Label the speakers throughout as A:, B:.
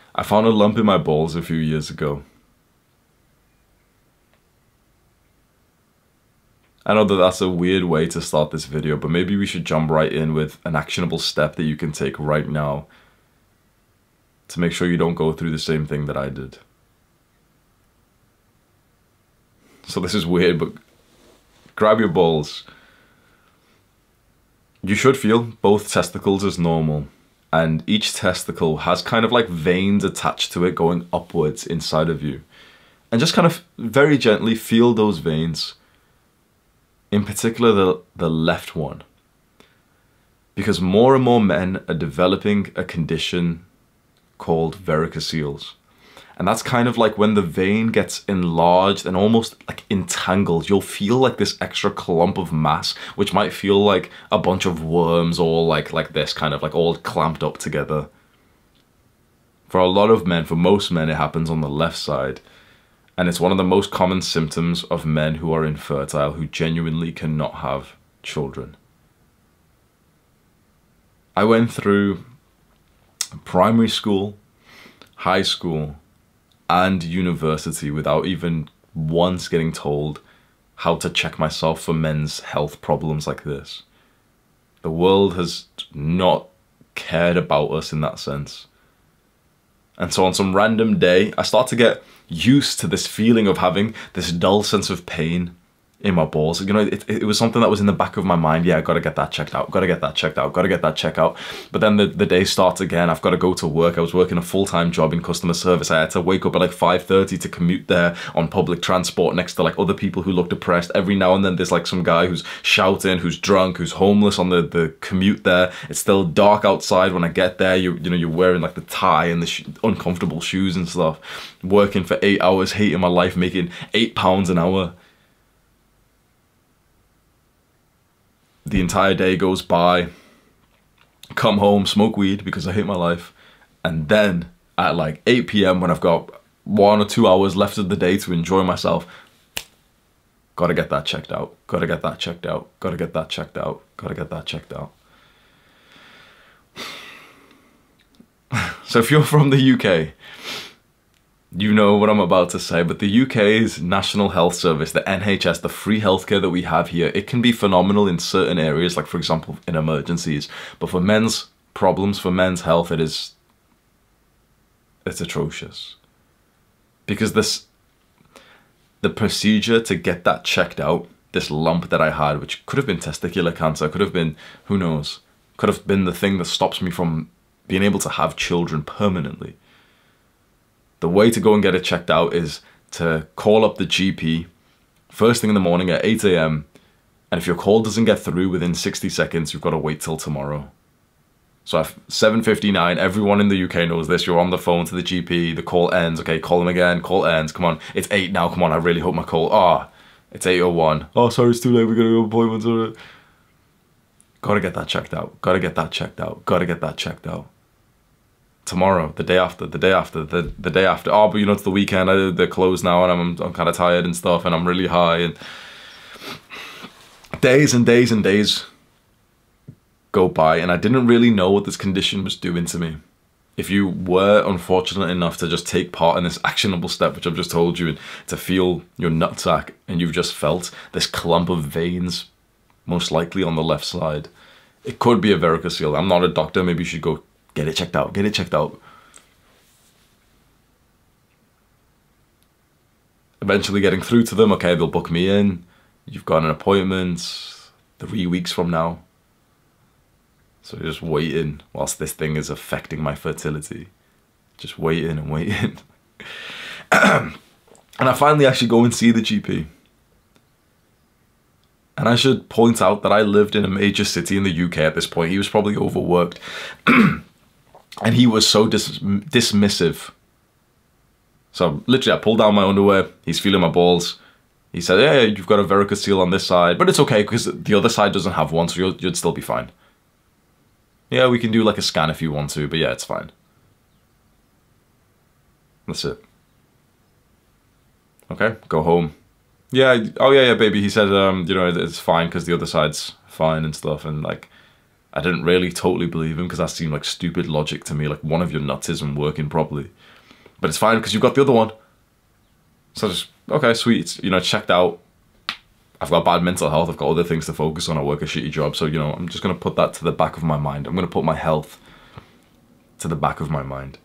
A: I found a lump in my balls a few years ago. I know that that's a weird way to start this video, but maybe we should jump right in with an actionable step that you can take right now to make sure you don't go through the same thing that I did. So this is weird, but grab your balls. You should feel both testicles as normal, and each testicle has kind of like veins attached to it going upwards inside of you. And just kind of very gently feel those veins. In particular, the left one. Because more and more men are developing a condition called varicoceles. And that's kind of like when the vein gets enlarged and almost like entangled. You'll feel like this extra clump of mass, which might feel like a bunch of worms all like this, kind of like all clamped up together. For a lot of men, for most men, it happens on the left side. And it's one of the most common symptoms of men who are infertile, who genuinely cannot have children. I went through primary school, high school, and university without even once getting told how to check myself for men's health problems like this. The world has not cared about us in that sense. And so on some random day, I start to get used to this feeling of having this dull sense of pain in my balls. You know, it was something that was in the back of my mind. Yeah, I gotta get that checked out, gotta get that checked out, gotta get that checked out. But then the day starts again. I've got to go to work. I was working a full-time job in customer service. I had to wake up at like 5:30 to commute there on public transport next to like other people who look depressed. Every now and then there's like some guy who's shouting, who's drunk, who's homeless on the commute there. It's still dark outside when I get there. You know, you're wearing like the tie and the uncomfortable shoes and stuff. Working for 8 hours, hating my life, making £8 an hour. The entire day goes by, come home, smoke weed because I hate my life, and then at like 8 p.m. when I've got 1 or 2 hours left of the day to enjoy myself, gotta get that checked out, gotta get that checked out, gotta get that checked out, gotta get that checked out. So if you're from the UK, you know what I'm about to say, but the UK's National Health Service, the NHS, the free healthcare that we have here, it can be phenomenal in certain areas, like for example in emergencies. But for men's problems, for men's health, it's atrocious. Because the procedure to get that checked out, this lump that I had, which could have been testicular cancer, could have been, who knows, could have been the thing that stops me from being able to have children permanently. The way to go and get it checked out is to call up the GP first thing in the morning at 8 a.m. And if your call doesn't get through within 60 seconds, you've got to wait till tomorrow. So at 7:59, everyone in the UK knows this. You're on the phone to the GP, the call ends. Okay, call him again, call ends. Come on, it's 8 now. Come on, I really hope my call. It's 8:01. Oh, sorry, it's too late. We got to go appointments. Gotta get that checked out. Gotta get that checked out. Gotta get that checked out. Tomorrow, the day after, the day after, the day after. Oh, but you know, it's the weekend, they're closed now and I'm kind of tired and stuff and I'm really high, and days and days and days go by and I didn't really know what this condition was doing to me. If you were unfortunate enough to just take part in this actionable step, which I've just told you, and to feel your nutsack and you've just felt this clump of veins, most likely on the left side, it could be a varicocele. I'm not a doctor, maybe you should go get it checked out, get it checked out. Eventually getting through to them, okay, they'll book me in. You've got an appointment 3 weeks from now. So you're just waiting whilst this thing is affecting my fertility. Just waiting and waiting. And I finally actually go and see the GP. And I should point out that I lived in a major city in the UK at this point. He was probably overworked. And he was so dismissive. So literally I pulled down my underwear, he's feeling my balls. He said, yeah, you've got a varicocele on this side, but it's okay because the other side doesn't have one, so you'd still be fine. Yeah, we can do like a scan if you want to, but yeah, it's fine. That's it. Okay, go home. Yeah, oh yeah, baby, he said, you know, it's fine because the other side's fine and stuff, and like, I didn't really totally believe him because that seemed like stupid logic to me. Like, one of your nuts isn't working properly. But it's fine because you've got the other one. So just, okay, sweet. It's, you know, checked out. I've got bad mental health. I've got other things to focus on. I work a shitty job. So, you know, I'm just going to put that to the back of my mind. I'm going to put my health to the back of my mind.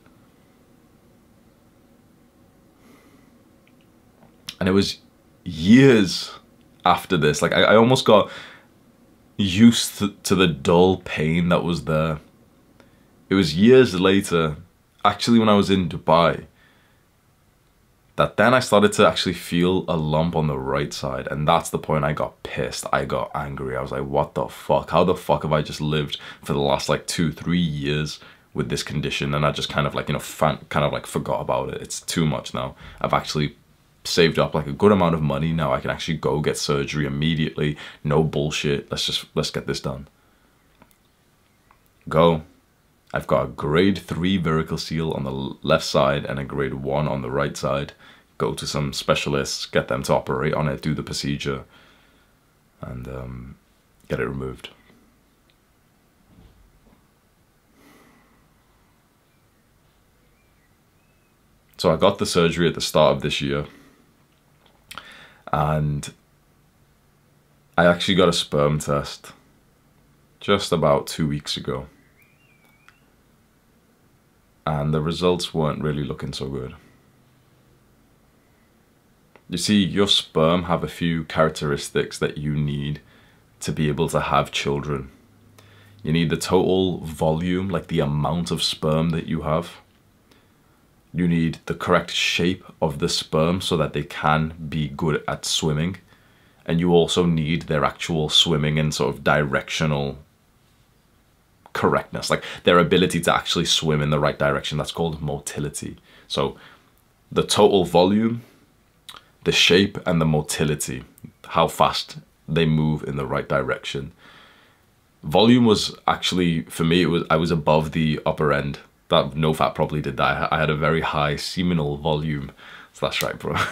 A: And it was years after this. Like, I almost got used to the dull pain that was there. It was years later, actually when I was in Dubai, that then I started to actually feel a lump on the right side. And that's the point I got pissed. I got angry. I was like, what the fuck? How the fuck have I just lived for the last like 2-3 years with this condition? And I just kind of like, you know, forgot about it. It's too much now. I've actually saved up like a good amount of money. Now I can actually go get surgery immediately. No bullshit. Let's get this done. Go. I've got a grade 3 varicocele on the left side and a grade 1 on the right side. Go to some specialists, get them to operate on it, do the procedure, and get it removed. So I got the surgery at the start of this year, and I actually got a sperm test just about 2 weeks ago. And the results weren't really looking so good. You see, your sperm have a few characteristics that you need to be able to have children. You need the total volume, like the amount of sperm that you have. You need the correct shape of the sperm so that they can be good at swimming. And you also need their actual swimming and sort of directional correctness, like their ability to actually swim in the right direction. That's called motility. So the total volume, the shape, and the motility, how fast they move in the right direction. Volume was actually, for me, I was above the upper end. That NoFap probably did that. I had a very high seminal volume. So that's right, bro.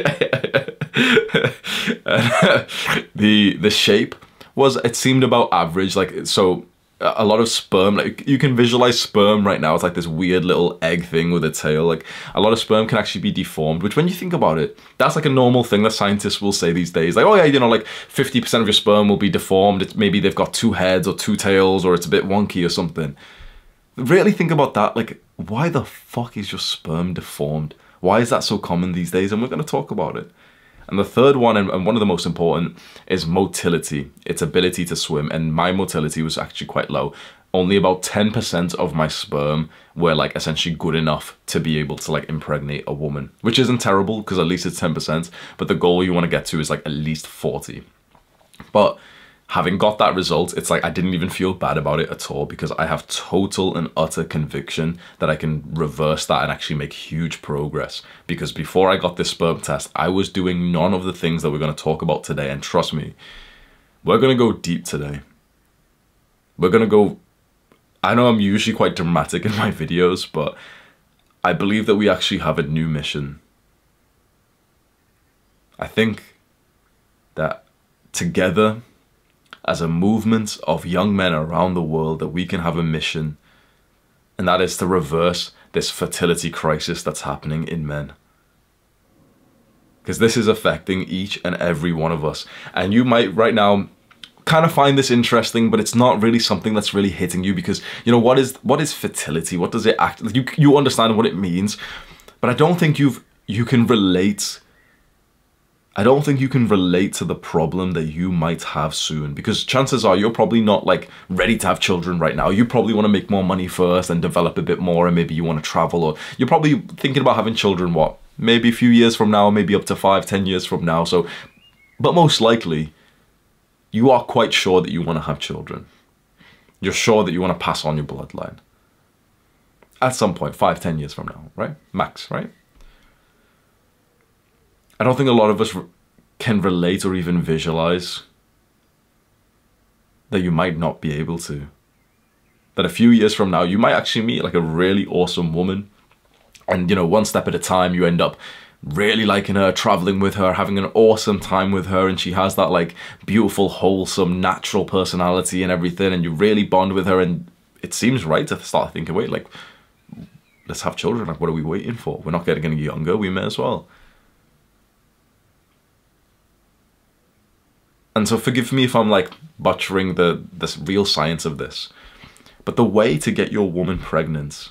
A: The shape was, it seemed about average. Like, so a lot of sperm, like you can visualize sperm right now. It's like this weird little egg thing with a tail. Like, a lot of sperm can actually be deformed, which when you think about it, that's like a normal thing that scientists will say these days. Like, oh yeah, you know, like 50% of your sperm will be deformed. It's maybe they've got 2 heads or 2 tails, or it's a bit wonky or something. Really think about that. Like, why the fuck is your sperm deformed? Why is that so common these days? And we're going to talk about it. And the third one, and one of the most important, is motility. Its ability to swim. And my motility was actually quite low. Only about 10% of my sperm were like essentially good enough to be able to like impregnate a woman. Which isn't terrible, because at least it's 10%. But the goal you want to get to is like at least 40. But having got that result, it's like I didn't even feel bad about it at all, because I have total and utter conviction that I can reverse that and actually make huge progress. Because before I got this sperm test, I was doing none of the things that we're going to talk about today. And trust me, we're going to go deep today. We're going to go... I know I'm usually quite dramatic in my videos, but I believe that we actually have a new mission. I think that together, as a movement of young men around the world, that we can have a mission, and that is to reverse this fertility crisis that's happening in men. Because this is affecting each and every one of us. And you might right now kind of find this interesting, but it's not really something that's really hitting you, because, you know, what is fertility? What does it act? You understand what it means, but I don't think you can relate. I don't think you can relate to the problem that you might have soon, because chances are you're probably not like ready to have children right now. You probably want to make more money first and develop a bit more, and maybe you want to travel, or you're probably thinking about having children, what, maybe a few years from now, maybe up to 5-10 years from now. So, but most likely you are quite sure that you want to have children. You're sure that you want to pass on your bloodline at some point, 5-10 years from now, right? Max, right? I don't think a lot of us can relate or even visualize that you might not be able to. That a few years from now, you might actually meet like a really awesome woman, and, you know, one step at a time, you end up really liking her, traveling with her, having an awesome time with her, and she has that like beautiful, wholesome, natural personality and everything, and you really bond with her, and it seems right to start thinking, wait, like, let's have children. Like, what are we waiting for? We're not getting any younger. We may as well. And so forgive me if I'm like butchering the real science of this, but the way to get your woman pregnant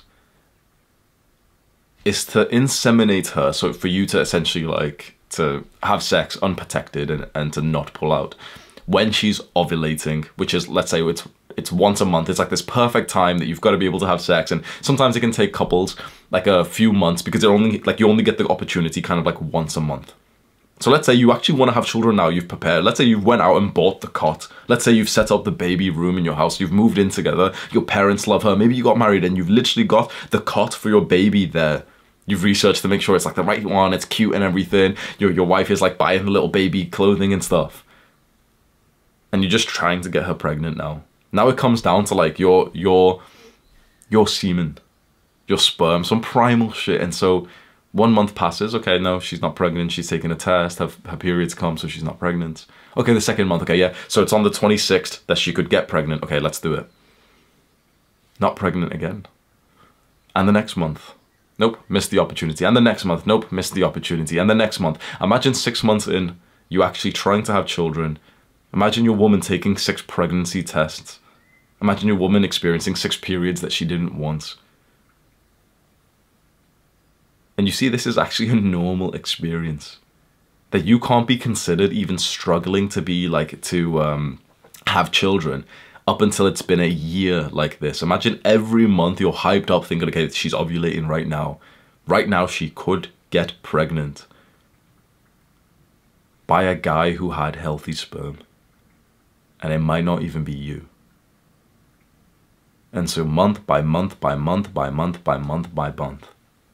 A: is to inseminate her. So for you to essentially like to have sex unprotected and to not pull out when she's ovulating, which is, let's say it's once a month. It's like this perfect time that you've got to be able to have sex. And sometimes it can take couples like a few months because it only like you only get the opportunity kind of like once a month. So let's say you actually want to have children now, you've prepared. Let's say you went out and bought the cot. Let's say you've set up the baby room in your house. You've moved in together. Your parents love her. Maybe you got married and you've literally got the cot for your baby there. You've researched to make sure it's like the right one. It's cute and everything. Your wife is like buying the little baby clothing and stuff. And you're just trying to get her pregnant now. Now it comes down to like your semen, your sperm, some primal shit. And so 1 month passes, okay, no, she's not pregnant, she's taking a test, her periods come, so she's not pregnant. Okay, the second month, okay, yeah, so it's on the 26th that she could get pregnant, okay, let's do it. Not pregnant again. And the next month, nope, missed the opportunity. And the next month, nope, missed the opportunity. And the next month, imagine 6 months in, you actually trying to have children. Imagine your woman taking 6 pregnancy tests. Imagine your woman experiencing 6 periods that she didn't want. And you see, this is actually a normal experience. That you can't be considered even struggling to be like, to have children up until it's been a year like this. Imagine every month you're hyped up thinking, okay, she's ovulating right now. Right now she could get pregnant by a guy who had healthy sperm. And it might not even be you. And so month by month by month by month by month by month.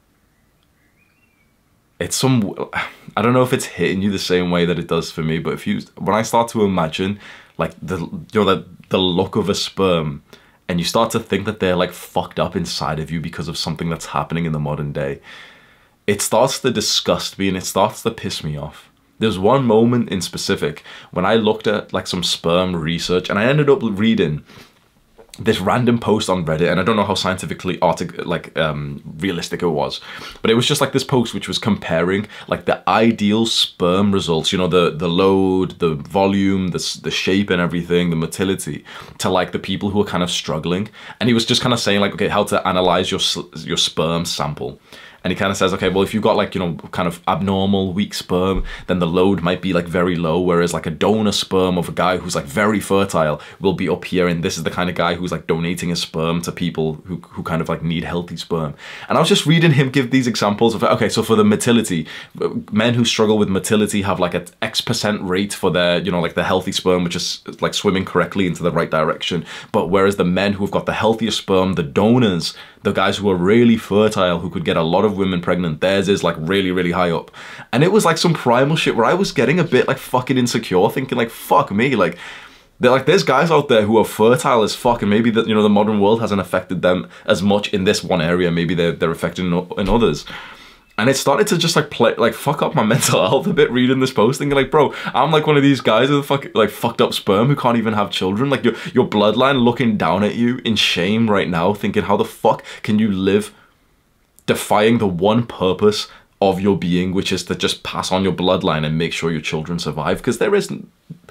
A: It's some, I don't know if it's hitting you the same way that it does for me, but when I start to imagine like the look of a sperm, and you start to think that they're like fucked up inside of you because of something that's happening in the modern day, it starts to disgust me and it starts to piss me off. There's one moment in specific when I looked at like some sperm research, and I ended up reading this random post on Reddit, and I don't know how scientifically realistic it was, but it was just like this post which was comparing like the ideal sperm results, you know, the load, the volume, the shape and everything, the motility, to like the people who are kind of struggling. And he was just kind of saying like, okay, how to analyze your sperm sample. And he kind of says, okay, well, if you've got like, you know, kind of abnormal, weak sperm, then the load might be like very low, whereas like a donor sperm of a guy who's like very fertile will be up here, and this is the kind of guy who's like donating his sperm to people who kind of like need healthy sperm. And I was just reading him give these examples of, okay, so for the motility, men who struggle with motility have like an X% rate for their, you know, like the healthy sperm, which is like swimming correctly into the right direction. But whereas the men who've got the healthiest sperm, the donors, the guys who are really fertile, who could get a lot of women pregnant, theirs is like really, really high up. And it was like some primal shit where I was getting a bit like fucking insecure, thinking like, fuck me, like, there's guys out there who are fertile as fuck, and maybe that, you know, the modern world hasn't affected them as much in this one area. Maybe they're affected in others. And it started to just like fuck up my mental health a bit reading this post, thinking like, bro, I'm like one of these guys with fucked up sperm who can't even have children. Like your bloodline looking down at you in shame right now, thinking how the fuck can you live defying the one purpose of your being, which is to just pass on your bloodline and make sure your children survive? Because there isn't.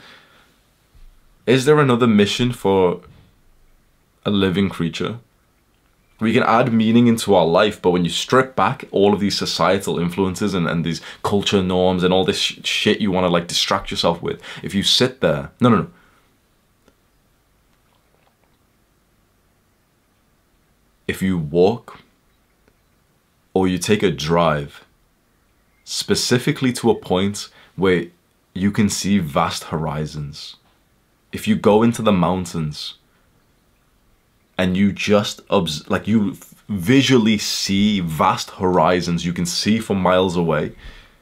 A: Is there another mission for a living creature? We can add meaning into our life, but when you strip back all of these societal influences and these culture norms and all this shit you want to like distract yourself with, if you sit there, no. If you walk or you take a drive specifically to a point where you can see vast horizons, if you go into the mountains and you just you visually see vast horizons, you can see for miles away,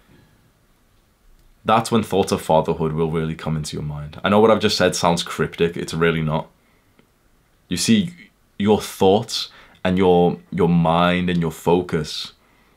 A: that's when thoughts of fatherhood will really come into your mind. I know what I've just said sounds cryptic, it's really not. You see, your thoughts and your mind and your focus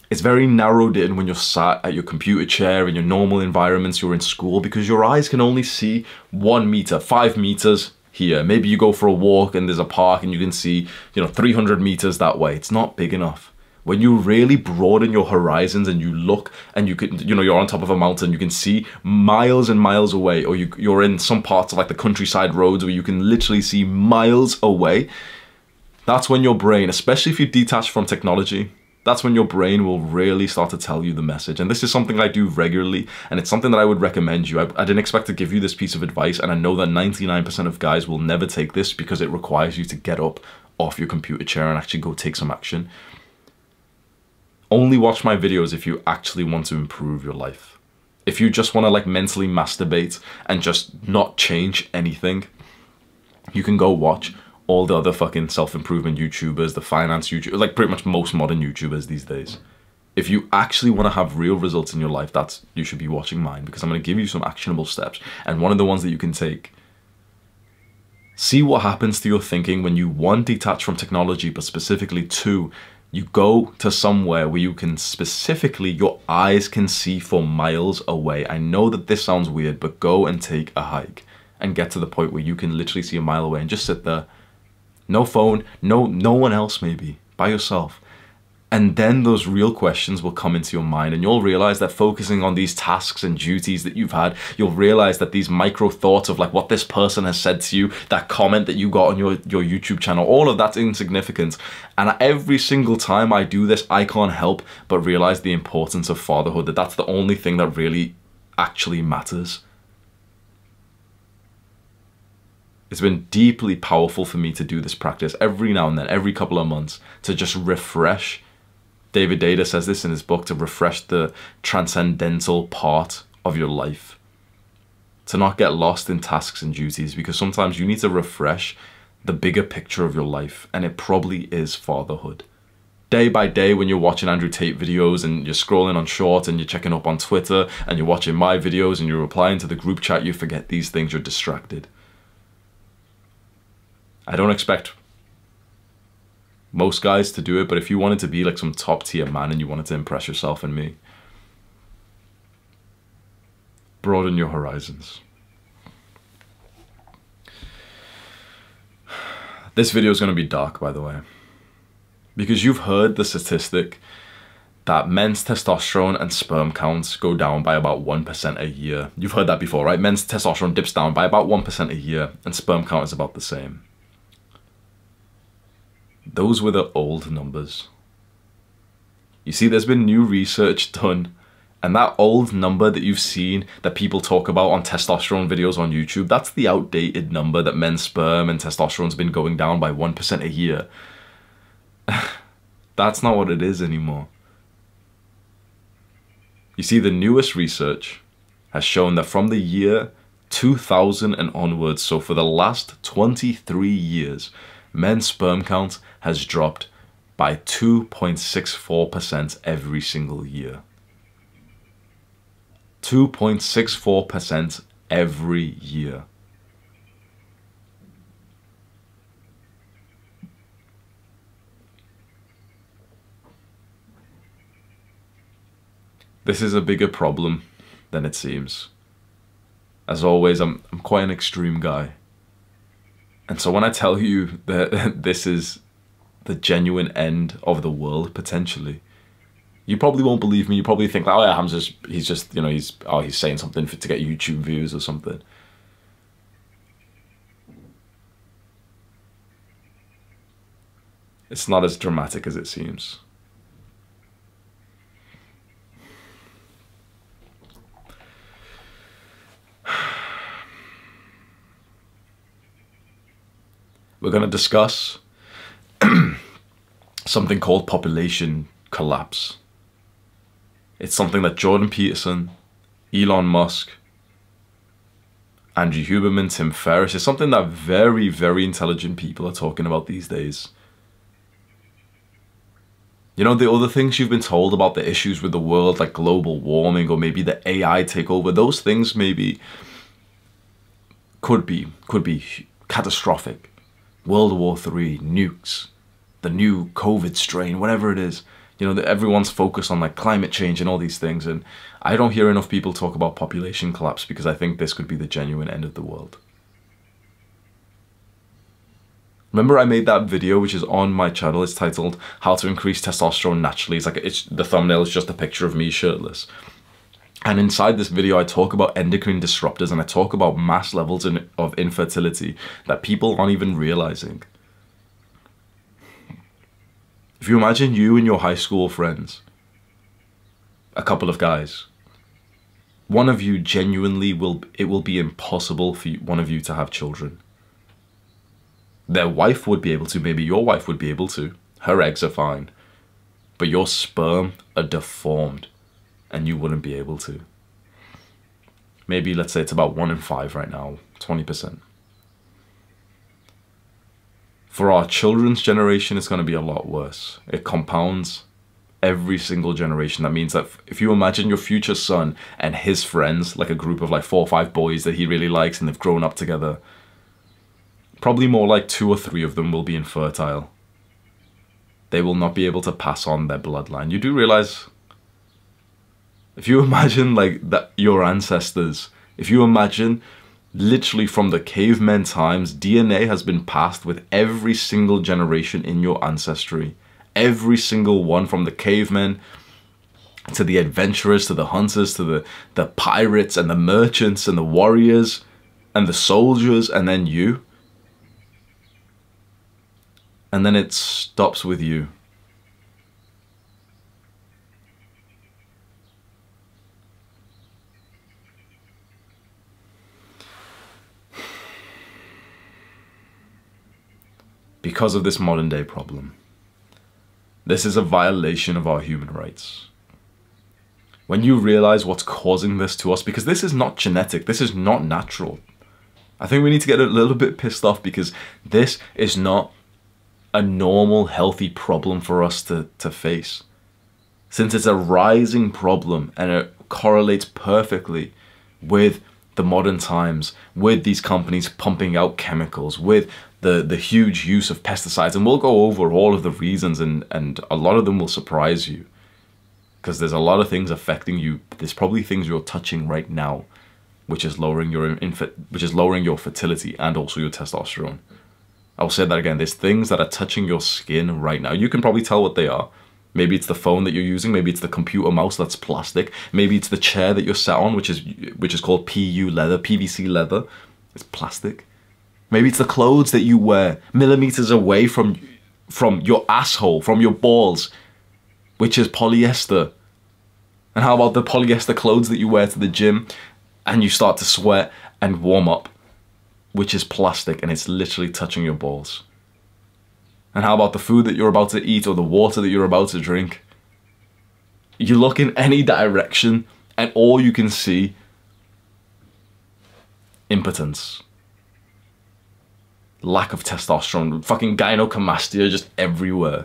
A: It's very narrowed in when you're sat at your computer chair in your normal environments, you're in school, because your eyes can only see 1 meter, 5 meters here. Maybe you go for a walk and there's a park and you can see, 300 meters that way. It's not big enough. When you really broaden your horizons and you look and you can, you're on top of a mountain, you can see miles and miles away, or you're in some parts of like the countryside roads where you can literally see miles away. That's when your brain, especially if you detach from technology, that's when your brain will really start to tell you the message. And this is something I do regularly, and it's something that I would recommend you. I didn't expect to give you this piece of advice, and I know that 99% of guys will never take this because it requires you to get up off your computer chair and actually go take some action. Only watch my videos if you actually want to improve your life. If you just want to like mentally masturbate and just not change anything, you can go watch all the other fucking self-improvement YouTubers, the finance YouTubers, like pretty much most modern YouTubers these days. If you actually want to have real results in your life, you should be watching mine, because I'm going to give you some actionable steps. And one of the ones that you can take, see what happens to your thinking when you, 1, detach from technology, but specifically 2, you go to somewhere where you can specifically, your eyes can see for miles away. I know that this sounds weird, but go and take a hike and get to the point where you can literally see a mile away and just sit there. No phone, no one else, maybe by yourself. And then those real questions will come into your mind, and you'll realize that focusing on these tasks and duties that you've had, you'll realize that these micro thoughts of like what this person has said to you, that comment that you got on your YouTube channel, all of that's insignificant. And every single time I do this, I can't help but realize the importance of fatherhood, that's the only thing that really actually matters. It's been deeply powerful for me to do this practice every now and then, every couple of months, to just refresh. David Deida says this in his book, to refresh the transcendental part of your life. To not get lost in tasks and duties, because sometimes you need to refresh the bigger picture of your life, and it probably is fatherhood. Day by day, when you're watching Andrew Tate videos and you're scrolling on Shorts and you're checking up on Twitter and you're watching my videos and you're replying to the group chat, you forget these things, you're distracted. I don't expect most guys to do it, but if you wanted to be like some top tier man and you wanted to impress yourself and me, broaden your horizons. This video is going to be dark, by the way, because you've heard the statistic that men's testosterone and sperm counts go down by about 1% a year. You've heard that before, right? Men's testosterone dips down by about 1% a year, and sperm count is about the same. Those were the old numbers. You see, there's been new research done, and that old number that you've seen that people talk about on testosterone videos on YouTube, that's the outdated number that men's sperm and testosterone's been going down by 1% a year. That's not what it is anymore. You see, the newest research has shown that from the year 2000 and onwards, so for the last 23 years, men's sperm count has dropped by 2.64% every single year. 2.64% every year. This is a bigger problem than it seems. As always, I'm quite an extreme guy. And so when I tell you that this is the genuine end of the world, potentially, you probably won't believe me. You probably think, oh yeah, he's just, he's saying something to get YouTube views or something. It's not as dramatic as it seems. We're going to discuss something called population collapse. It's something that Jordan Peterson, Elon Musk, Andrew Huberman, Tim Ferriss, it's something that very, very intelligent people are talking about these days. You know, the other things you've been told about the issues with the world, like global warming or maybe the AI takeover, those things maybe could be catastrophic. World War III, nukes, the new COVID strain, whatever it is. You know, everyone's focused on like climate change and all these things, and I don't hear enough people talk about population collapse, because I think this could be the genuine end of the world. Remember I made that video, which is on my channel. It's titled How to Increase Testosterone Naturally. It's like, the thumbnail is just a picture of me shirtless. And inside this video, I talk about endocrine disruptors, and I talk about mass levels of infertility that people aren't even realizing. If you imagine you and your high school friends, a couple of guys, one of you genuinely it will be impossible for one of you to have children. Their wife would be able to, maybe your wife would be able to. Her eggs are fine. But your sperm are deformed and you wouldn't be able to. Maybe let's say it's about 1 in 5 right now, 20%. For our children's generation, it's going to be a lot worse. It compounds every single generation. That means that if you imagine your future son and his friends, like a group of like 4 or 5 boys that he really likes and they've grown up together, probably more like 2 or 3 of them will be infertile. They will not be able to pass on their bloodline. You do realize, if you imagine like that, your ancestors, if you imagine literally from the cavemen times, DNA has been passed with every single generation in your ancestry. Every single one, from the cavemen to the adventurers, to the hunters, to the pirates and the merchants and the warriors and the soldiers, and then you. And then it stops with you. Because of this modern day problem. This is a violation of our human rights. When you realize what's causing this to us, because this is not genetic, this is not natural. I think we need to get a little bit pissed off, because this is not a normal, healthy problem for us to face. Since it's a rising problem and it correlates perfectly with the modern times, with these companies pumping out chemicals, with the huge use of pesticides, and we'll go over all of the reasons, and a lot of them will surprise you, because there's a lot of things affecting you. There's probably things you're touching right now, which is lowering your fertility and also your testosterone. I'll say that again. There's things that are touching your skin right now. You can probably tell what they are. Maybe it's the phone that you're using. Maybe it's the computer mouse that's plastic. Maybe it's the chair that you're sat on, which is called PU leather, PVC leather. It's plastic. Maybe it's the clothes that you wear millimeters away from your asshole, from your balls, which is polyester. And how about the polyester clothes that you wear to the gym and you start to sweat and warm up, which is plastic, and it's literally touching your balls. And how about the food that you're about to eat, or the water that you're about to drink? You look in any direction and all you can see, impotence. Lack of testosterone, fucking gynecomastia just everywhere.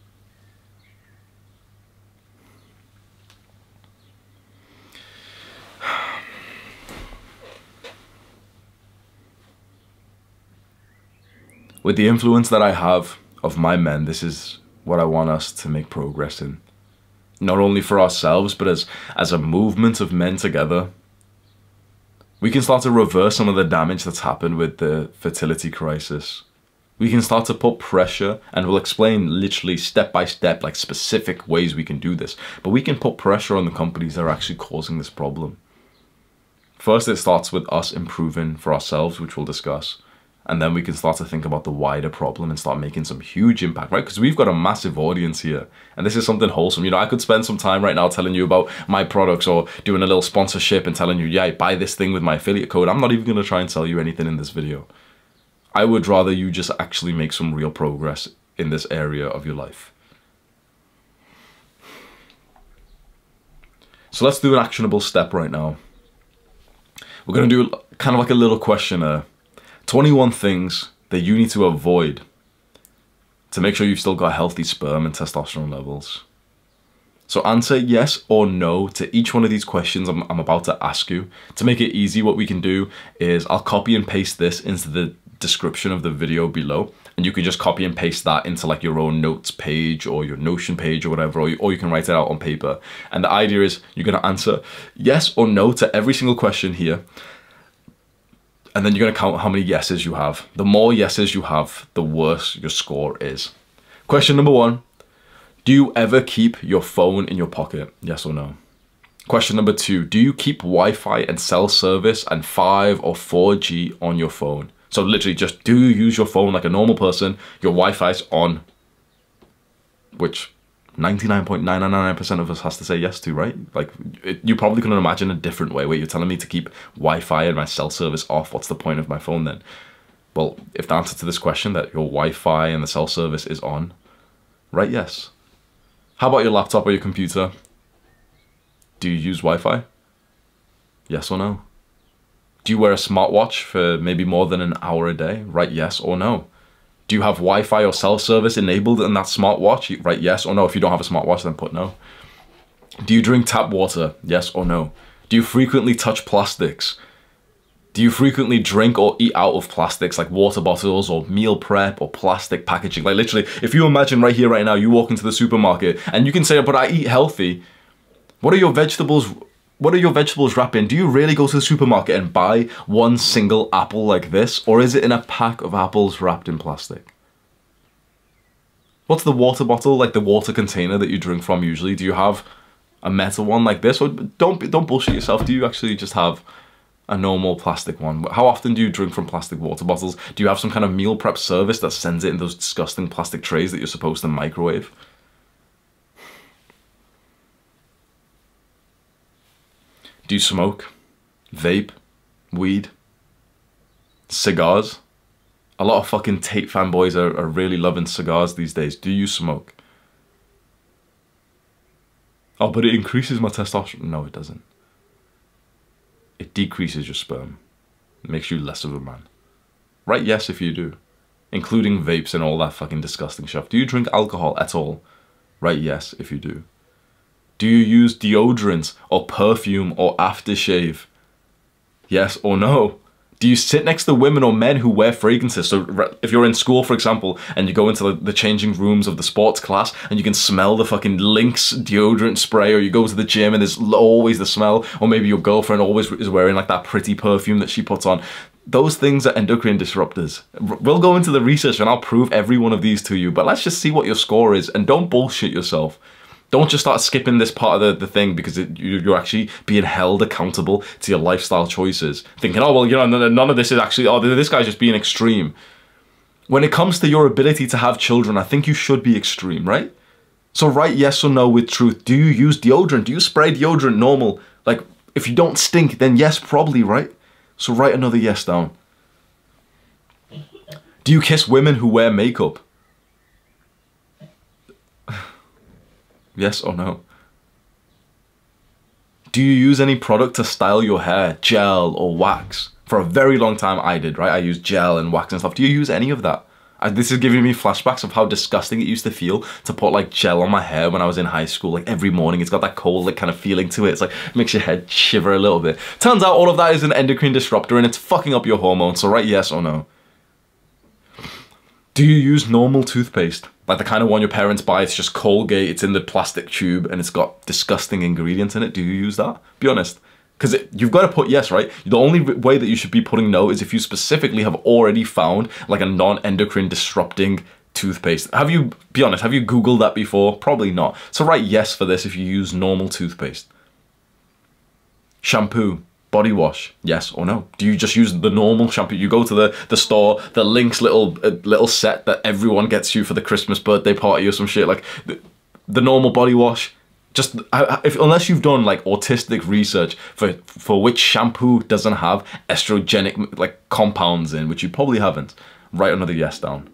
A: With the influence that I have of my men, this is what I want us to make progress in. Not only for ourselves, but as a movement of men together. We can start to reverse some of the damage that's happened with the fertility crisis. We can start to put pressure, and we'll explain literally step by step, like specific ways we can do this. But we can put pressure on the companies that are actually causing this problem. First, it starts with us improving for ourselves, which we'll discuss. And then we can start to think about the wider problem and start making some huge impact, right? Because we've got a massive audience here. And this is something wholesome. You know, I could spend some time right now telling you about my products, or doing a little sponsorship and telling you, yeah, buy this thing with my affiliate code. I'm not even going to try and sell you anything in this video. I would rather you just actually make some real progress in this area of your life. So let's do an actionable step right now. We're going to do kind of like a little questionnaire. 21 things that you need to avoid to make sure you've still got healthy sperm and testosterone levels. So answer yes or no to each one of these questions I'm about to ask you. To make it easy, what we can do is I'll copy and paste this into the description of the video below, and you can just copy and paste that into like your own notes page or your Notion page or whatever, or you can write it out on paper. And the idea is you're going to answer yes or no to every single question here. And then you're going to count how many yeses you have. The more yeses you have, the worse your score is. Question number 1. Do you ever keep your phone in your pocket? Yes or no? Question number 2. Do you keep Wi-Fi and cell service and 5 or 4G on your phone? So literally just, do you use your phone like a normal person? Your Wi-Fi's on, which 99.999% of us has to say yes to, right? Like, you probably couldn't imagine a different way where you're telling me to keep Wi-Fi and my cell service off. What's the point of my phone then? Well, if the answer to this question, that your Wi-Fi and the cell service is on, right, yes. How about your laptop or your computer? Do you use Wi-Fi? Yes or no? Do you wear a smartwatch for maybe more than an hour a day? Right, yes or no? Do you have Wi-Fi or cell service enabled in that smartwatch? Right, yes or no? If you don't have a smartwatch, then put no. Do you drink tap water? Yes or no? Do you frequently touch plastics? Do you frequently drink or eat out of plastics like water bottles or meal prep or plastic packaging? Like literally, if you imagine right here, right now, you walk into the supermarket and you can say, but I eat healthy. What are your vegetables wrapped in? Do you really go to the supermarket and buy one single apple like this? Or is it in a pack of apples wrapped in plastic? What's the water bottle, like the water container that you drink from usually? Do you have a metal one like this? Or don't bullshit yourself. Do you actually just have a normal plastic one? How often do you drink from plastic water bottles? Do you have some kind of meal prep service that sends it in those disgusting plastic trays that you're supposed to microwave? Do you smoke? Vape? Weed? Cigars? A lot of fucking Tate fanboys are really loving cigars these days. Do you smoke? Oh, but it increases my testosterone. No, it doesn't. It decreases your sperm. It makes you less of a man. Right, yes, if you do. Including vapes and all that fucking disgusting stuff. Do you drink alcohol at all? Right, yes, if you do. Do you use deodorant or perfume or aftershave? Yes or no? Do you sit next to women or men who wear fragrances? So if you're in school, for example, and you go into the changing rooms of the sports class and you can smell the fucking Lynx deodorant spray, or you go to the gym and there's always the smell, or maybe your girlfriend always is wearing like that pretty perfume that she puts on. Those things are endocrine disruptors. We'll go into the research and I'll prove every one of these to you, but let's just see what your score is, and don't bullshit yourself. Don't just start skipping this part of the thing because you're actually being held accountable to your lifestyle choices. Thinking, oh, well, you know, none of this is actually, oh, this guy's just being extreme. When it comes to your ability to have children, I think you should be extreme, right? So write yes or no with truth. Do you use deodorant? Do you spray deodorant normal? Like, if you don't stink, then yes, probably, right? So write another yes down. Do you kiss women who wear makeup? Yes or no? Do you use any product to style your hair? Gel or wax? For a very long time I did, right? I used gel and wax and stuff. Do you use any of that? This is giving me flashbacks of how disgusting it used to feel to put like gel on my hair when I was in high school. Like every morning, it's got that cold like kind of feeling to it. It's like, it makes your head shiver a little bit. Turns out all of that is an endocrine disruptor and it's fucking up your hormones. So write yes or no. Do you use normal toothpaste? Like the kind of one your parents buy, it's just Colgate, it's in the plastic tube and it's got disgusting ingredients in it. Do you use that? Be honest. Because you've got to put yes, right? The only way that you should be putting no is if you specifically have already found like a non-endocrine disrupting toothpaste. Be honest, have you Googled that before? Probably not. So write yes for this if you use normal toothpaste. Shampoo. Body wash, yes or no? Do you just use the normal shampoo? You go to the store, the Lynx little set that everyone gets you for the Christmas birthday party or some shit, like the normal body wash. Just unless you've done like autistic research for which shampoo doesn't have estrogenic like compounds in, which you probably haven't, write another yes down.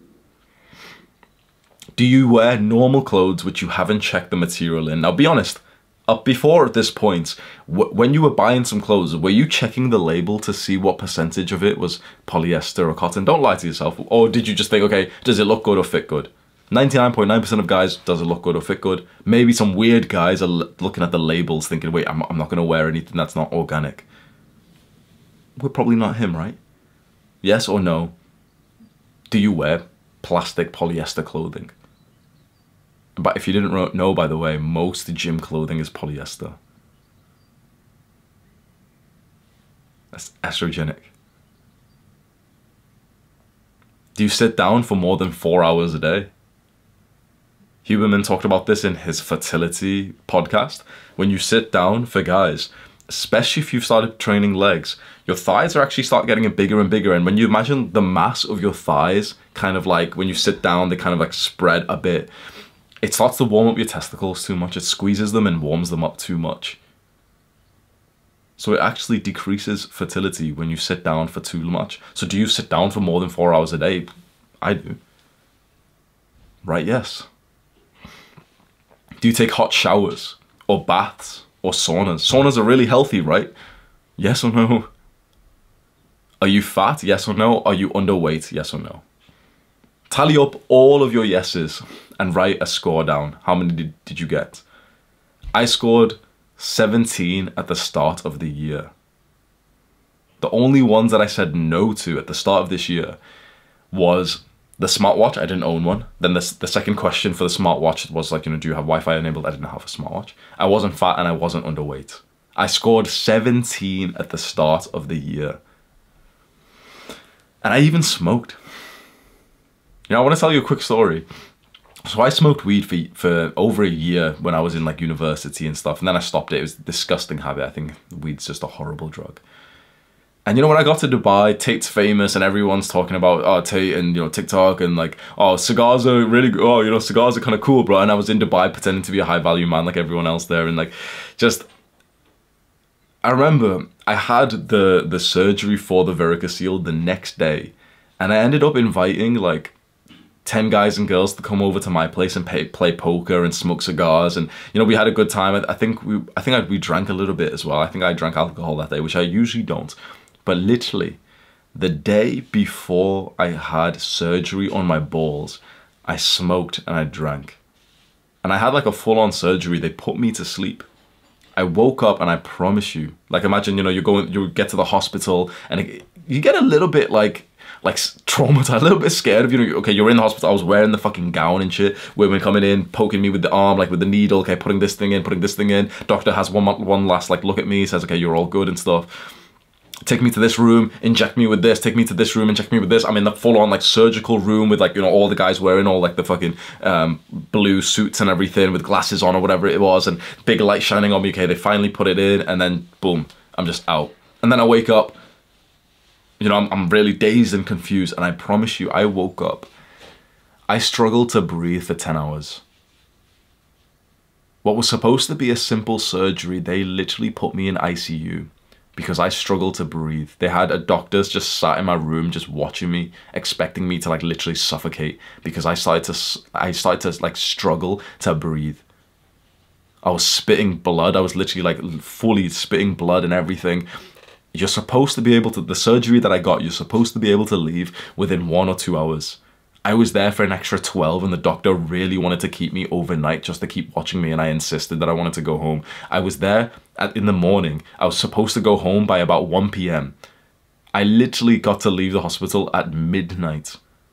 A: Do you wear normal clothes which you haven't checked the material in? Now be honest. Up before this point, when you were buying some clothes, were you checking the label to see what percentage of it was polyester or cotton? Don't lie to yourself. Or did you just think, okay, does it look good or fit good? 99.9% of guys, does it look good or fit good? Maybe some weird guys are looking at the labels thinking, wait, I'm not going to wear anything that's not organic. We're probably not him, right? Yes or no? Do you wear plastic polyester clothing. But if you didn't know, by the way, most gym clothing is polyester. That's estrogenic. Do you sit down for more than 4 hours a day? Huberman talked about this in his fertility podcast. When you sit down, for guys, especially if you've started training legs, your thighs are actually start getting bigger and bigger. And when you imagine the mass of your thighs, kind of like when you sit down, they kind of like spread a bit. It starts to warm up your testicles too much. It squeezes them and warms them up too much. So it actually decreases fertility when you sit down for too much. So do you sit down for more than 4 hours a day? I do. Right, yes. Do you take hot showers or baths or saunas? Saunas are really healthy, right? Yes or no? Are you fat? Yes or no? Are you underweight? Yes or no? Tally up all of your yeses and write a score down. How many did you get? I scored 17 at the start of the year. The only ones that I said no to at the start of this year was the smartwatch. I didn't own one. Then the second question for the smartwatch was like, you know, do you have Wi-Fi enabled? I didn't have a smartwatch. I wasn't fat and I wasn't underweight. I scored 17 at the start of the year. And I even smoked. You know, I want to tell you a quick story. So I smoked weed for over a year when I was in like university and stuff. And then I stopped it. It was a disgusting habit. I think weed's just a horrible drug. And you know, when I got to Dubai, Tate's famous and everyone's talking about Tate and, you know, TikTok and like, oh, cigars are really good. Oh, you know, cigars are kind of cool, bro. And I was in Dubai pretending to be a high value man like everyone else there. And like, just, I remember I had the surgery for the varicocele the next day. And I ended up inviting like 10 guys and girls to come over to my place and play poker and smoke cigars, and you know, we had a good time. I think we drank a little bit as well. I think I drank alcohol that day, which I usually don't. But literally, the day before I had surgery on my balls, I smoked and I drank. And I had like a full-on surgery. They put me to sleep. I woke up and I promise you, like imagine, you know, you get to the hospital and you get a little bit like traumatized, a little bit scared of, you know, okay, you're in the hospital, I was wearing the fucking gown and shit, women coming in, poking me with the arm, like with the needle, okay, putting this thing in, doctor has one last like look at me, says, okay, you're all good and stuff. Take me to this room, inject me with this, take me to this room, inject me with this. I'm in the full-on like surgical room with like, you know, all the guys wearing all like the fucking blue suits and everything with glasses on or whatever it was, and big light shining on me. Okay, they finally put it in, and then boom, I'm just out. And then I wake up, you know, I'm really dazed and confused, and I promise you, I woke up, I struggled to breathe for 10 hours. What was supposed to be a simple surgery, they literally put me in ICU because I struggled to breathe. They had doctors just sat in my room just watching me, expecting me to like literally suffocate because I started to like struggle to breathe. I was spitting blood. I was literally like fully spitting blood and everything. You're supposed to be able to, the surgery that I got, you're supposed to be able to leave within 1 or 2 hours. I was there for an extra 12 and the doctor really wanted to keep me overnight just to keep watching me, and I insisted that I wanted to go home. I was there in the morning. I was supposed to go home by about 1 p.m. I literally got to leave the hospital at midnight.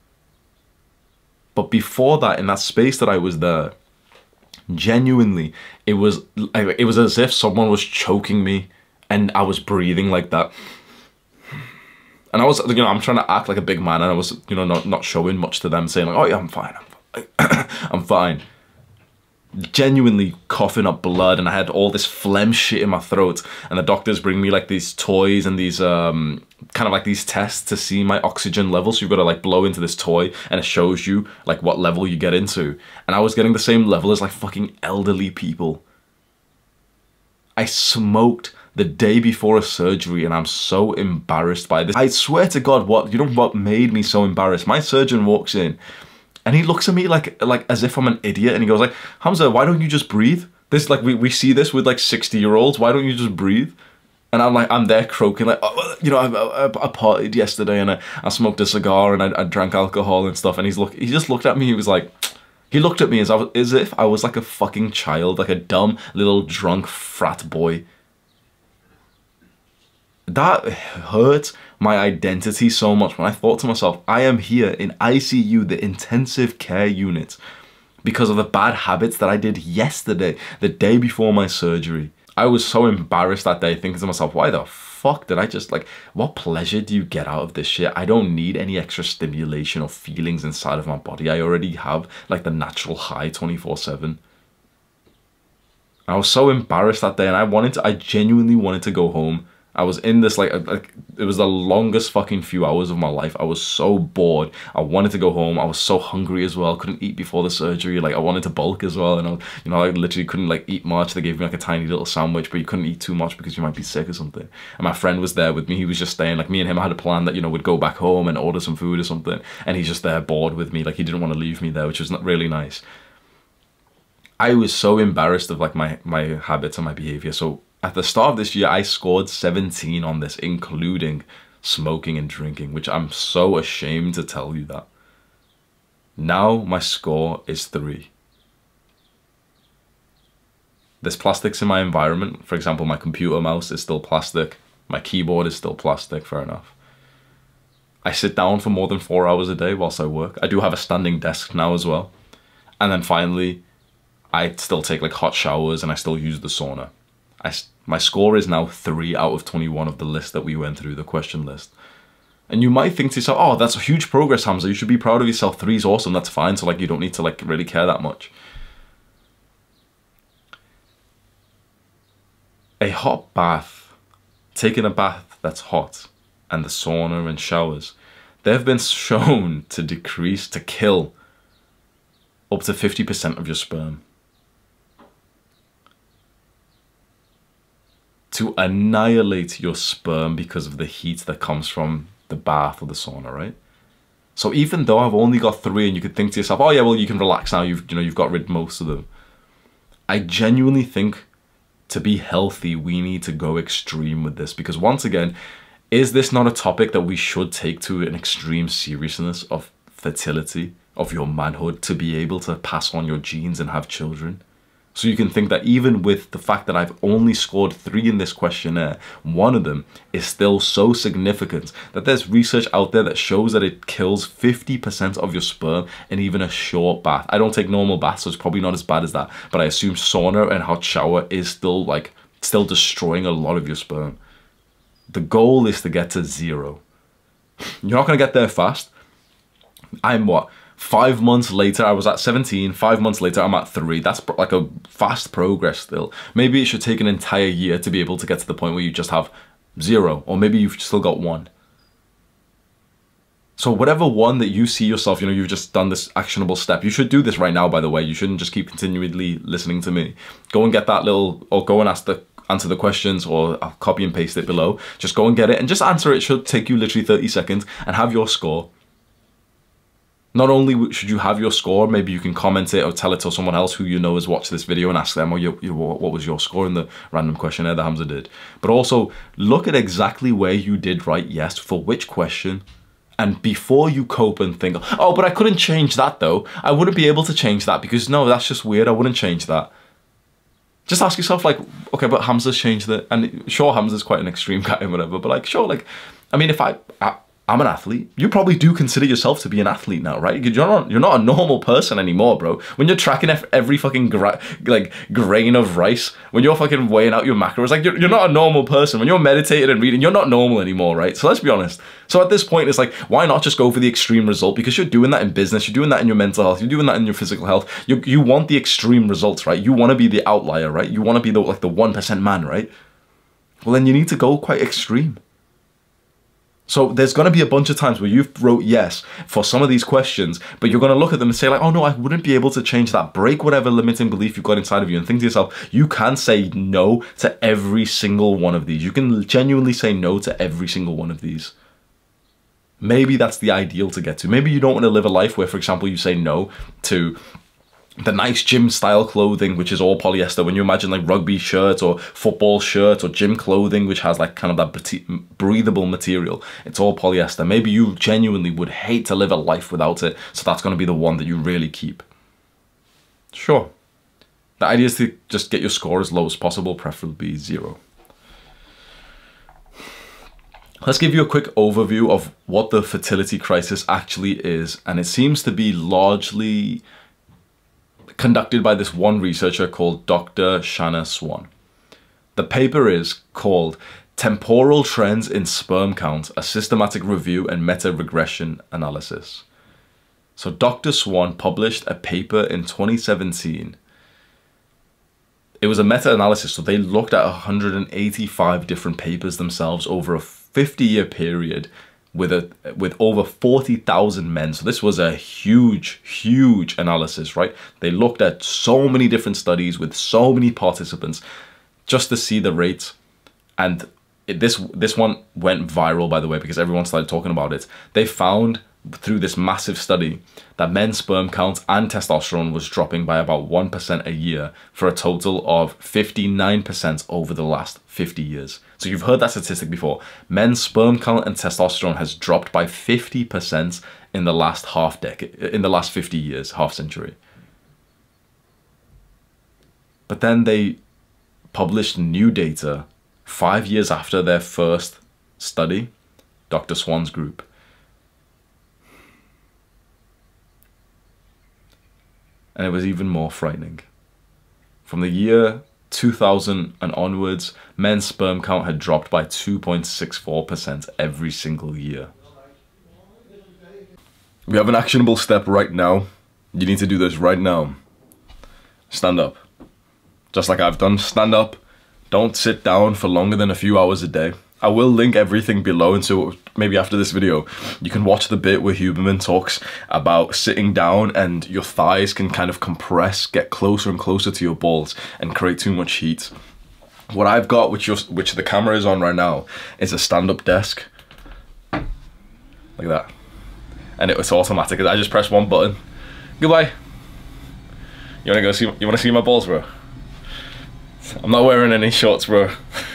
A: But before that, in that space that I was there, genuinely, it was as if someone was choking me and I was breathing like that. And I was, you know, I'm trying to act like a big man, and I was, you know, not showing much to them, saying like, oh yeah, I'm fine, I'm fine. Genuinely coughing up blood, and I had all this phlegm shit in my throat, and the doctors bring me like these toys and these kind of like these tests to see my oxygen level. So you've got to like blow into this toy and it shows you like what level you get into. And I was getting the same level as like fucking elderly people. I smoked the day before a surgery, and I'm so embarrassed by this. I swear to God, what made me so embarrassed? My surgeon walks in and he looks at me like as if I'm an idiot, and he goes like, Hamza, why don't you just breathe? This, like, we see this with like 60-year-olds, why don't you just breathe? And I'm there croaking like, oh, you know, I partied yesterday and I smoked a cigar and I drank alcohol and stuff, and he just looked at me, he looked at me as if I was like a fucking child, like a dumb little drunk frat boy. that hurt my identity so much when I thought to myself, I am here in ICU, the intensive care unit, because of the bad habits that I did yesterday, the day before my surgery. I was so embarrassed that day, thinking to myself, why the fuck did I just, like, what pleasure do you get out of this shit? I don't need any extra stimulation or feelings inside of my body. I already have, like, the natural high 24/7. I was so embarrassed that day, and I genuinely wanted to go home. I was in this, like it was the longest fucking few hours of my life. I was so bored. I wanted to go home. I was so hungry as well. Couldn't eat before the surgery. Like, I wanted to bulk as well. And I literally couldn't, like, eat much. They gave me, like, a tiny little sandwich, but you couldn't eat too much because you might be sick or something. And my friend was there with me. He was just staying, like, me and him had a plan that, you know, we'd go back home and order some food or something. And he's just there bored with me. Like, he didn't want to leave me there, which was not really nice. I was so embarrassed of, like, my habits and my behavior. So at the start of this year, I scored 17 on this, including smoking and drinking, which I'm so ashamed to tell you that. Now my score is 3. There's plastics in my environment. For example, my computer mouse is still plastic. My keyboard is still plastic, fair enough. I sit down for more than 4 hours a day whilst I work. I do have a standing desk now as well. And then finally, I still take, like, hot showers, and I still use the sauna. My score is now 3 out of 21 of the list that we went through, the question list. And you might think to yourself, oh, that's a huge progress, Hamza. You should be proud of yourself. 3 is awesome. That's fine. So, like, you don't need to, like, really care that much. A hot bath, taking a bath that's hot, and the sauna and showers, they've been shown to kill up to 50% of your sperm. To annihilate your sperm because of the heat that comes from the bath or the sauna, right? So even though I've only got 3, and you could think to yourself, oh yeah, well, you can relax now, you've got rid of most of them. I genuinely think to be healthy, we need to go extreme with this, because once again, is this not a topic that we should take to an extreme seriousness of fertility, of your manhood, to be able to pass on your genes and have children? So you can think that even with the fact that I've only scored 3 in this questionnaire, one of them is still so significant that there's research out there that shows that it kills 50% of your sperm in even a short bath. I don't take normal baths, so it's probably not as bad as that. But I assume sauna and hot shower is still destroying a lot of your sperm. The goal is to get to 0. You're not going to get there fast. I'm what? 5 months later, I was at 17. 5 months later, I'm at 3. That's like a fast progress still. Maybe it should take an entire year to be able to get to the point where you just have 0. Or maybe you've still got 1. So whatever one that you see yourself, you've just done this actionable step. You should do this right now, by the way. You shouldn't just keep continually listening to me. Go and get that or go and answer the questions, or I'll copy and paste it below. Just go and get it and just answer it. It should take you literally 30 seconds and have your score. Not only should you have your score, maybe you can comment it or tell it to someone else who you know has watched this video and ask them, what was your score in the random questionnaire that Hamza did. But also, look at exactly where you did right, yes, for which question. And before you cope and think, oh, but I couldn't change that though. I wouldn't be able to change that because no, that's just weird. I wouldn't change that. Just ask yourself, like, okay, but Hamza's changed it. And sure, Hamza's quite an extreme guy and whatever, but like, sure, like, I mean, if I'm an athlete. You probably do consider yourself to be an athlete now, right? You're not a normal person anymore, bro. When you're tracking every fucking grain of rice, when you're fucking weighing out your macros, like you're not a normal person. When you're meditating and reading, you're not normal anymore, right? So let's be honest. So at this point, it's like, why not just go for the extreme result? Because you're doing that in business, you're doing that in your mental health, you're doing that in your physical health. You want the extreme results, right? You want to be the outlier, right? You want to be the 1% man, right? Well, then you need to go quite extreme. So there's going to be a bunch of times where you've wrote yes for some of these questions, but you're going to look at them and say like, oh no, I wouldn't be able to change that. Break whatever limiting belief you've got inside of you and think to yourself, you can say no to every single one of these. You can genuinely say no to every single one of these. Maybe that's the ideal to get to. Maybe you don't want to live a life where, for example, you say no to the nice gym style clothing, which is all polyester. When you imagine like rugby shirts or football shirts or gym clothing, which has like kind of that breathable material, it's all polyester. Maybe you genuinely would hate to live a life without it. So that's going to be the one that you really keep. Sure. The idea is to just get your score as low as possible, preferably 0. Let's give you a quick overview of what the fertility crisis actually is, and it seems to be largely conducted by this one researcher called Dr. Shanna Swan. The paper is called Temporal Trends in Sperm Count, a Systematic Review and Meta-Regression Analysis. So Dr. Swan published a paper in 2017. It was a meta-analysis, so they looked at 185 different papers themselves over a 50-year period with over 40,000 men. So this was a huge analysis, right? They looked at so many different studies with so many participants just to see the rates. And this one went viral, by the way, because everyone started talking about it. They found through this massive study that men's sperm count and testosterone was dropping by about 1% a year for a total of 59% over the last 50 years. So you've heard that statistic before. Men's sperm count and testosterone has dropped by 50% in the last in the last 50 years, half century. But then they published new data 5 years after their first study, Dr. Swan's group. And it was even more frightening. From the year 2000 and onwards, men's sperm count had dropped by 2.64% every single year. We have an actionable step right now. You need to do this right now. Stand up. Just like I've done, stand up. Don't sit down for longer than a few hours a day. I will link everything below, and so maybe after this video you can watch the bit where Huberman talks about sitting down and your thighs can kind of compress, get closer and closer to your balls and create too much heat. What I've got, which the camera is on right now, is a stand-up desk like that, and it's automatic. I just press one button. Goodbye. You wanna see my balls, bro? I'm not wearing any shorts, bro.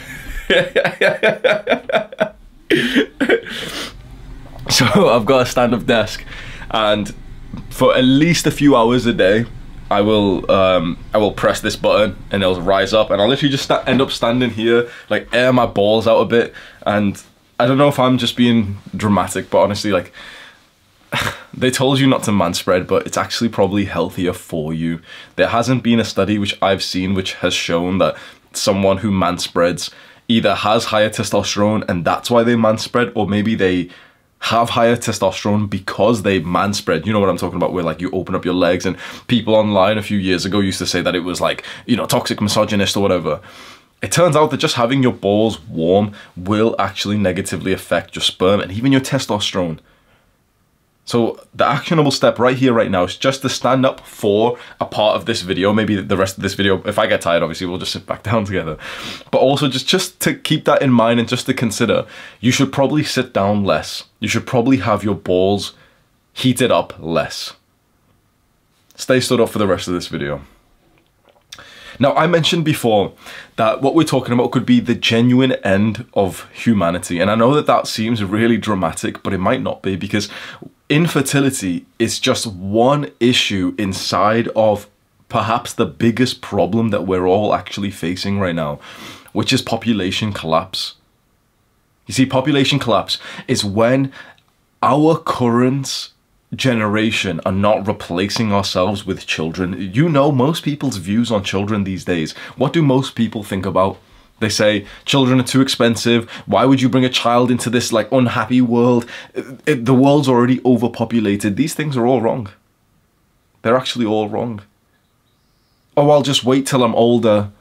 A: So I've got a stand-up desk, and for at least a few hours a day I will press this button and it'll rise up, and I'll literally just end up standing here, like air my balls out a bit. And I don't know if I'm just being dramatic, but honestly, like, they told you not to manspread, but it's actually probably healthier for you. There hasn't been a study which I've seen which has shown that someone who manspreads either has higher testosterone and that's why they manspread, or maybe they have higher testosterone because they manspread. You know what I'm talking about, where like you open up your legs, and people online a few years ago used to say that it was like, you know, toxic misogynist or whatever. It turns out that just having your balls warm will actually negatively affect your sperm and even your testosterone. So the actionable step right here, right now, is just to stand up for a part of this video. Maybe the rest of this video, if I get tired, obviously, we'll just sit back down together. But also just to keep that in mind and just to consider, you should probably sit down less. You should probably have your balls heated up less. Stay stood up for the rest of this video. Now, I mentioned before that what we're talking about could be the genuine end of humanity. And I know that that seems really dramatic, but it might not be, because infertility is just one issue inside of perhaps the biggest problem that we're all actually facing right now, which is population collapse. You see, population collapse is when our current generation are not replacing ourselves with children. You know, most people's views on children these days. What do most people think about? They say children are too expensive. Why would you bring a child into this like unhappy world? The world's already overpopulated. These things are all wrong. They're actually all wrong. Oh, I'll just wait till I'm older.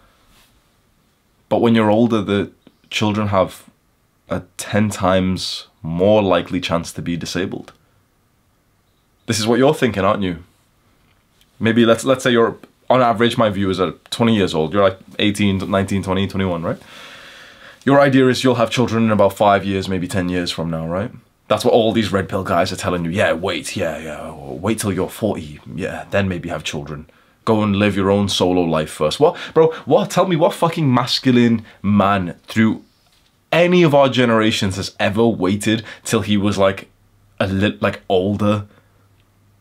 A: But when you're older, the children have a 10 times more likely chance to be disabled. This is what you're thinking, aren't you? Maybe let's say you're, on average, my viewers are 20 years old. You're like 18, 19, 20, 21, right? Your idea is you'll have children in about 5 years, maybe 10 years from now, right? That's what all these red pill guys are telling you. Yeah, wait, wait till you're 40. Yeah, then maybe have children. Go and live your own solo life first. What, bro, what? Tell me what fucking masculine man through any of our generations has ever waited till he was like older?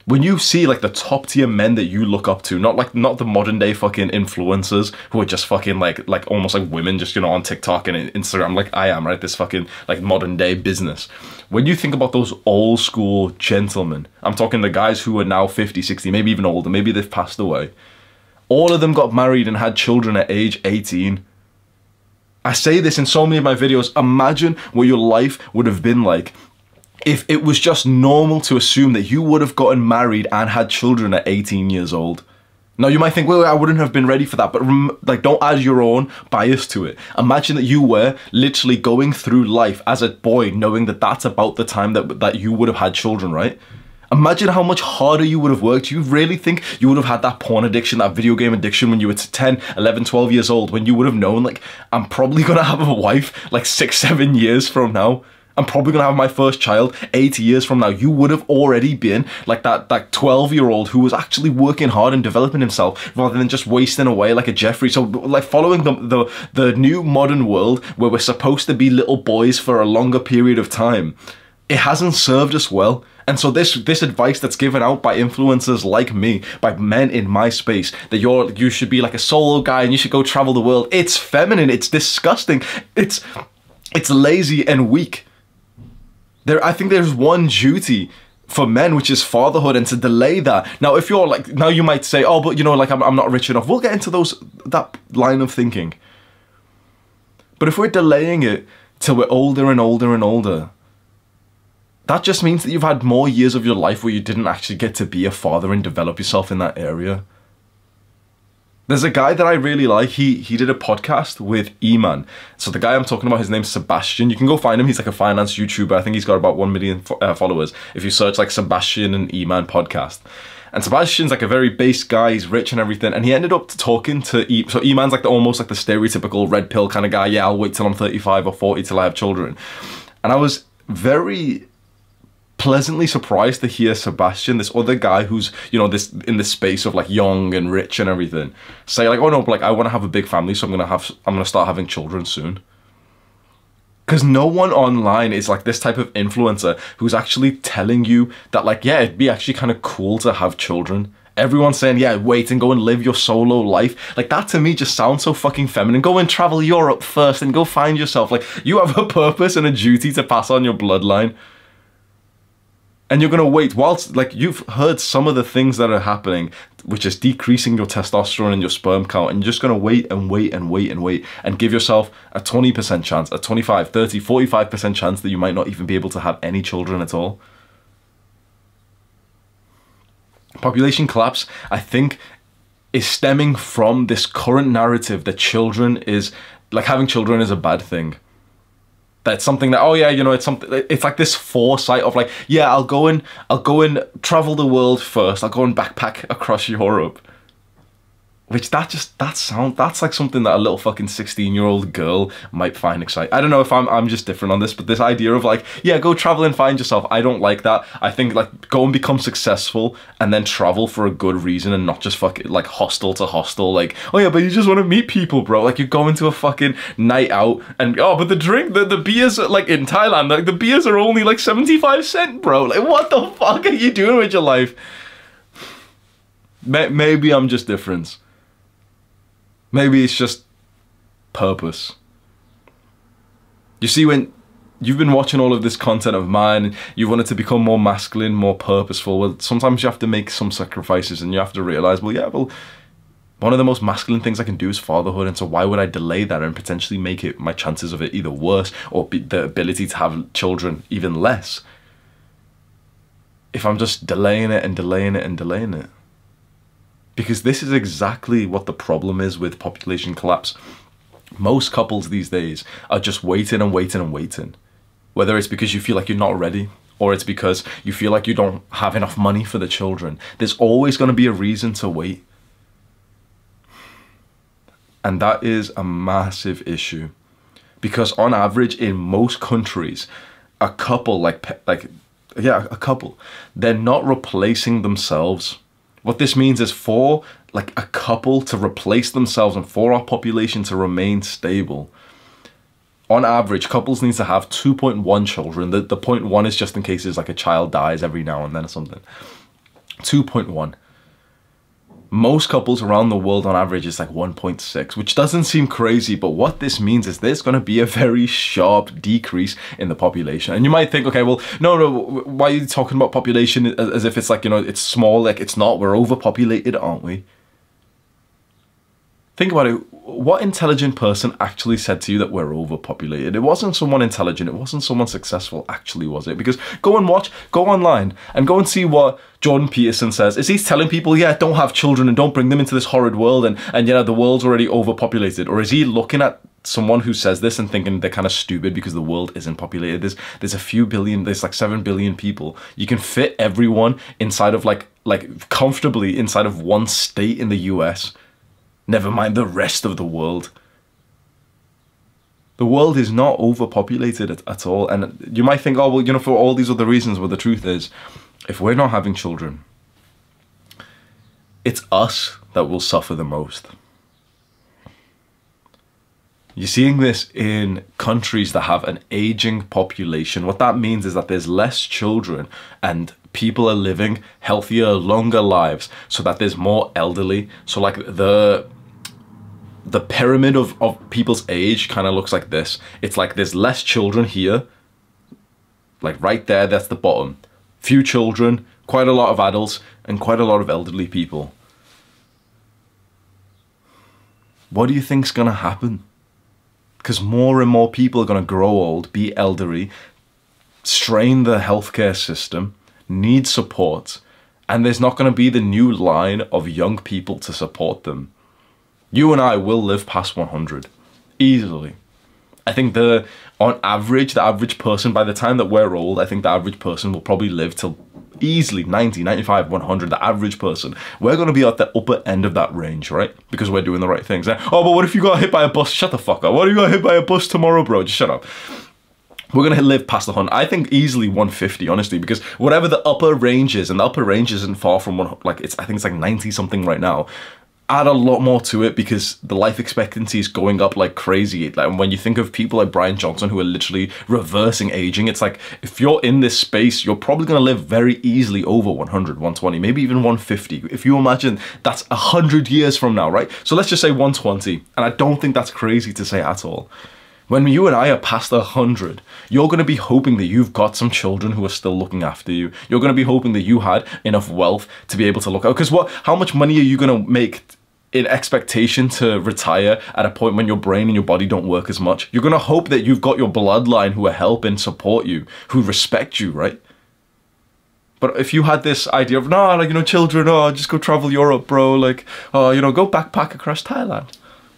A: when you see like the top tier men that you look up to, not the modern day fucking influencers who are just fucking like almost like women just, you know, on TikTok and Instagram, like I am, right? This fucking like modern day business. When you think about those old school gentlemen, I'm talking the guys who are now 50, 60, maybe even older, maybe they've passed away. All of them got married and had children at age 18. I say this in so many of my videos. Imagine what your life would have been like if it was just normal to assume that you would have gotten married and had children at 18 years old. Now you might think, well, I wouldn't have been ready for that, but like, don't add your own bias to it. Imagine that you were literally going through life as a boy knowing that that's about the time that you would have had children, right? Imagine how much harder you would have worked. You really think you would have had that porn addiction, that video game addiction when you were 10, 11, 12 years old, when you would have known, like, I'm probably gonna have a wife like 6, 7 years from now. I'm probably gonna have my first child 80 years from now. You would have already been like that 12-year-old who was actually working hard and developing himself rather than just wasting away like a Jeffrey. So like following the new modern world where we're supposed to be little boys for a longer period of time, it hasn't served us well. And so this advice that's given out by influencers like me, by men in my space, that you should be like a solo guy and you should go travel the world, it's feminine, it's disgusting, it's lazy and weak. I think there's one duty for men, which is fatherhood, and to delay that. Now, if you're like, now you might say, oh, but you know, like I'm not rich enough. We'll get into that line of thinking. But if we're delaying it till we're older and older and older, that just means that you've had more years of your life where you didn't actually get to be a father and develop yourself in that area. There's a guy that I really like. He did a podcast with E-Man. So the guy I'm talking about, his name's Sebastian. You can go find him. He's like a finance YouTuber. I think he's got about 1 million followers if you search like Sebastian and E-Man podcast. And Sebastian's like a very base guy. He's rich and everything. And he ended up talking to so E-Man's like almost like the stereotypical red pill kind of guy. Yeah, I'll wait till I'm 35 or 40 till I have children. And I was very pleasantly surprised to hear Sebastian, this other guy who's, you know, in this space of like young and rich and everything, say like, oh no, but like I want to have a big family, so I'm gonna start having children soon. Because no one online is like this type of influencer who's actually telling you that like, yeah, it'd be actually kind of cool to have children. Everyone's saying, yeah, wait and go and live your solo life. Like that to me just sounds so fucking feminine. Go and travel Europe first and go find yourself. Like you have a purpose and a duty to pass on your bloodline. And you're going to wait whilst, like, you've heard some of the things that are happening, which is decreasing your testosterone and your sperm count, and you're just going to wait and wait and wait and wait and give yourself a 20% chance, a 25, 30, 45% chance that you might not even be able to have any children at all. Population collapse, I think, is stemming from this current narrative that having children is a bad thing. That's something that, oh yeah, you know, it's like this foresight of like, yeah, I'll go and travel the world first. I'll go and backpack across Europe. Which that's like something that a little fucking 16-year-old girl might find exciting. I don't know if I'm just different on this, but this idea of like, yeah, go travel and find yourself, I don't like that. I think like go and become successful and then travel for a good reason and not just fucking like hostel to hostel. Like, oh yeah, but you just want to meet people, bro. Like you're going to a fucking night out and oh, but the beers are, like in Thailand, like the beers are only like 75 cents, bro. Like what the fuck are you doing with your life? Maybe I'm just different. Maybe it's just purpose. You see, when you've been watching all of this content of mine and you wanted to become more masculine, more purposeful, well, sometimes you have to make some sacrifices and you have to realize, well, yeah, well, one of the most masculine things I can do is fatherhood, and so why would I delay that and potentially make it my chances of it either worse or the ability to have children even less if I'm just delaying it and delaying it and delaying it? Because this is exactly what the problem is with population collapse. Most couples these days are just waiting and waiting and waiting. Whether it's because you feel like you're not ready, or it's because you feel like you don't have enough money for the children. There's always going to be a reason to wait. And that is a massive issue. Because on average, in most countries, a couple, a couple, they're not replacing themselves. What this means is for like a couple to replace themselves and for our population to remain stable, on average, couples need to have 2.1 children. The 0.1 is just in case there's like a child dies every now and then or something. 2.1. Most couples around the world on average is like 1.6, which doesn't seem crazy, but what this means is there's going to be a very sharp decrease in the population. And you might think, okay, well, no, why are you talking about population as if it's like, you know, it's small? Like, it's not. We're overpopulated, aren't we? Think about it. What intelligent person actually said to you that we're overpopulated? It wasn't someone intelligent. It wasn't someone successful, actually, was it? Because go online and go and see what Jordan Peterson says. Is he telling people, yeah, don't have children and don't bring them into this horrid world and you know, the world's already overpopulated? Or is he looking at someone who says this and thinking they're kind of stupid because the world isn't populated? There's a few billion, there's like 7 billion people. You can fit everyone inside of like comfortably inside of one state in the US. Never mind the rest of the world. The world is not overpopulated at all. And you might think, oh, well, you know, for all these other reasons, well, the truth is, if we're not having children, it's us that will suffer the most. You're seeing this in countries that have an aging population. What that means is that there's less children and people are living healthier, longer lives, so that there's more elderly. So like the pyramid of people's age kind of looks like this. It's like there's less children here, like right there, that's the bottom. Few children, quite a lot of adults, and quite a lot of elderly people. What do you think's gonna happen? Because more and more people are gonna grow old, be elderly, strain the healthcare system, need support, and there's not gonna be the new line of young people to support them. You and I will live past 100, easily. I think on average, the average person, by the time that we're old, I think the average person will probably live till easily 90, 95, 100, the average person. We're going to be at the upper end of that range, right? Because we're doing the right things. Oh, but what if you got hit by a bus? Shut the fuck up. What if you got hit by a bus tomorrow, bro? Just shut up. We're going to live past the 100. I think easily 150, honestly, because whatever the upper range is, and the upper range isn't far from one, like I think it's like 90 something right now. Add a lot more to it because the life expectancy is going up like crazy. Like when you think of people like Brian Johnson who are literally reversing aging, it's like if you're in this space, you're probably going to live very easily over 100, 120, maybe even 150. If you imagine that's 100 years from now, right? So let's just say 120. And I don't think that's crazy to say at all. When you and I are past 100, you're going to be hoping that you've got some children who are still looking after you. You're going to be hoping that you had enough wealth to be able to look out. Because how much money are you going to make in expectation to retire at a point when your brain and your body don't work as much? You're going to hope that you've got your bloodline who are helping support you, who respect you, right? But if you had this idea of, no, like, you know, children, oh, just go travel Europe, bro, like, oh, you know, go backpack across Thailand.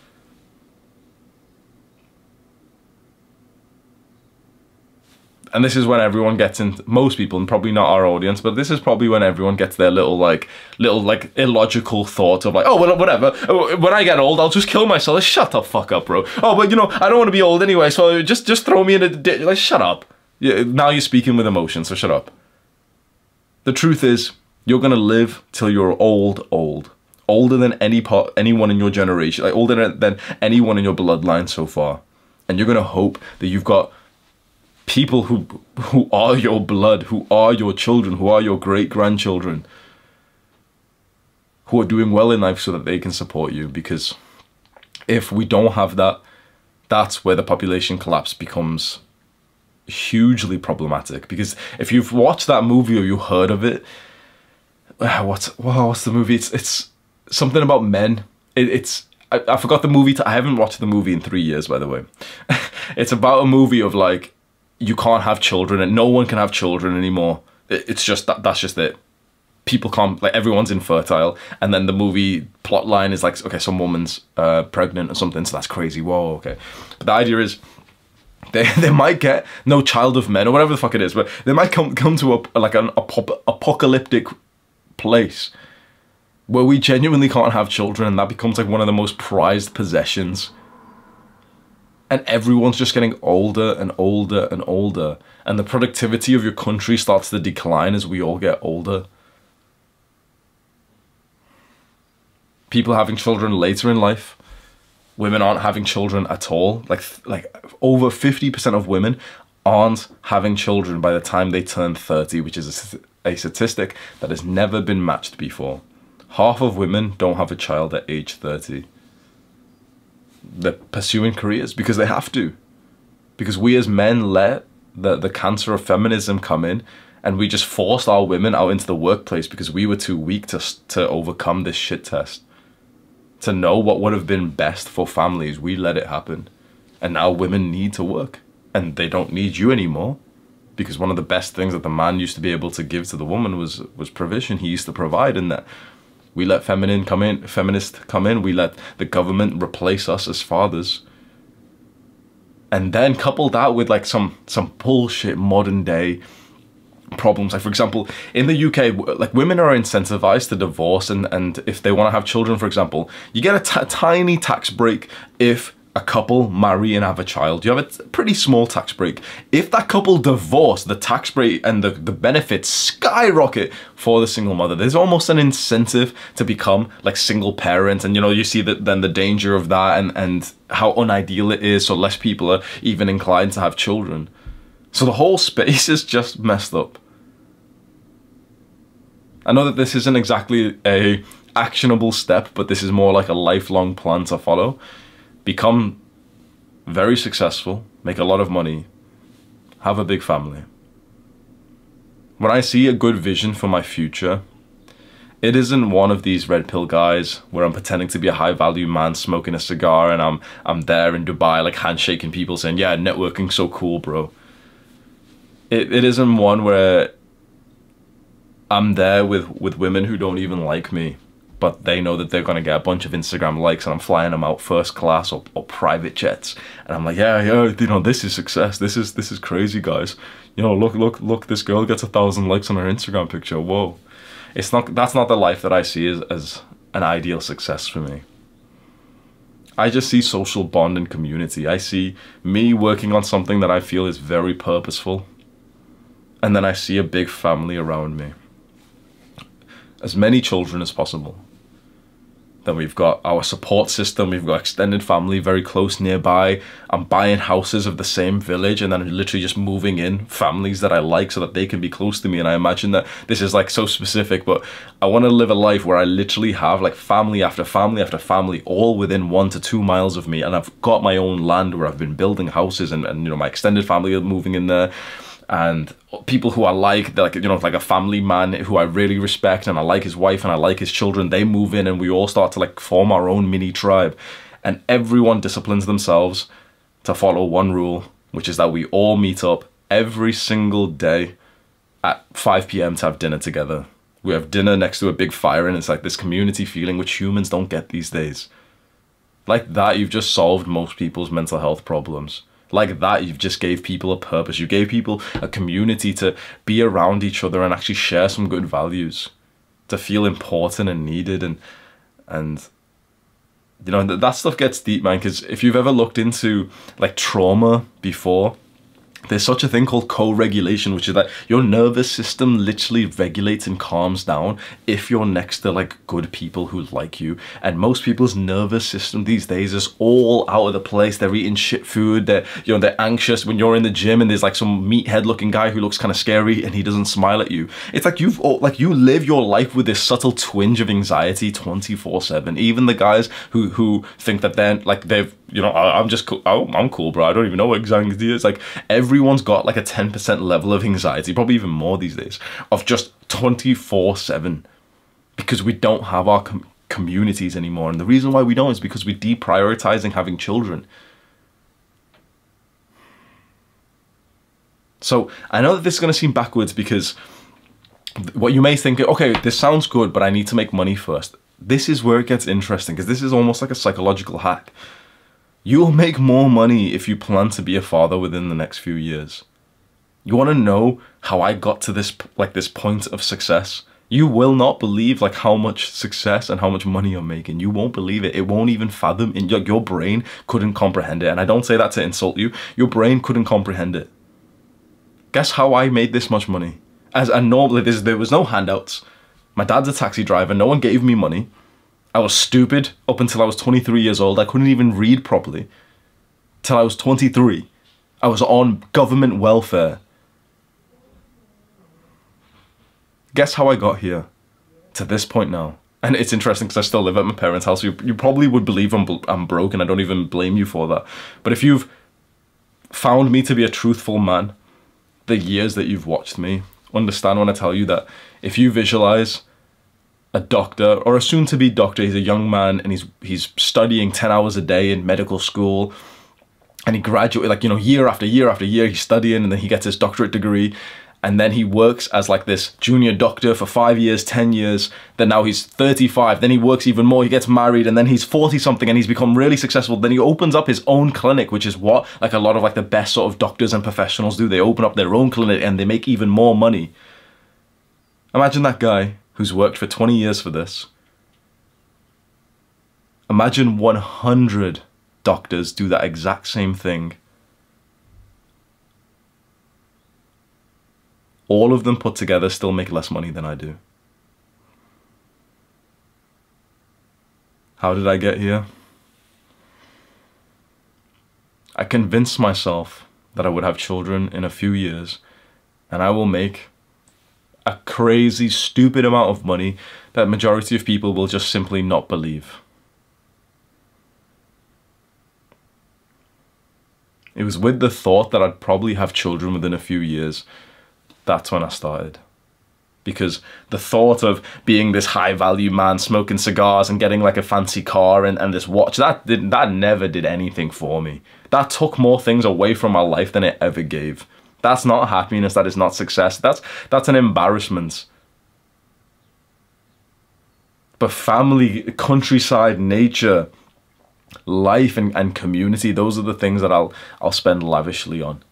A: And this is when everyone gets into, most people, and probably not our audience, but this is probably when everyone gets their little illogical thought of like, oh, well, whatever. When I get old, I'll just kill myself. Shut the fuck up, bro. Oh, but you know, I don't want to be old anyway, so just throw me in a ditch. Like, shut up. Yeah, now you're speaking with emotion, so shut up. The truth is, you're gonna live till you're old. Older than anyone in your generation, like older than anyone in your bloodline so far. And you're gonna hope that you've got people who are your blood, who are your children, who are your great-grandchildren, who are doing well in life so that they can support you. Because if we don't have that, that's where the population collapse becomes hugely problematic. Because if you've watched that movie or you heard of it, what's the movie? It's something about men. I forgot the movie. I haven't watched the movie in 3 years, by the way. It's about a movie of like, you can't have children and no one can have children anymore. It's just that's just it. People can't, like, everyone's infertile, and then the movie plot line is like, okay, some woman's pregnant or something, so that's crazy. Whoa, okay. But the idea is they might get no child of men or whatever the fuck it is, but they might come to an apocalyptic place where we genuinely can't have children, and that becomes like one of the most prized possessions. And everyone's just getting older and older and older. And the productivity of your country starts to decline as we all get older. People having children later in life. Women aren't having children at all. Like over 50% of women aren't having children by the time they turn 30, which is a statistic that has never been matched before. Half of women don't have a child at age 30. They're pursuing careers because they have to. Because we as men let the cancer of feminism come in, and we just forced our women out into the workplace because we were too weak to overcome this shit test. To know what would have been best for families, we let it happen. And now women need to work. And they don't need you anymore. Because one of the best things that the man used to be able to give to the woman was provision. He used to provide, and that we let feminists come in, we let the government replace us as fathers. And then couple that with like some bullshit modern day problems. Like, for example, in the UK, like, women are incentivized to divorce, and if they want to have children, for example, you get a tiny tax break if a couple marry and have a child. You have a pretty small tax break. If that couple divorce, the tax break and the benefits skyrocket for the single mother. There's almost an incentive to become like single parent, and you see that then the danger of that and how unideal it is, so less people are even inclined to have children. So the whole space is just messed up. I know that this isn't exactly a actionable step, but this is more like a lifelong plan to follow. Become very successful, make a lot of money, have a big family. When I see a good vision for my future, it isn't one of these red pill guys where I'm pretending to be a high value man smoking a cigar and I'm there in Dubai like handshaking people saying, yeah, networking's so cool, bro. It isn't one where I'm there with women who don't even like me, but they know that they're going to get a bunch of Instagram likes and I'm flying them out first class or private jets. And I'm like, yeah, this is success. This is crazy, guys. Look, this girl gets 1,000 likes on her Instagram picture. Whoa. That's not the life that I see as an ideal success for me. I just see social bond and community. I see me working on something that I feel is very purposeful. And then I see a big family around me. As many children as possible. Then we've got our support system, we've got extended family very close nearby. I'm buying houses of the same village and then literally just moving in families that I like so that they can be close to me. And I imagine that this is like so specific, but I want to live a life where I literally have like family after family after family all within 1 to 2 miles of me. And I've got my own land where I've been building houses and my extended family are moving in there. And people who I like a family man who I really respect, and I like his wife and I like his children, they move in and we all start to like form our own mini tribe. And everyone disciplines themselves to follow one rule, which is that we all meet up every single day at 5 p.m. to have dinner together. We have dinner next to a big fire, and it's like this community feeling which humans don't get these days. Like that, you've just solved most people's mental health problems. Like that, you've just gave people a purpose. You gave people a community to be around each other and actually share some good values, to feel important and needed. And that stuff gets deep, man, because if you've ever looked into like trauma before, there's such a thing called co-regulation, which is that your nervous system literally regulates and calms down if you're next to like good people who like you. And most people's nervous system these days is all out of the place. They're eating shit food. They're anxious when you're in the gym and there's like some meathead looking guy who looks kind of scary and he doesn't smile at you. It's like you live your life with this subtle twinge of anxiety 24/7. Even the guys who think that I'm just cool. I'm cool, bro. I don't even know what anxiety is. Like everyone's got like a 10% level of anxiety, probably even more these days, of just 24/7, because we don't have our communities anymore. And the reason why we don't is because we're deprioritizing having children. So I know that this is going to seem backwards, because what you may think, okay, this sounds good, but I need to make money first. This is where it gets interesting, because this is almost like a psychological hack. You'll make more money if you plan to be a father within the next few years. You want to know how I got to this point of success? You will not believe like how much success and how much money you're making. You won't believe it. It won't even fathom. Your brain couldn't comprehend it. And I don't say that to insult you. Your brain couldn't comprehend it. Guess how I made this much money? There was no handouts. My dad's a taxi driver. No one gave me money. I was stupid up until I was 23 years old. I couldn't even read properly. Till I was 23. I was on government welfare. Guess how I got here to this point now. And it's interesting because I still live at my parents' house. You probably would believe I'm broke, and I don't even blame you for that. But if you've found me to be a truthful man, the years that you've watched me, understand when I tell you that if you visualize a doctor, or a soon-to-be doctor, he's a young man and he's studying 10 hours a day in medical school, and he graduated, like, you know, year after year after year, he's studying, and then he gets his doctorate degree, and then he works as like this junior doctor for 5 years, 10 years, then now he's 35, then he works even more, he gets married, and then he's 40 something and he's become really successful. Then he opens up his own clinic, which is what like a lot of like the best sort of doctors and professionals do. They open up their own clinic and they make even more money. Imagine that guy who's worked for 20 years for this. Imagine 100 doctors do that exact same thing. All of them put together still make less money than I do. How did I get here? I convinced myself that I would have children in a few years, and I will make a crazy, stupid amount of money that majority of people will just simply not believe. It was with the thought that I'd probably have children within a few years. That's when I started. Because the thought of being this high value man smoking cigars and getting like a fancy car and this watch, that never did anything for me. That took more things away from my life than it ever gave. That's not happiness, that is not success. That's an embarrassment. But family, countryside, nature, life and community, those are the things that I'll spend lavishly on.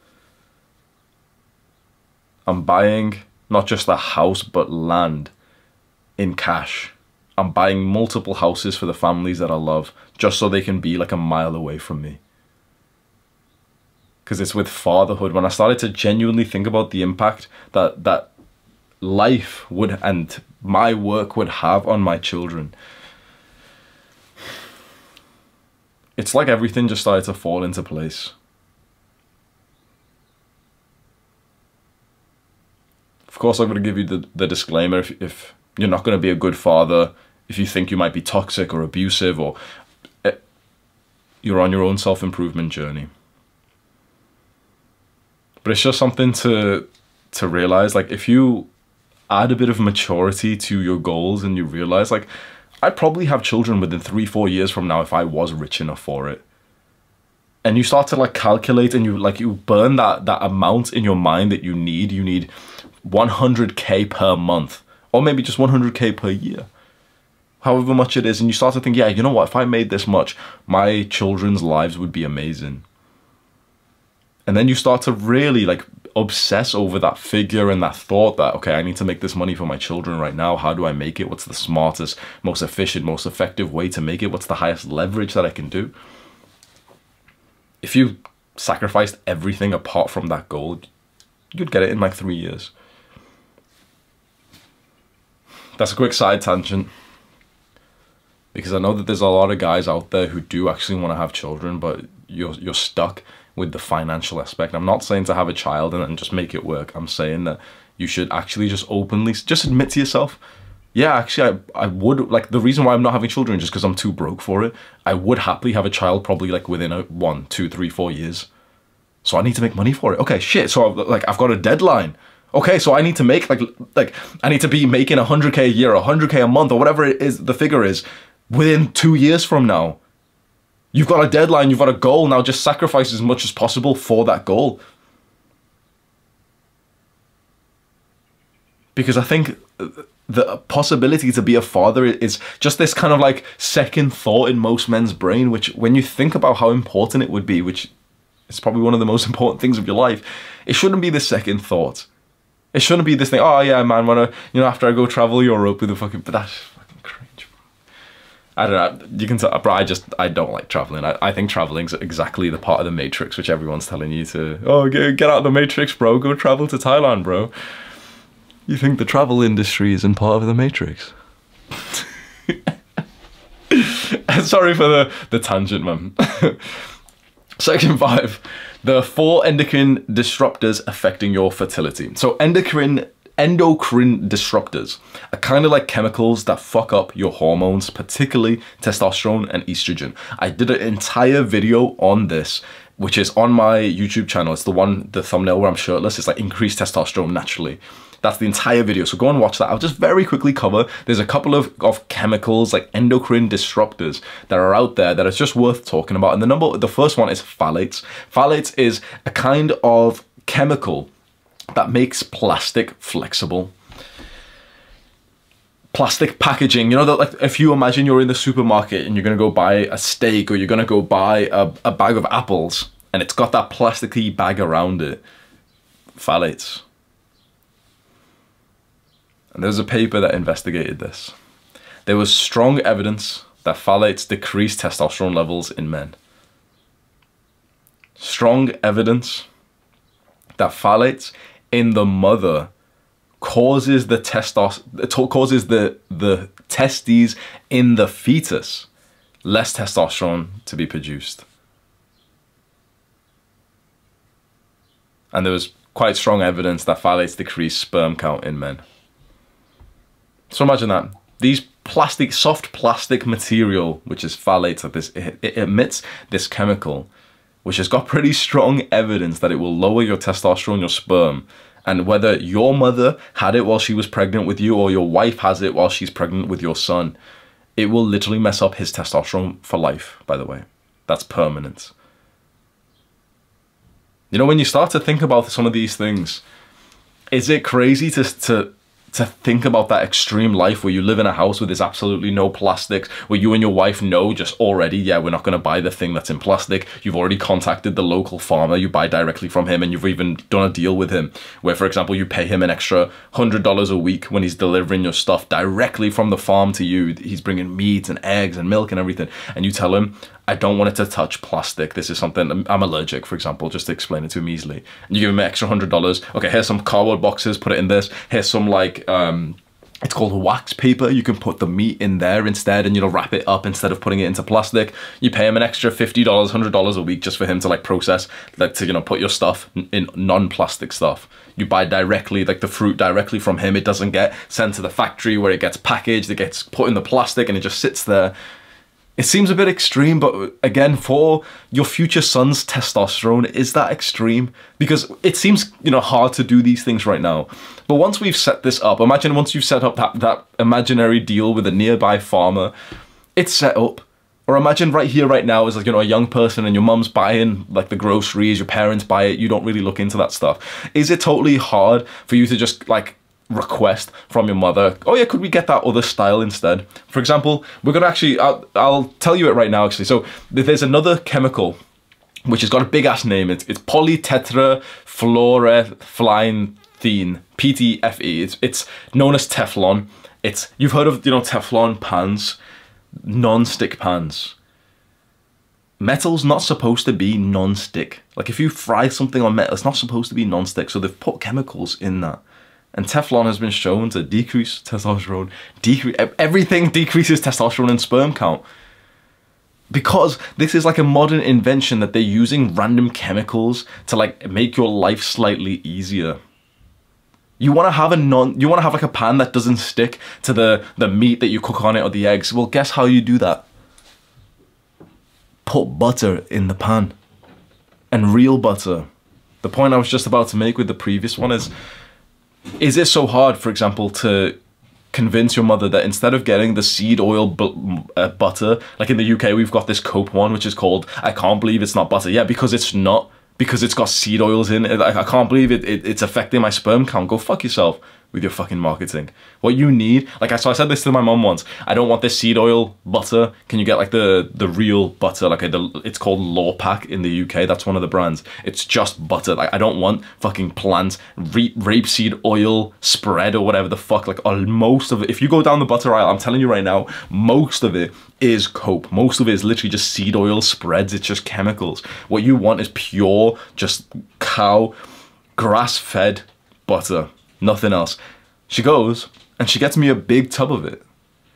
A: I'm buying not just a house, but land in cash. I'm buying multiple houses for the families that I love, just so they can be like a mile away from me. Because it's with fatherhood, when I started to genuinely think about the impact that life would and my work would have on my children, it's like everything just started to fall into place. Of course, I'm going to give you the disclaimer, if you're not going to be a good father, if you think you might be toxic or abusive, or you're on your own self-improvement journey. But it's just something to realize, like, if you add a bit of maturity to your goals and you realize, like, I'd probably have children within 3-4 years from now if I was rich enough for it. And you start to like calculate, and you burn that amount in your mind that you need 100k per month, or maybe just 100k per year, however much it is, and you start to think, yeah, you know what, if I made this much, my children's lives would be amazing. And then you start to really like obsess over that figure and that thought that, okay, I need to make this money for my children right now. How do I make it? What's the smartest, most efficient, most effective way to make it? What's the highest leverage that I can do? If you sacrificed everything apart from that goal, you'd get it in like 3 years. That's a quick side tangent, because I know that there's a lot of guys out there who do actually want to have children, but you're stuck with the financial aspect. I'm not saying to have a child and just make it work. I'm saying that you should actually just openly, just admit to yourself, yeah, actually I would, like, the reason why I'm not having children is just because I'm too broke for it. I would happily have a child probably like within 1, 2, 3, 4 years. So I need to make money for it. Okay, shit, so I've got a deadline. Okay, so I need to make like I need to be making 100k a year, 100k a month, or whatever it is the figure is, within 2 years from now. You've got a deadline, you've got a goal. Now just sacrifice as much as possible for that goal. Because I think the possibility to be a father is just this kind of like second thought in most men's brain, which when you think about how important it would be, which is probably one of the most important things of your life, it shouldn't be the second thought. It shouldn't be this thing, oh yeah, man, after I go travel Europe with a fucking, but that's fucking cringe, bro. I don't know, you can tell, bro, I don't like traveling. I think traveling's exactly the part of the Matrix which everyone's telling you to, oh, get out of the Matrix, bro, go travel to Thailand, bro. You think the travel industry isn't part of the Matrix? Sorry for the tangent, man. Section 5. The 4 endocrine disruptors affecting your fertility. So endocrine Endocrine disruptors are kind of like chemicals that fuck up your hormones, particularly testosterone and estrogen. I did an entire video on this, which is on my YouTube channel. It's the thumbnail where I'm shirtless. It's like increased testosterone naturally. That's the entire video, so go and watch that. I'll just very quickly cover, there's a couple of chemicals, like endocrine disruptors, that are out there that are just worth talking about. And the first one is phthalates. Phthalates is a kind of chemical that makes plastic flexible. Plastic packaging, you know, that like if you imagine you're in the supermarket and you're gonna go buy a steak, or you're gonna go buy a bag of apples, and it's got that plasticky bag around it. Phthalates. And there's a paper that investigated this. There was strong evidence that phthalates decrease testosterone levels in men. Strong evidence that phthalates in the mother causes the testes in the fetus less testosterone to be produced. And there was quite strong evidence that phthalates decrease sperm count in men. So imagine that. These plastic, soft plastic material, which is phthalates, like this, it emits this chemical, which has got pretty strong evidence that it will lower your testosterone, your sperm. And whether your mother had it while she was pregnant with you, or your wife has it while she's pregnant with your son, it will literally mess up his testosterone for life, by the way. That's permanent. You know, when you start to think about some of these things, is it crazy to think about that extreme life where you live in a house where there's absolutely no plastics, where you and your wife know just already, yeah, we're not going to buy the thing that's in plastic. You've already contacted the local farmer, you buy directly from him, and you've even done a deal with him where, for example, you pay him an extra $100 a week when he's delivering your stuff directly from the farm to you. He's bringing meat and eggs and milk and everything, and you tell him, I don't want it to touch plastic. This is something, I'm allergic, for example, just to explain it to him easily. And you give him an extra $100. Okay, here's some cardboard boxes, put it in this. Here's some like, it's called wax paper. You can put the meat in there instead, and, you know, wrap it up instead of putting it into plastic. You pay him an extra $50, $100 a week just for him to like process, like to, you know, put your stuff in non-plastic stuff. You buy directly, like the fruit directly from him. It doesn't get sent to the factory where it gets packaged. It gets put in the plastic and it just sits there. It seems a bit extreme, but again, for your future son's testosterone, is that extreme? Because it seems, you know, hard to do these things right now. But once we've set this up, imagine once you've set up that imaginary deal with a nearby farmer, it's set up. Or imagine right here, right now, as like, you know, a young person and your mum's buying like the groceries, your parents buy it, you don't really look into that stuff. Is it totally hard for you to just like request from your mother, oh yeah, could we get that other style instead? For example, we're gonna actually, I'll tell you it right now actually. So there's another chemical which has got a big ass name. It's polytetrafluoroethylene, PTFE. It's known as Teflon. You've heard of, you know, Teflon pans, non-stick pans. Metal's not supposed to be non-stick. Like if you fry something on metal, it's not supposed to be non-stick. So they've put chemicals in that. And Teflon has been shown to decrease testosterone, everything decreases testosterone and sperm count. Because this is like a modern invention that they're using random chemicals to like make your life slightly easier. You want to have like a pan that doesn't stick to the meat that you cook on it or the eggs. Well, guess how you do that? Put butter in the pan. And real butter. The point I was just about to make with the previous one is it so hard, for example, to convince your mother that instead of getting the seed oil butter, like in the UK, we've got this Cope one, which is called, I can't believe it's not butter. Yeah, because it's not, because it's got seed oils in it. I can't believe it's affecting my sperm count. Go fuck yourself with your fucking marketing. What you need, like so I said this to my mom once, I don't want this seed oil butter. Can you get like the real butter? Like it's called Lawpack in the UK. That's one of the brands. It's just butter. Like I don't want fucking plant rapeseed oil spread or whatever the fuck. Like most of it, if you go down the butter aisle, I'm telling you right now, most of it is Cope. Most of it is literally just seed oil spreads. It's just chemicals. What you want is pure, just cow, grass-fed butter. Nothing else. She goes and she gets me a big tub of it.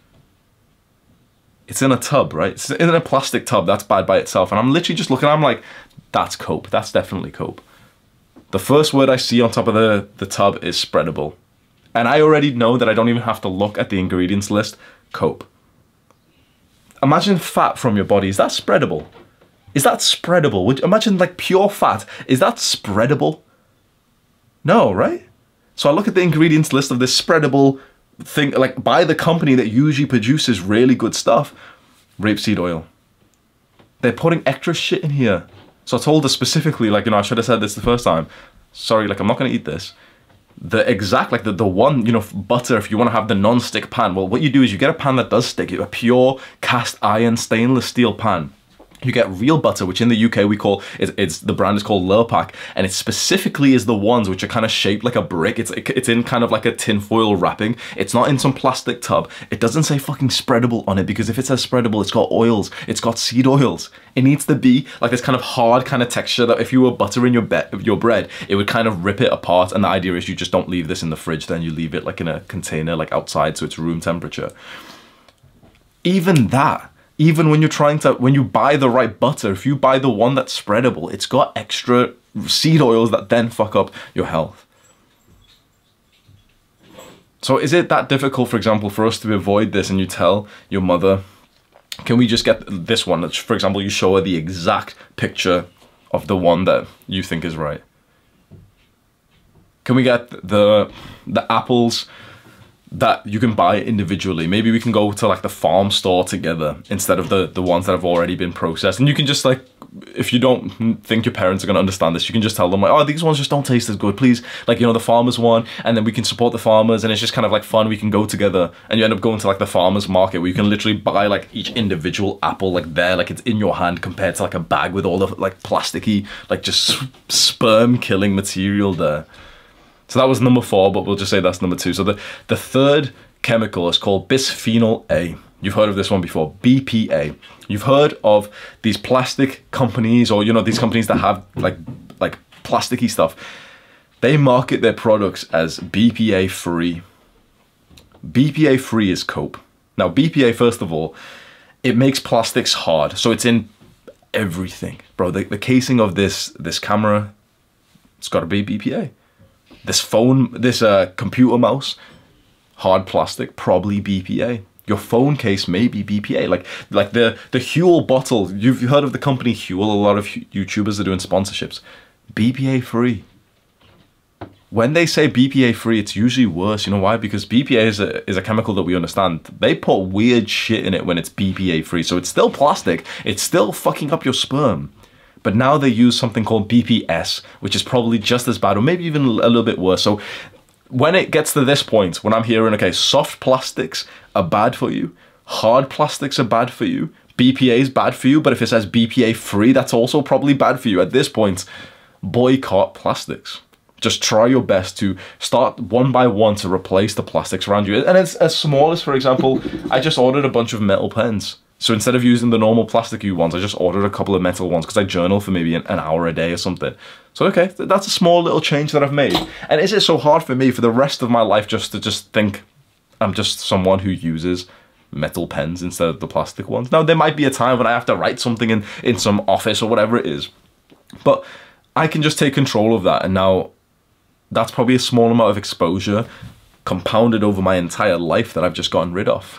A: It's in a tub, right? It's in a plastic tub. That's bad by itself. And I'm literally just looking, I'm like, that's Cope. That's definitely Cope. The first word I see on top of the tub is spreadable. And I already know that I don't even have to look at the ingredients list. Cope. Imagine fat from your body. Is that spreadable? Is that spreadable? Imagine like pure fat. Is that spreadable? No, right? So I look at the ingredients list of this spreadable thing, like by the company that usually produces really good stuff. Rapeseed oil. They're putting extra shit in here. So I told her specifically, like, you know, I should have said this the first time. Sorry, like, I'm not going to eat this. The exact, like, the one, you know, butter, if you want to have the non-stick pan, well, what you do is you get a pan that does stick, a pure cast iron stainless steel pan. You get real butter, which in the UK we call, it's the brand is called Lurpak, and it specifically is the ones which are kind of shaped like a brick. It's in kind of like a tinfoil wrapping. It's not in some plastic tub. It doesn't say fucking spreadable on it, because if it says spreadable, it's got oils. It's got seed oils. It needs to be like this kind of hard kind of texture that if you were buttering your bread, it would kind of rip it apart. And the idea is you just don't leave this in the fridge, then you leave it like in a container, like outside, so it's room temperature. Even that, even when you're trying to, when you buy the right butter, if you buy the one that's spreadable, it's got extra seed oils that then fuck up your health. So is it that difficult, for example, for us to avoid this, and you tell your mother, can we just get this one? For example, you show her the exact picture of the one that you think is right. Can we get the apples that you can buy individually? Maybe we can go to like the farm store together instead of the ones that have already been processed. And you can just like, if you don't think your parents are going to understand this, you can just tell them like, oh, these ones just don't taste as good, please. Like, you know, the farmer's one, and then we can support the farmers, and it's just kind of like fun. We can go together, and you end up going to like the farmer's market where you can literally buy like each individual apple like there, like it's in your hand, compared to like a bag with all the like plasticky, like just sperm killing material there. So that was number 4, but we'll just say that's number 2. So the third chemical is called bisphenol A. You've heard of this one before, BPA. You've heard of these plastic companies, or, you know, these companies that have like plasticky stuff. They market their products as BPA free. BPA free is Cope. Now BPA, first of all, it makes plastics hard. So it's in everything. Bro, the casing of this camera, it's got to be BPA. This phone, this computer mouse, hard plastic, probably BPA. Your phone case may be BPA. Like the Huel bottle, you've heard of the company Huel, a lot of YouTubers are doing sponsorships. BPA free. When they say BPA free, it's usually worse. You know why? Because BPA is a chemical that we understand. They put weird shit in it when it's BPA free. So it's still plastic. It's still fucking up your sperm. But now they use something called BPS, which is probably just as bad, or maybe even a little bit worse. So when it gets to this point, when I'm hearing, okay, soft plastics are bad for you, hard plastics are bad for you, BPA is bad for you, but if it says BPA free, that's also probably bad for you. At this point, boycott plastics. Just try your best to start one by one to replace the plastics around you. And it's as small as, for example, I just ordered a bunch of metal pens. So instead of using the normal plasticky ones, I just ordered a couple of metal ones because I journal for maybe an hour a day or something. So okay, that's a small little change that I've made. And is it so hard for me for the rest of my life just to think I'm just someone who uses metal pens instead of the plastic ones? Now, there might be a time when I have to write something in some office or whatever it is, but I can just take control of that. And now that's probably a small amount of exposure compounded over my entire life that I've just gotten rid of.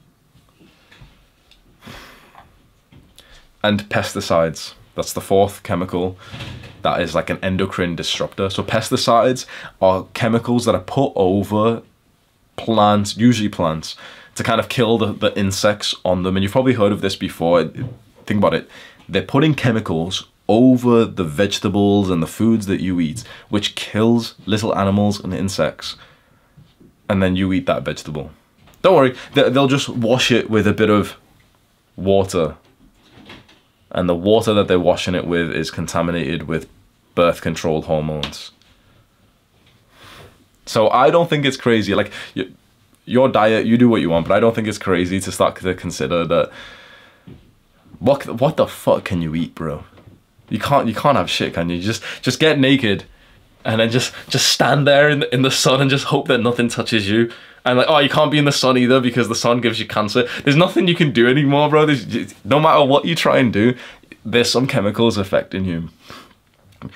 A: And pesticides, that's the 4th chemical that is like an endocrine disruptor. So pesticides are chemicals that are put over plants, usually plants, to kind of kill the insects on them. And you've probably heard of this before. Think about it. They're putting chemicals over the vegetables and the foods that you eat, which kills little animals and insects. And then you eat that vegetable. Don't worry, they'll just wash it with a bit of water. And the water that they're washing it with is contaminated with birth control hormones. So I don't think it's crazy. Like, your diet, you do what you want, but I don't think it's crazy to start to consider that. What the fuck can you eat, bro? You can't have shit, can you? Just get naked and then just stand there in the sun and just hope that nothing touches you. And like, oh, you can't be in the sun either because the sun gives you cancer. There's nothing you can do anymore, bro. No matter what you try and do, there's some chemicals affecting you.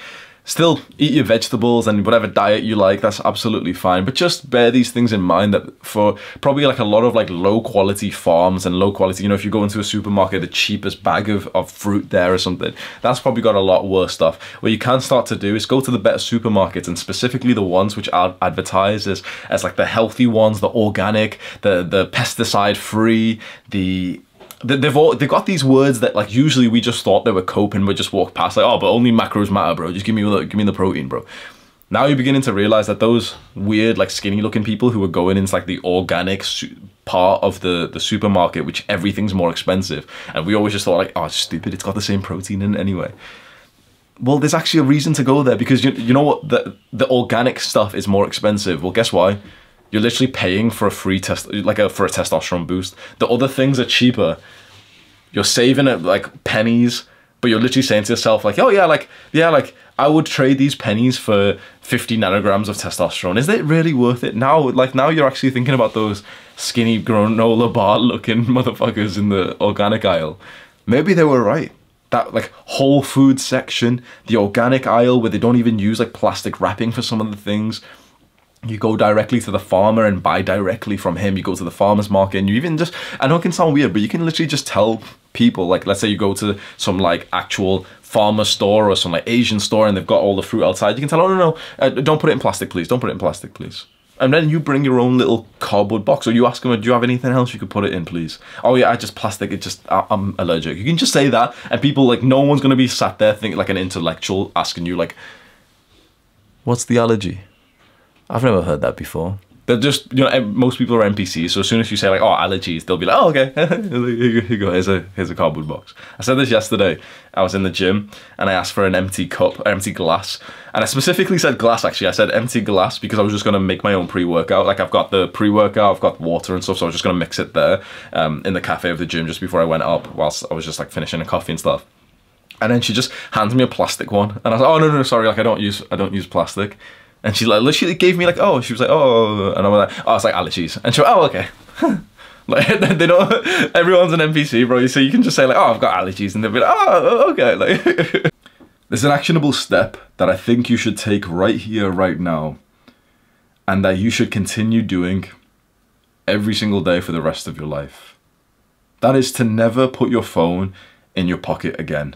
A: Still, eat your vegetables and whatever diet you like, that's absolutely fine. But just bear these things in mind that for probably like a lot of like low quality farms and low quality, you know, if you go into a supermarket, the cheapest bag of fruit there or something, that's probably got a lot worse stuff. What you can start to do is go to the better supermarkets, and specifically the ones which are advertised as like the healthy ones, the organic, the pesticide free, they've got these words that like usually we just thought they were cope and we just walk past like, oh, but only macros matter, bro. Just give me the protein, bro. Now you're beginning to realize that those weird like skinny looking people who are going into like the organic part of the supermarket, which everything's more expensive, and we always just thought like, oh, it's stupid, it's got the same protein in it anyway. Well, there's actually a reason to go there, because you know what, the organic stuff is more expensive. Well, guess why? You're literally paying for a free for a testosterone boost. The other things are cheaper. You're saving it like pennies, but you're literally saying to yourself like, oh yeah, like I would trade these pennies for 50 nanograms of testosterone. Is it really worth it? Now you're actually thinking about those skinny granola bar looking motherfuckers in the organic aisle. Maybe they were right. That like whole food section, the organic aisle where they don't even use like plastic wrapping for some of the things. You go directly to the farmer and buy directly from him. You go to the farmer's market and you even just, I know it can sound weird, but you can literally just tell people, like let's say you go to some like actual farmer store or some like Asian store and they've got all the fruit outside. You can tell, oh no, don't put it in plastic, please. Don't put it in plastic, please. And then you bring your own little cardboard box, or you ask them, do you have anything else you could put it in, please? Oh yeah, I just plastic, I'm allergic. You can just say that and people, like, no one's going to be sat there thinking like an intellectual asking you like, what's the allergy? I've never heard that before. They're just, you know, most people are NPCs, so as soon as you say like, oh, allergies, they'll be like, oh, okay, here you go, here's a cardboard box. I said this yesterday. I was in the gym and I asked for an empty cup, empty glass. And I specifically said glass, actually. I said empty glass because I was just going to make my own pre-workout. Like, I've got the pre-workout, I've got water and stuff, so I was just going to mix it there in the cafe of the gym just before I went up, whilst I was just like finishing a coffee and stuff. And then she just hands me a plastic one. And I was like, oh, no, sorry, like I don't use plastic. And she like literally gave me like, oh, she was like, oh, and I was like, oh, it's like allergies. And she went, oh, okay. Like, they don't, everyone's an NPC, bro. So you can just say like, oh, I've got allergies. And they'll be like, oh, okay. Like, there's an actionable step that I think you should take right here, right now. And that you should continue doing every single day for the rest of your life. That is to never put your phone in your pocket again.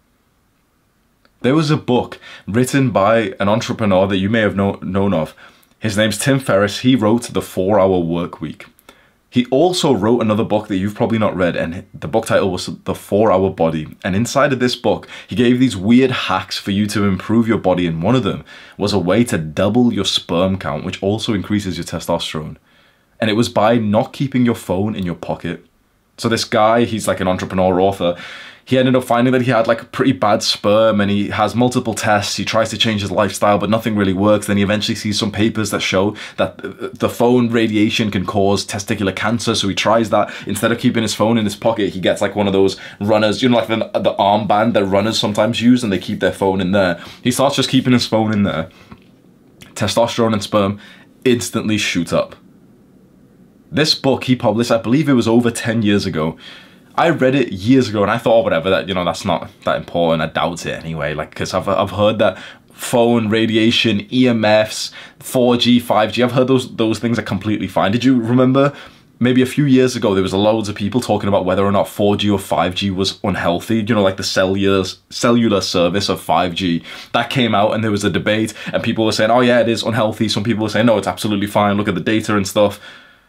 A: There was a book written by an entrepreneur that you may have known of. His name's Tim Ferriss. He wrote The 4-Hour Workweek. He also wrote another book that you've probably not read, and the book title was The 4-Hour Body. And inside of this book, he gave these weird hacks for you to improve your body, and one of them was a way to double your sperm count, which also increases your testosterone. And it was by not keeping your phone in your pocket. So this guy, he's like an entrepreneur author. He ended up finding that he had like pretty bad sperm and he has multiple tests. He tries to change his lifestyle, but nothing really works. Then he eventually sees some papers that show that the phone radiation can cause testicular cancer. So he tries that. Instead of keeping his phone in his pocket, he gets like one of those runners, you know, like the armband that runners sometimes use, and they keep their phone in there. He starts just keeping his phone in there. Testosterone and sperm instantly shoot up. This book he published, I believe it was over 10 years ago. I read it years ago and I thought, oh, whatever, that, you know, that's not that important. I doubt it anyway, like, because I've heard that phone radiation, EMFs, 4G, 5G, I've heard those things are completely fine. Did you remember maybe a few years ago there was loads of people talking about whether or not 4G or 5G was unhealthy? You know, like the cellular service of 5G that came out, and there was a debate and people were saying, oh yeah, it is unhealthy. Some people were saying, no, it's absolutely fine. Look at the data and stuff.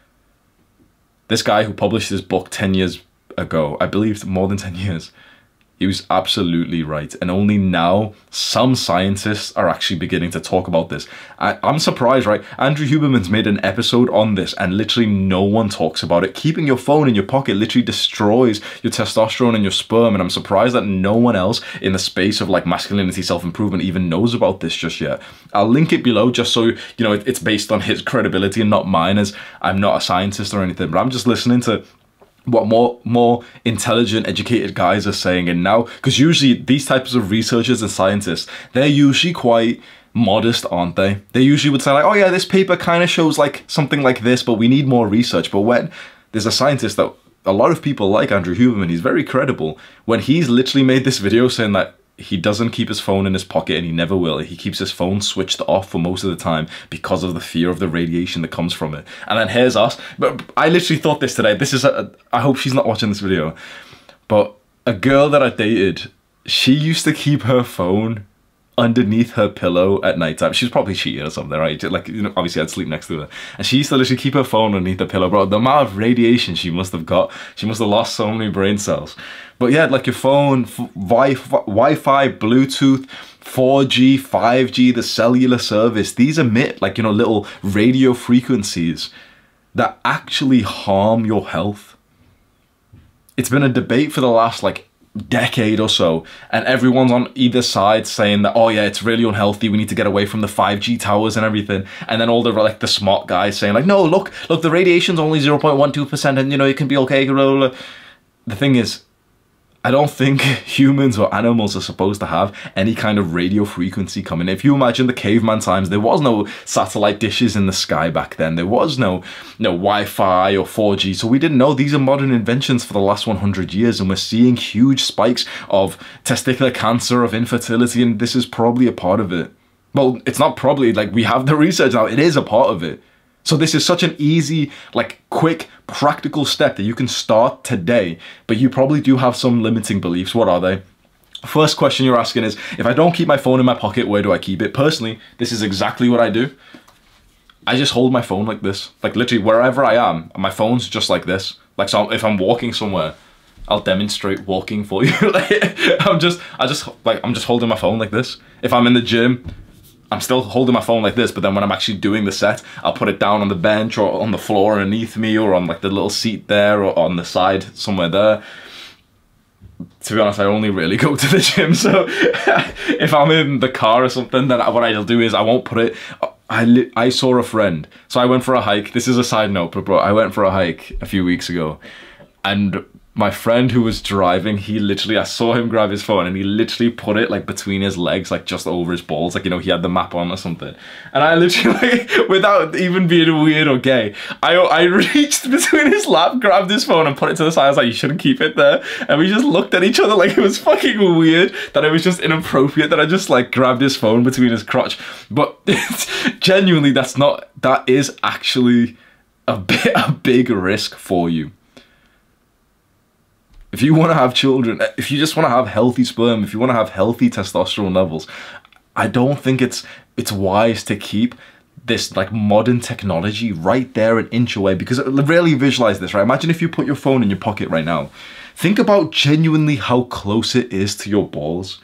A: This guy who published this book 10 years ago, I believe more than 10 years, he was absolutely right. And only now some scientists are actually beginning to talk about this. I'm surprised, right? Andrew Huberman's made an episode on this and literally no one talks about it. Keeping your phone in your pocket literally destroys your testosterone and your sperm, and I'm surprised that no one else in the space of like masculinity self-improvement even knows about this just yet. I'll link it below just so, you know, it's based on his credibility and not mine, as I'm not a scientist or anything, but I'm just listening to what more intelligent, educated guys are saying. And now, because usually these types of researchers and scientists, they're usually quite modest, aren't they? They usually would say like, oh yeah, this paper kind of shows like something like this, but we need more research. But when there's a scientist that a lot of people like, Andrew Huberman, he's very credible, when he's literally made this video saying that he doesn't keep his phone in his pocket, and he never will. He keeps his phone switched off for most of the time because of the fear of the radiation that comes from it. And then here's us. But I literally thought this today. This is I hope she's not watching this video. But a girl that I dated, she used to keep her phone underneath her pillow at night time. She was probably cheating or something, right? Like, you know, obviously I'd sleep next to her. And she used to literally keep her phone underneath the pillow, bro. The amount of radiation she must have got, she must have lost so many brain cells. But yeah, like your phone, Wi-Fi, Bluetooth, 4G, 5G, the cellular service, these emit like, you know, little radio frequencies that actually harm your health. It's been a debate for the last like decade or so, and everyone's on either side saying that, oh yeah, it's really unhealthy, we need to get away from the 5G towers and everything. And then all the like the smart guys saying like, no, look, the radiation's only 0.12%, and you know, it can be okay. The thing is, I don't think humans or animals are supposed to have any kind of radio frequency coming. If you imagine the caveman times, there was no satellite dishes in the sky back then. There was no Wi-Fi or 4G. So we didn't know. These are modern inventions for the last 100 years. And we're seeing huge spikes of testicular cancer, of infertility. And this is probably a part of it. Well, it's not probably, like, we have the research now. It is a part of it. So this is such an easy, like, quick, practical step that you can start today, but you probably do have some limiting beliefs. What are they? First question you're asking is, if I don't keep my phone in my pocket, where do I keep it? Personally, this is exactly what I do. I just hold my phone like this. Like, literally, wherever I am, my phone's just like this. Like, so if I'm walking somewhere, I'll demonstrate walking for you. Like, I'm just holding my phone like this. If I'm in the gym, I'm still holding my phone like this, but then when I'm actually doing the set, I'll put it down on the bench or on the floor underneath me, or on like the little seat there, or on the side somewhere there. To be honest, I only really go to the gym, so if I'm in the car or something, then what I'll do is I won't put it. I saw a friend, so I went for a hike. This is a side note, but bro, I went for a hike a few weeks ago, and my friend who was driving, I saw him grab his phone and he literally put it like between his legs, like just over his balls, like, you know, he had the map on or something. And I literally, like, without even being weird or gay, I reached between his lap, grabbed his phone and put it to the side. I was like, you shouldn't keep it there. And we just looked at each other like it was fucking weird, that it was just inappropriate that I just like grabbed his phone between his crotch. But genuinely, that is actually a big risk for you. If you want to have children, if you just want to have healthy sperm, if you want to have healthy testosterone levels, I don't think it's wise to keep this like modern technology right there an inch away. Because really visualize this, right? Imagine if you put your phone in your pocket right now. Think about genuinely how close it is to your balls.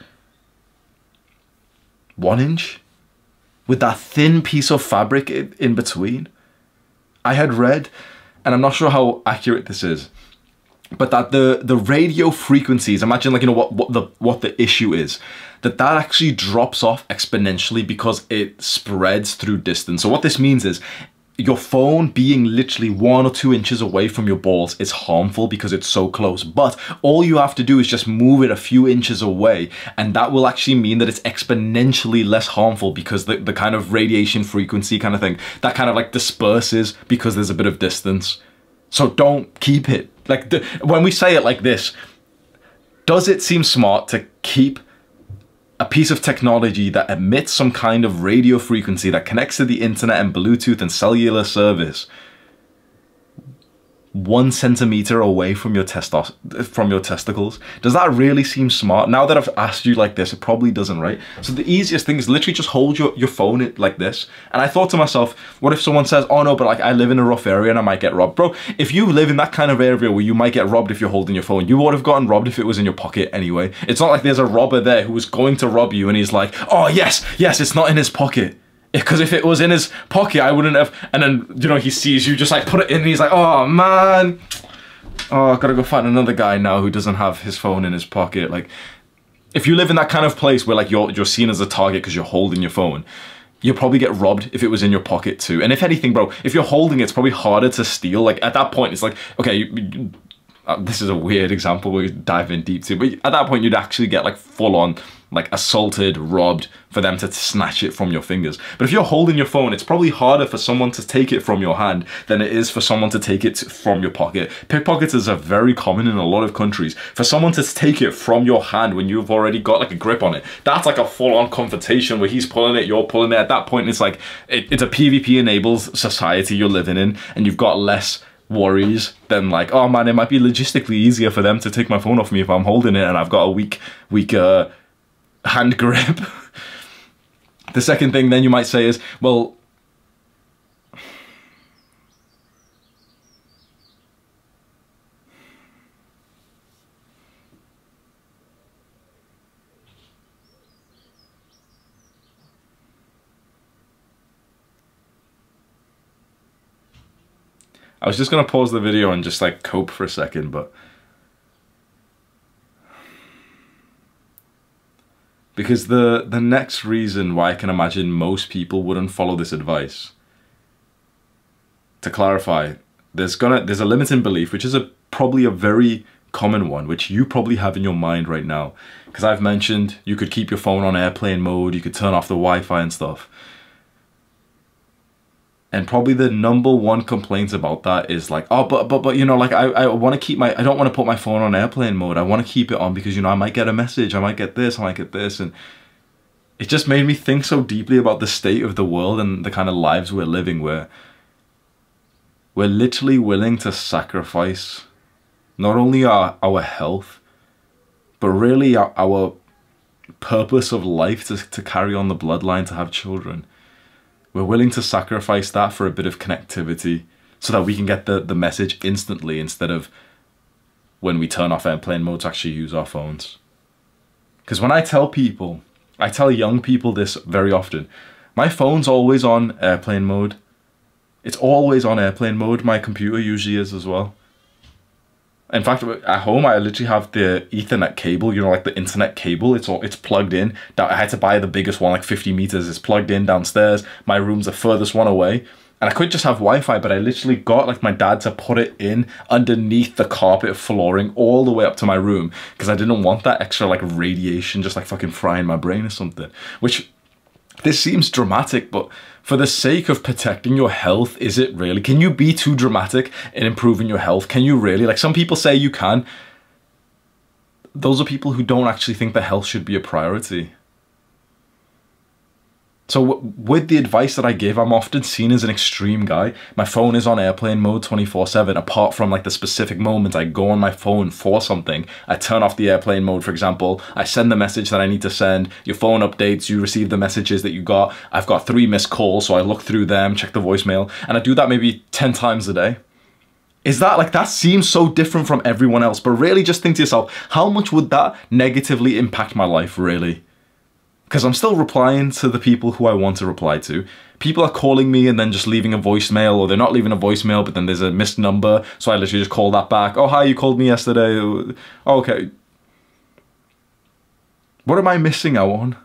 A: 1 inch? With that thin piece of fabric in between. I had read, and I'm not sure how accurate this is, but that the radio frequencies, imagine like, you know, what the issue is, that actually drops off exponentially because it spreads through distance. So what this means is your phone being literally 1 or 2 inches away from your balls is harmful because it's so close. But all you have to do is just move it a few inches away, and that will actually mean that it's exponentially less harmful, because the kind of radiation frequency kind of thing, that kind of like disperses because there's a bit of distance. So don't keep it. Like, when we say it like this, does it seem smart to keep a piece of technology that emits some kind of radio frequency that connects to the internet and Bluetooth and cellular service 1 centimeter away from your testicles? Does that really seem smart? Now that I've asked you like this, it probably doesn't, right? So the easiest thing is literally just hold your phone like this. And I thought to myself, what if someone says, oh no, but like I live in a rough area and I might get robbed? Bro, if you live in that kind of area where you might get robbed if you're holding your phone, you would have gotten robbed if it was in your pocket anyway. It's not like there's a robber there who was going to rob you and he's like, oh yes, it's not in his pocket. Because if it was in his pocket, I wouldn't have. And then, you know, he sees you just like put it in and he's like, oh man, oh, I've got to go find another guy now who doesn't have his phone in his pocket. Like, if you live in that kind of place where like you're seen as a target because you're holding your phone, you'll probably get robbed if it was in your pocket too. And if anything, bro, if you're holding it, it's probably harder to steal. Like, at that point, it's like, okay, this is a weird example we dive in deep to, but at that point you'd actually get like full on like assaulted, robbed, for them to snatch it from your fingers. But if you're holding your phone, it's probably harder for someone to take it from your hand than it is for someone to take it from your pocket. Pickpocketers are very common in a lot of countries. For someone to take it from your hand when you've already got like a grip on it, that's like a full-on confrontation where he's pulling it, you're pulling it. At that point, it's like, it's a PvP-enabled society you're living in, and you've got less worries than like, oh man, it might be logistically easier for them to take my phone off me if I'm holding it and I've got a weak hand grip. The second thing then you might say is, well, I was just gonna pause the video and just like cope for a second, but because the next reason why I can imagine most people wouldn't follow this advice, to clarify, there's a limiting belief, which is probably a very common one, which you probably have in your mind right now. Because I've mentioned you could keep your phone on airplane mode, you could turn off the Wi-Fi and stuff. And probably the #1 complaint about that is like, oh, but you know, like I want to keep I don't want to put my phone on airplane mode. I want to keep it on because, you know, I might get a message, I might get this, I might get this. And it just made me think so deeply about the state of the world and the kind of lives we're living, where we're literally willing to sacrifice not only our health, but really our purpose of life to carry on the bloodline, to have children. We're willing to sacrifice that for a bit of connectivity so that we can get the message instantly instead of when we turn off airplane mode to actually use our phones. Because when I tell people, I tell young people this very often, my phone's always on airplane mode. It's always on airplane mode. My computer usually is as well. In fact, at home, I literally have the Ethernet cable, you know, like the internet cable. It's plugged in. I had to buy the biggest one, like 50 meters. It's plugged in downstairs. My room's the furthest one away. And I could just have Wi-Fi, but I literally got like my dad to put it in underneath the carpet flooring all the way up to my room, because I didn't want that extra like radiation just like fucking frying my brain or something. Which, this seems dramatic, but for the sake of protecting your health, is it really? Can you be too dramatic in improving your health? Can you really? Like, some people say you can. Those are people who don't actually think that health should be a priority. So with the advice that I give, I'm often seen as an extreme guy. My phone is on airplane mode 24/7, apart from like the specific moment I go on my phone for something. I turn off the airplane mode, for example. I send the message that I need to send. Your phone updates, you receive the messages that you got. I've got 3 missed calls, so I look through them, check the voicemail, and I do that maybe 10 times a day. Is that like, that seems so different from everyone else, but really just think to yourself, how much would that negatively impact my life, really? Because I'm still replying to the people who I want to reply to. People are calling me and then just leaving a voicemail, or they're not leaving a voicemail, but then there's a missed number, so I literally just call that back. Oh, hi, you called me yesterday. Oh, okay. What am I missing out on?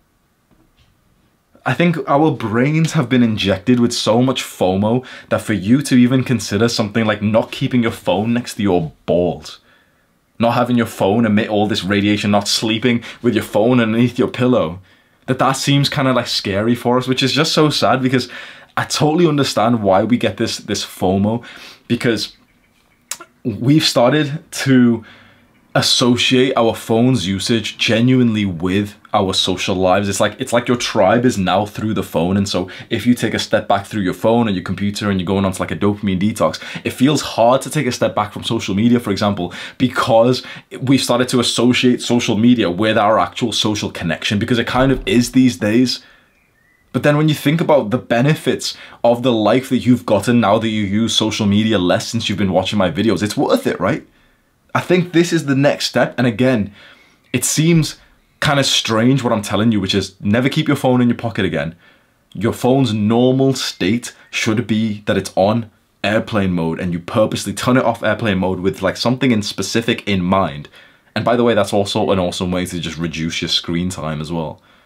A: I think our brains have been injected with so much FOMO that for you to even consider something like not keeping your phone next to your balls, not having your phone emit all this radiation, not sleeping with your phone underneath your pillow, that seems kind of like scary for us, which is just so sad, because I totally understand why we get this FOMO, because we've started to associate our phone's usage genuinely with our social lives. It's like your tribe is now through the phone, and so if you take a step back through your phone or your computer and you're going on to like a dopamine detox, it feels hard to take a step back from social media, for example, because we've started to associate social media with our actual social connection, because it kind of is these days. But then when you think about the benefits of the life that you've gotten now that you use social media less since you've been watching my videos, it's worth it, right? I think this is the next step. And again, it seems kind of strange what I'm telling you, which is never keep your phone in your pocket again. Your phone's normal state should be that it's on airplane mode, and you purposely turn it off airplane mode with like something in specific in mind. And by the way, that's also an awesome way to just reduce your screen time as well,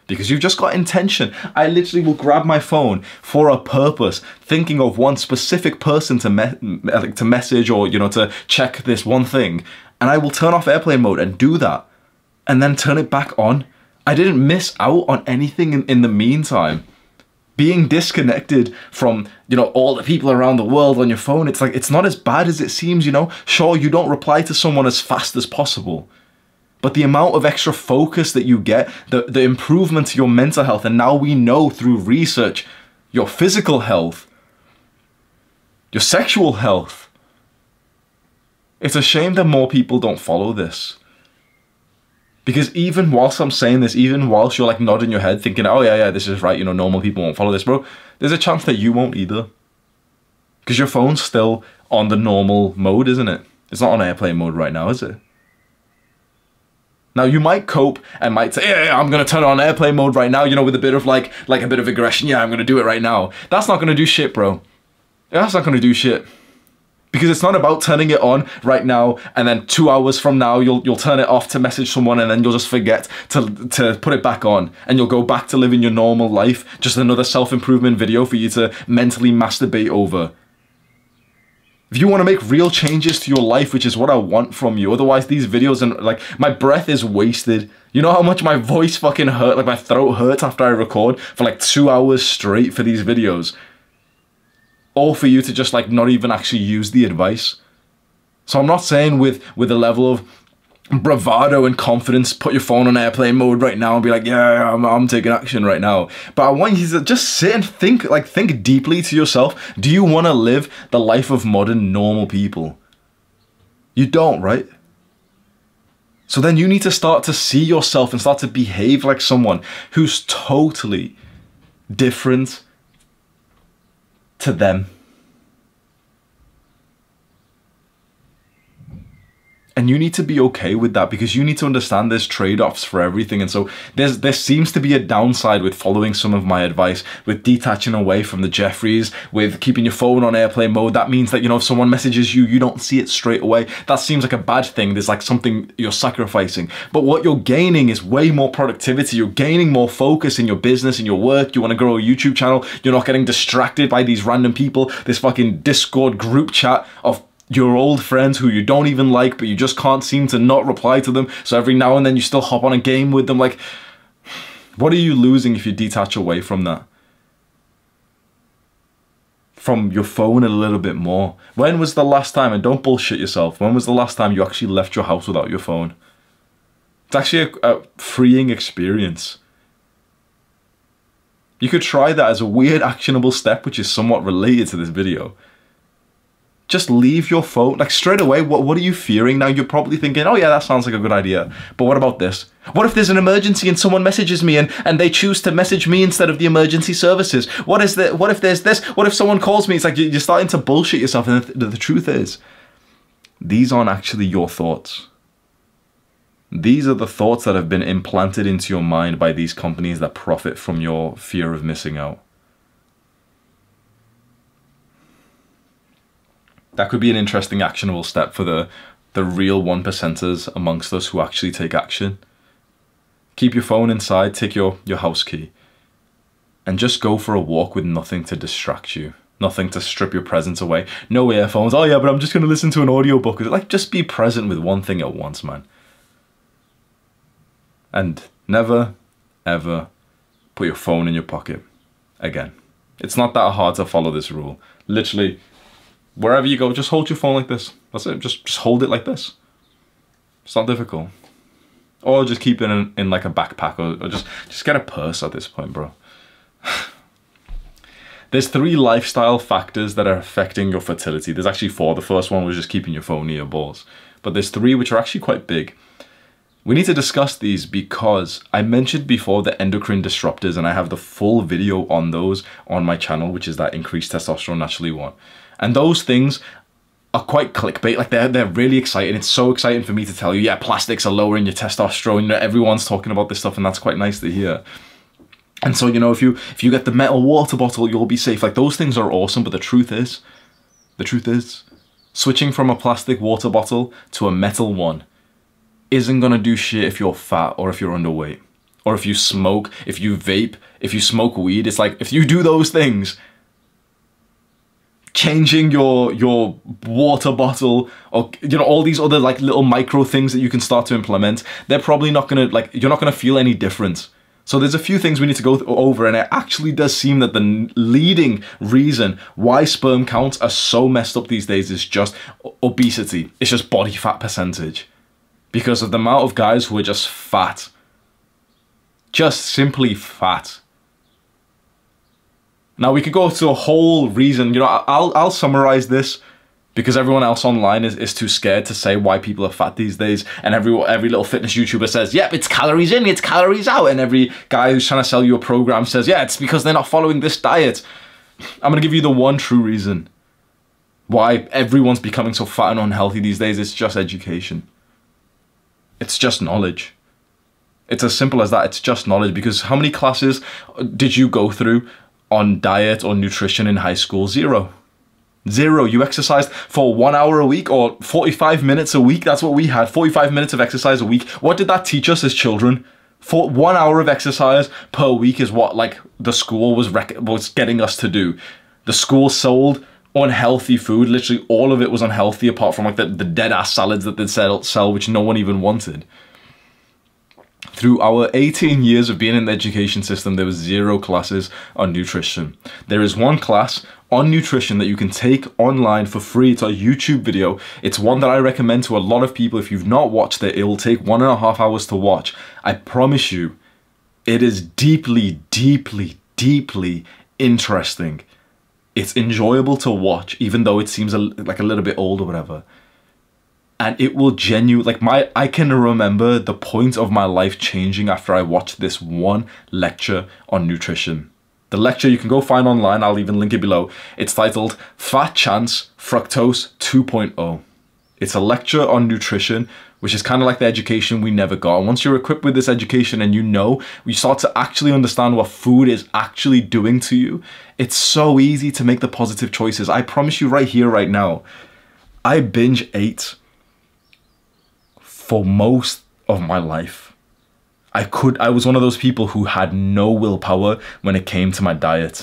A: because you've just got intention. I literally will grab my phone for a purpose, thinking of one specific person to message, or, you know, to check this one thing, and I will turn off airplane mode and do that, and then turn it back on. I didn't miss out on anything in the meantime. Being disconnected from, you know, all the people around the world on your phone, it's like, it's not as bad as it seems, you know. Sure, you don't reply to someone as fast as possible, but the amount of extra focus that you get, the improvement to your mental health, and now we know through research, your physical health, your sexual health. It's a shame that more people don't follow this. Because even whilst I'm saying this, even whilst you're like nodding your head thinking, oh yeah, this is right, you know, normal people won't follow this, bro, there's a chance that you won't either. Because your phone's still on the normal mode, isn't it? It's not on airplane mode right now, is it? Now, you might cope and might say, yeah, I'm going to turn on airplane mode right now, you know, with a bit of like a bit of aggression. Yeah, I'm going to do it right now. That's not going to do shit, bro. That's not going to do shit. Because it's not about turning it on right now, and then 2 hours from now, you'll turn it off to message someone, and then you'll just forget to put it back on, and you'll go back to living your normal life. Just another self-improvement video for you to mentally masturbate over. If you want to make real changes to your life, which is what I want from you, otherwise these videos, and like, my breath is wasted. You know how much my voice fucking hurt, like my throat hurts after I record for like 2 hours straight for these videos. All for you to just like not even actually use the advice. So I'm not saying with a level of bravado and confidence, put your phone on airplane mode right now and be like, yeah, I'm taking action right now. But I want you to just sit and think deeply to yourself. Do you want to live the life of modern normal people? You don't, right? So then you need to start to see yourself and start to behave like someone who's totally different to them. And you need to be okay with that, because you need to understand there's trade-offs for everything. And so there seems to be a downside with following some of my advice, with detaching away from the Jeffries, with keeping your phone on airplane mode. That means that, you know, if someone messages you, you don't see it straight away. That seems like a bad thing. There's like something you're sacrificing. But what you're gaining is way more productivity. You're gaining more focus in your business, in your work. You want to grow a YouTube channel. You're not getting distracted by these random people, this fucking Discord group chat of your old friends who you don't even like, but you just can't seem to not reply to them. So every now and then you still hop on a game with them. Like, what are you losing if you detach away from that? From your phone a little bit more. When was the last time, and don't bullshit yourself, when was the last time you actually left your house without your phone? It's actually a freeing experience. You could try that as a weird actionable step, which is somewhat related to this video. Just leave your phone, like straight away. What are you fearing now? You're probably thinking, oh yeah, that sounds like a good idea. But what about this? What if there's an emergency and someone messages me and they choose to message me instead of the emergency services? What if there's this? What if someone calls me? It's like you're starting to bullshit yourself. And the truth is, these aren't actually your thoughts. These are the thoughts that have been implanted into your mind by these companies that profit from your fear of missing out. That could be an interesting actionable step for the real 1%ers amongst us who actually take action. Keep your phone inside, take your house key, and just go for a walk with nothing to distract you. Nothing to strip your presence away. No earphones. Oh yeah, but I'm just going to listen to an audiobook. Like, just be present with one thing at once, man. And never, ever put your phone in your pocket again. It's not that hard to follow this rule. Literally, wherever you go, just hold your phone like this. That's it. Just hold it like this. It's not difficult. Or just keep it in like a backpack, or just get a purse at this point, bro. There's 3 lifestyle factors that are affecting your fertility. There's actually 4. The first one was just keeping your phone near your balls. But there's 3 which are actually quite big. We need to discuss these because I mentioned before the endocrine disruptors, and I have the full video on those on my channel, which is that Increased Testosterone Naturally one. And those things are quite clickbait. Like, they're really exciting. It's so exciting for me to tell you, yeah, plastics are lowering your testosterone. You know, everyone's talking about this stuff, and that's quite nice to hear. And so, you know, if you get the metal water bottle, you'll be safe. Like, those things are awesome, but the truth is, switching from a plastic water bottle to a metal one isn't gonna do shit if you're fat or if you're underweight. or if you smoke, if you vape, if you smoke weed, it's like, if you do those things, changing your water bottle, or you know, all these other like little micro things that you can start to implement, they're probably not gonna, like, you're not gonna feel any difference. So there's a few things we need to go over, and it actually does seem that the leading reason why sperm counts are so messed up these days is just obesity. It's just body fat percentage, because of the amount of guys who are just fat. Just simply fat. Now we could go to a whole reason, you know, I'll summarize this because everyone else online is too scared to say why people are fat these days, and every little fitness YouTuber says, yep, it's calories in, it's calories out, and every guy who's trying to sell you a program says, yeah, it's because they're not following this diet. I'm gonna give you the one true reason why everyone's becoming so fat and unhealthy these days. It's just education. It's just knowledge. It's as simple as that. It's just knowledge. Because how many classes did you go through on diet or nutrition in high school? Zero. Zero. You exercised for 1 hour a week or 45 minutes a week. That's what we had. 45 minutes of exercise a week. What did that teach us as children? For 1 hour of exercise per week is what, like, the school was getting us to do. The school sold unhealthy food. Literally all of it was unhealthy, apart from like the dead ass salads that they'd sell, which no one even wanted. Through our 18 years of being in the education system, there was 0 classes on nutrition. There is one class on nutrition that you can take online for free. It's a YouTube video. It's one that I recommend to a lot of people. If you've not watched it, it will take 1.5 hours to watch. I promise you, it is deeply, deeply, deeply interesting. It's enjoyable to watch, even though it seems like a little bit old or whatever. And it will genuinely, like, I can remember the point of my life changing after I watched this one lecture on nutrition. The lecture you can go find online, I'll even link it below. It's titled Fat Chance Fructose 2.0. It's a lecture on nutrition, which is kind of like the education we never got. And once you're equipped with this education and you start to actually understand what food is actually doing to you, it's so easy to make the positive choices. I promise you right here, right now, I binge ate for most of my life. I was one of those people who had no willpower when it came to my diet.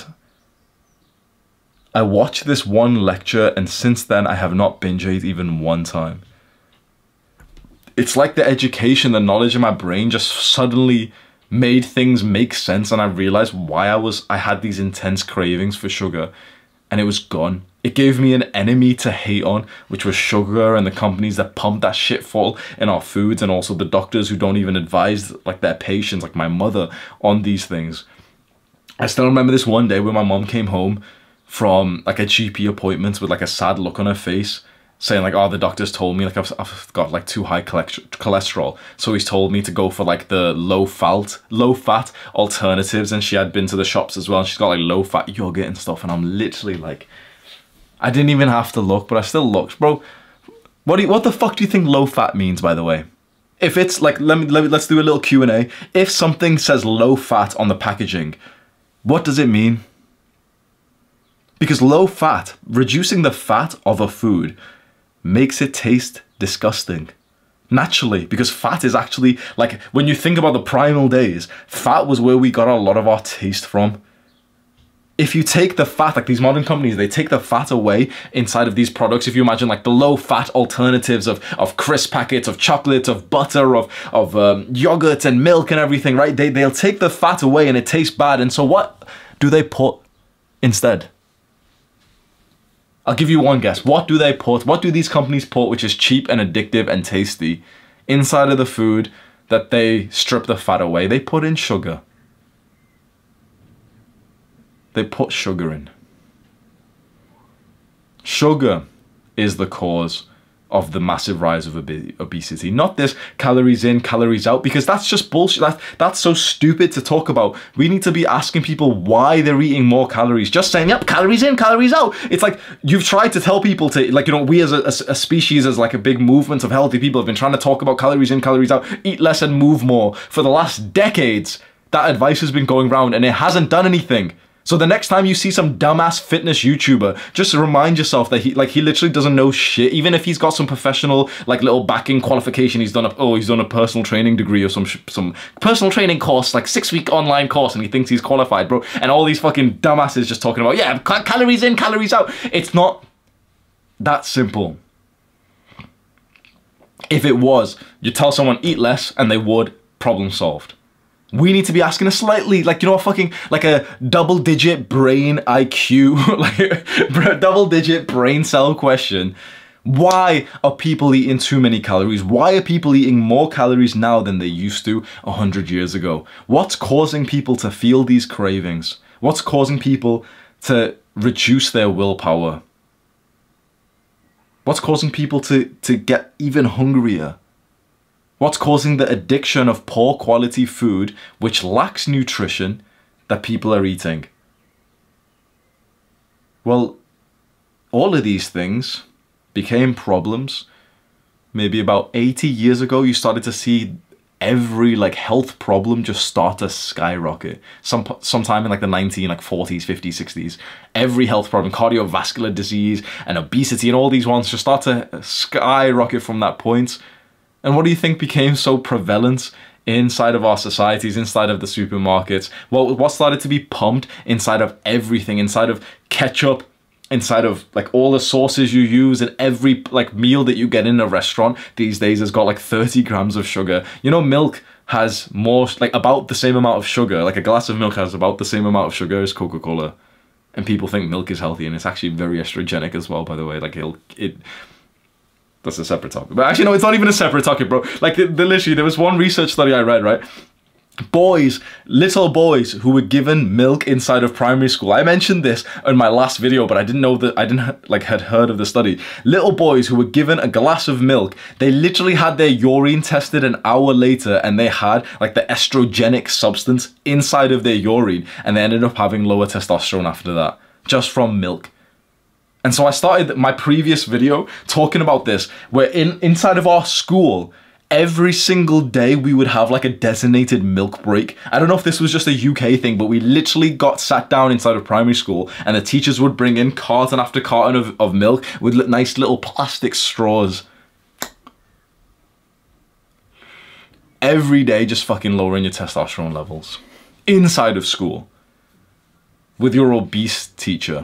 A: I watched this one lecture, and since then I have not binge ate even one time. It's like the education, the knowledge in my brain just suddenly made things make sense, and I realized why I had these intense cravings for sugar, and it was gone. It gave me an enemy to hate on, which was sugar and the companies that pump that shit full in our foods, and also the doctors who don't even advise like their patients, like my mother, on these things. I still remember this one day when my mom came home from like a GP appointment with like a sad look on her face, saying like, oh, the doctor's told me like I've got like too high cholesterol, so he's told me to go for like the low fat alternatives. And she had been to the shops as well, and she's got like low fat yogurt and stuff, and I'm literally like, I didn't even have to look, but I still looked. Bro, what the fuck do you think low fat means, by the way? If it's like, let's do a little Q&A. If something says low fat on the packaging, what does it mean? Because low fat, reducing the fat of a food, makes it taste disgusting. Naturally, because fat is actually, like, when you think about the primal days, fat was where we got a lot of our taste from. If you take the fat, like these modern companies, they take the fat away inside of these products. If you imagine like the low fat alternatives of crisp packets, of chocolate, of butter, of yogurt and milk and everything, right? They'll take the fat away and it tastes bad. And so what do they put instead? I'll give you one guess. What do they put? What do these companies put, which is cheap and addictive and tasty, inside of the food that they strip the fat away? They put in sugar. They put sugar in. Sugar is the cause of the massive rise of obesity. Not this calories in, calories out, because that's just bullshit. That's so stupid to talk about. We need to be asking people why they're eating more calories. Just saying, yep, calories in, calories out. It's like you've tried to tell people to, like, you know, we as a species, as like a big movement of healthy people have been trying to talk about calories in, calories out, eat less and move more for the last decades. That advice has been going around and it hasn't done anything. So the next time you see some dumbass fitness YouTuber, just remind yourself that he literally doesn't know shit. Even if he's got some professional, like, little backing qualification, he's done a personal training degree or some personal training course, like 6-week online course, and he thinks he's qualified, bro. And all these fucking dumbasses just talking about, yeah, calories in, calories out. It's not that simple. If it was, you tell someone eat less and they would, problem solved. We need to be asking a slightly, like, you know, like a double-digit brain IQ, like a double-digit brain cell question. Why are people eating too many calories? Why are people eating more calories now than they used to 100 years ago? What's causing people to feel these cravings? What's causing people to reduce their willpower? What's causing people to get even hungrier? What's causing the addiction of poor quality food, which lacks nutrition, that people are eating? Well, all of these things became problems. Maybe about 80 years ago, you started to see every, like, health problem just start to skyrocket. Sometime in, like, the 1940s, 50s, 60s, every health problem, cardiovascular disease and obesity and all these ones just start to skyrocket from that point. And what do you think became so prevalent inside of our societies, inside of the supermarkets? Well, what started to be pumped inside of everything, inside of ketchup, inside of, like, all the sauces you use, and every, like, meal that you get in a restaurant these days has got like 30 grams of sugar. You know, milk has more, like, about the same amount of sugar. Like, a glass of milk has about the same amount of sugar as Coca-Cola. And people think milk is healthy, and it's actually very estrogenic as well, by the way. Like, that's a separate topic. But actually, no, it's not even a separate topic, bro. Like, literally, there was one research study I read, right? Boys, little boys who were given milk inside of primary school. I mentioned this in my last video, but I didn't know that, had heard of the study. Little boys who were given a glass of milk, they literally had their urine tested an hour later, and they had, like, the estrogenic substance inside of their urine, and they ended up having lower testosterone after that, just from milk. And so I started my previous video talking about this, where inside of our school, every single day we would have, like, a designated milk break. I don't know if this was just a UK thing, but we literally got sat down inside of primary school, and the teachers would bring in carton after carton of milk with nice little plastic straws. Every day just fucking lowering your testosterone levels. Inside of school. With your obese teacher.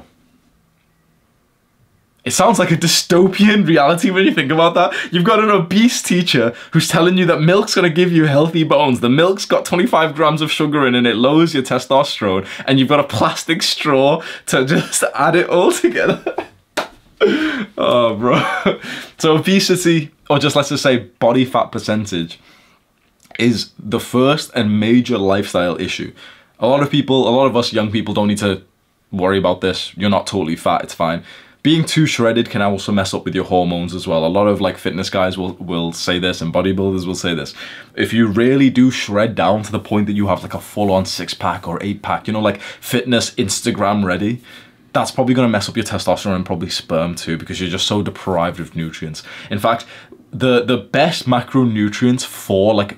A: It sounds like a dystopian reality when you think about that. You've got an obese teacher who's telling you that milk's gonna give you healthy bones. The milk's got 25 grams of sugar in and it lowers your testosterone. And you've got a plastic straw to just add it all together. Oh, bro. So obesity, or just let's just say body fat percentage, is the first and major lifestyle issue. A lot of us young people don't need to worry about this. You're not totally fat, it's fine. Being too shredded can also mess up with your hormones as well. A lot of, like, fitness guys will say this, and bodybuilders will say this. If you really do shred down to the point that you have, like, a full-on 6-pack or 8-pack, you know, like, fitness Instagram ready, that's probably going to mess up your testosterone and probably sperm too, because you're just so deprived of nutrients. In fact, the best macronutrients for, like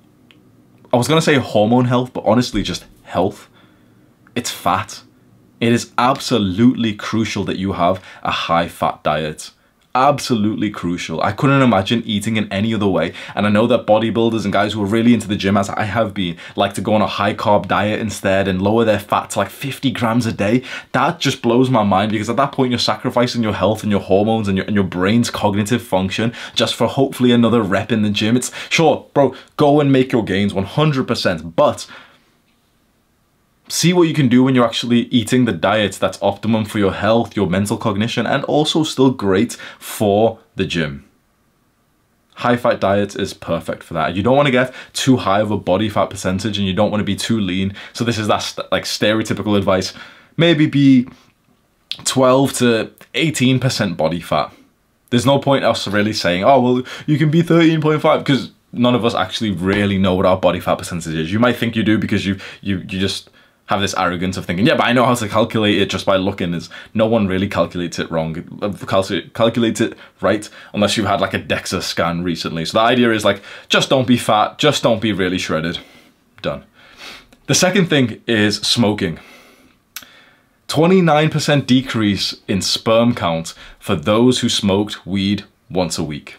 A: I was going to say hormone health, but honestly just health, it's fat. It is absolutely crucial that you have a high-fat diet. Absolutely crucial. I couldn't imagine eating in any other way. And I know that bodybuilders and guys who are really into the gym, as I have been, like to go on a high-carb diet instead and lower their fat to like 50 grams a day. That just blows my mind, because at that point you're sacrificing your health and your hormones and your brain's cognitive function just for hopefully another rep in the gym. It's sure, bro, go and make your gains 100%, but see what you can do when you're actually eating the diet that's optimum for your health, your mental cognition, and also still great for the gym. High-fat diet is perfect for that. You don't want to get too high of a body fat percentage, and you don't want to be too lean. So this is that like stereotypical advice. Maybe be 12 to 18% body fat. There's no point us really saying, oh, well, you can be 13.5, because none of us actually really know what our body fat percentage is. You might think you do because you just have this arrogance of thinking, yeah, but I know how to calculate it just by looking. No one really calculates it wrong. Calculates it right, unless you've had like a DEXA scan recently. So the idea is like, just don't be fat, just don't be really shredded. Done. The second thing is smoking. 29% decrease in sperm count for those who smoked weed once a week.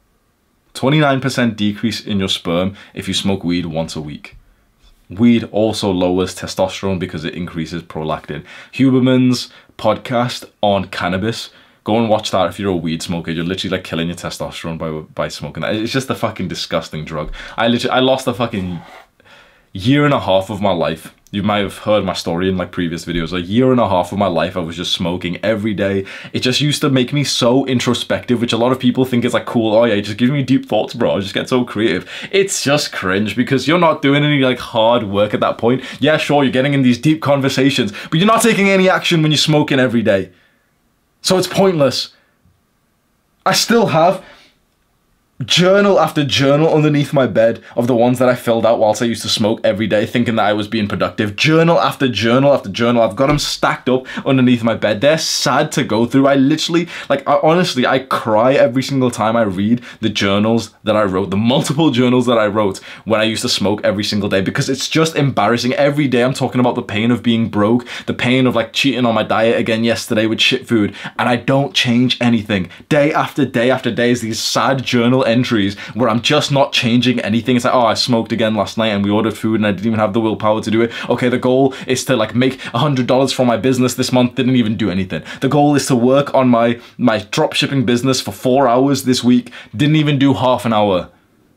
A: 29% decrease in your sperm if you smoke weed once a week. Weed also lowers testosterone because it increases prolactin. Huberman's podcast on cannabis, go and watch that if you're a weed smoker. You're literally like killing your testosterone by smoking that. It's just a fucking disgusting drug. I lost a fucking year and a half of my life. You might have heard my story in like previous videos. A year and a half of my life I was just smoking every day. It just used to make me so introspective, which a lot of people think is like cool. Oh yeah, just give me deep thoughts, bro. I just get so creative. It's just cringe because you're not doing any like hard work at that point. Yeah, sure, you're getting in these deep conversations, but you're not taking any action when you're smoking every day. So it's pointless. I still have journal after journal underneath my bed of the ones that I filled out whilst I used to smoke every day, thinking that I was being productive. Journal after journal after journal. I've got them stacked up underneath my bed. They're sad to go through. I literally, like, honestly, I cry every single time I read the journals that I wrote, the multiple journals that I wrote when I used to smoke every single day, because it's just embarrassing. Every day I'm talking about the pain of being broke, the pain of like cheating on my diet again yesterday with shit food, and I don't change anything. Day after day after day is these sad journal entries where I'm just not changing anything. It's like, oh, I smoked again last night and we ordered food and I didn't even have the willpower to do it. Okay, the goal is to like make $100 from my business this month. Didn't even do anything. The goal is to work on my drop shipping business for 4 hours this week. Didn't even do half an hour.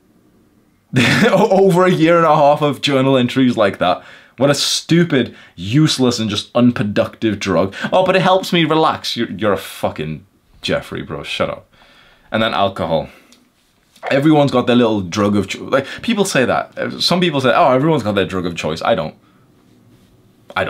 A: Over a year and a half of journal entries like that. What a stupid, useless and just unproductive drug. Oh, but it helps me relax. You're a fucking Jeffrey, bro. Shut up. And then alcohol. Everyone's got their little drug of choice. Like, people say that. Some people say, oh, everyone's got their drug of choice. I don't. I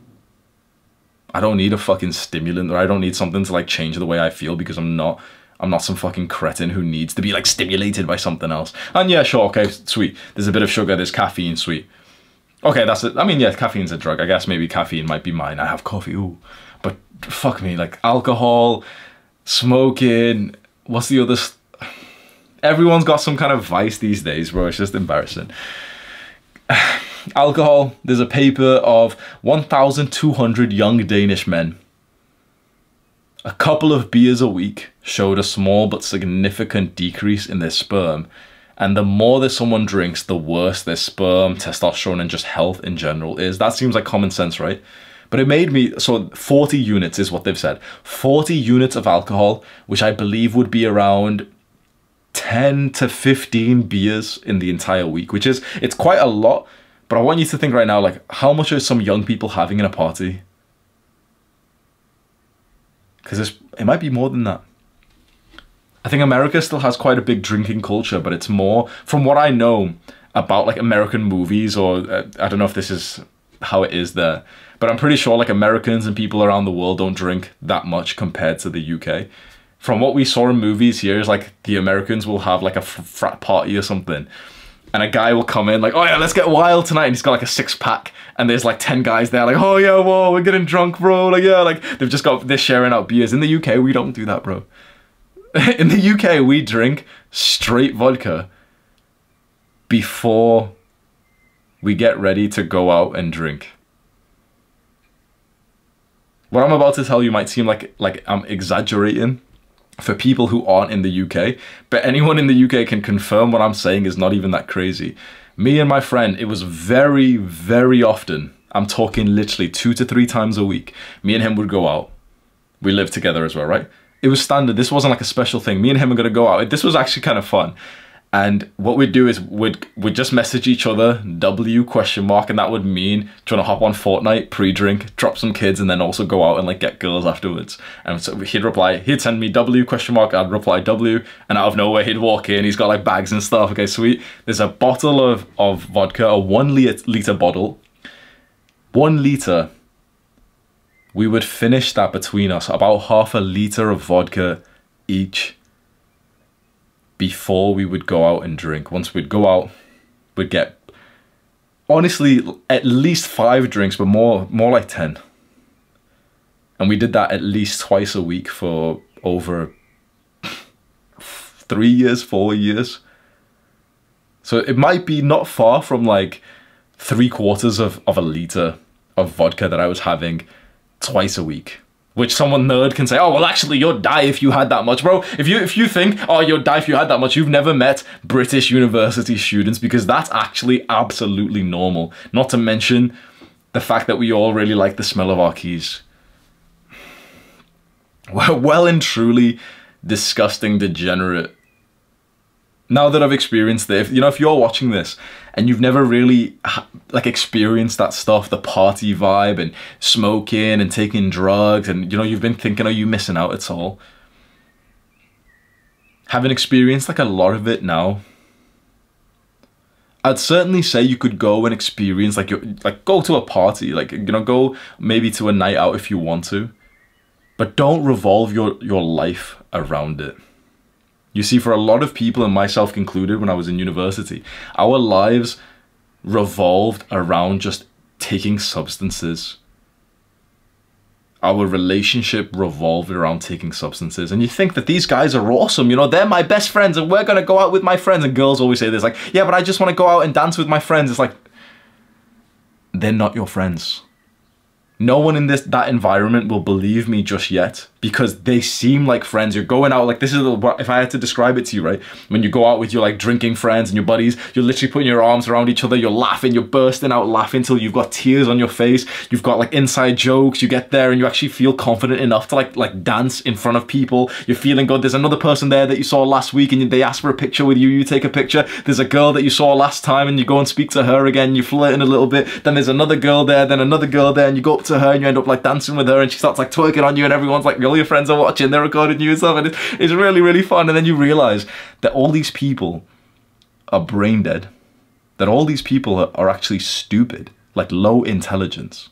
A: don't need a fucking stimulant, or I don't need something to like change the way I feel, because I'm not some fucking cretin who needs to be like stimulated by something else. And yeah, sure, okay, sweet. There's a bit of sugar, there's caffeine, sweet. Okay, that's it. I mean, yeah, caffeine's a drug. I guess maybe caffeine might be mine. I have coffee, ooh. But fuck me, like alcohol, smoking, what's the other... Everyone's got some kind of vice these days, bro. It's just embarrassing. Alcohol. There's a paper of 1,200 young Danish men. A couple of beers a week showed a small but significant decrease in their sperm. And the more that someone drinks, the worse their sperm, testosterone, and just health in general is. That seems like common sense, right? But it made me... So 40 units is what they've said. 40 units of alcohol, which I believe would be around 10 to 15 beers in the entire week, which is, it's quite a lot. But I want you to think right now, like, how much are some young people having in a party? Because it might be more than that. I think America still has quite a big drinking culture, but it's more, from what I know about like American movies, or I don't know if this is how it is there, but I'm pretty sure like Americans and people around the world don't drink that much compared to the UK. From what we saw in movies here is like the Americans will have like a frat party or something, and a guy will come in like, oh yeah, let's get wild tonight, and he's got like a 6-pack, and there's like 10 guys there like, oh yeah, whoa, we're getting drunk, bro, like yeah, like they're sharing out beers. In the UK we don't do that, bro. In the UK we drink straight vodka before we get ready to go out and drink. What I'm about to tell you might seem like I'm exaggerating for people who aren't in the UK, but anyone in the UK can confirm what I'm saying is not even that crazy. Me and my friend, it was very, very often, I'm talking literally 2 to 3 times a week, me and him would go out. We lived together as well, right? It was standard. This wasn't like a special thing. Me and him are gonna go out. This was actually kind of fun. And what we'd do is we'd just message each other, W ? And that would mean, do you want to hop on Fortnite, pre-drink, drop some kids, and then also go out and like get girls afterwards. And so he'd send me W ? I'd reply W, and out of nowhere he'd walk in, he's got like bags and stuff. Okay, sweet. There's a bottle of vodka, a 1 liter bottle. 1 liter. We would finish that between us, about half a liter of vodka each, before we would go out and drink. Once we'd go out, we'd get, honestly, at least 5 drinks, but more like 10. And we did that at least twice a week for over 3 years, 4 years. So it might be not far from like 3/4 of a liter of vodka that I was having twice a week. Which someone nerd can say, oh, well, actually, you'd die if you had that much. Bro, if you think, oh, you'd die if you had that much, you've never met British university students, because that's actually absolutely normal. Not to mention the fact that we all really like the smell of our keys. We're well and truly disgusting, degenerate. Now that I've experienced it, if you're watching this and you've never really like experienced that stuff, the party vibe and smoking and taking drugs, and you've been thinking, are you missing out at all? Having experienced like a lot of it now, I'd certainly say you could go and experience go to a party, go maybe to a night out if you want to, but don't revolve your life around it. You see, for a lot of people, and myself included when I was in university, our lives revolved around just taking substances. Our relationship revolved around taking substances. And you think that these guys are awesome, they're my best friends and we're going to go out with my friends. And girls always say this, like, yeah, but I just want to go out and dance with my friends. It's like, they're not your friends. No one in that environment will believe me just yet, because they seem like friends. You're going out, like, this is if I had to describe it to you, right? When you go out with your like drinking friends and your buddies, you're literally putting your arms around each other, you're laughing, you're bursting out laughing till you've got tears on your face, you've got like inside jokes, you get there and you actually feel confident enough to like dance in front of people. You're feeling good. There's another person there that you saw last week and they ask for a picture with you, you take a picture. There's a girl that you saw last time and you go and speak to her again, you're flirting a little bit. Then there's another girl there, then another girl there, and you go up to her and you end up like dancing with her and she starts like twerking on you and everyone's like, all your friends are watching, they're recording you and stuff, and it's really, really fun. And then you realize that all these people are brain dead, that all these people are actually stupid, like low intelligence.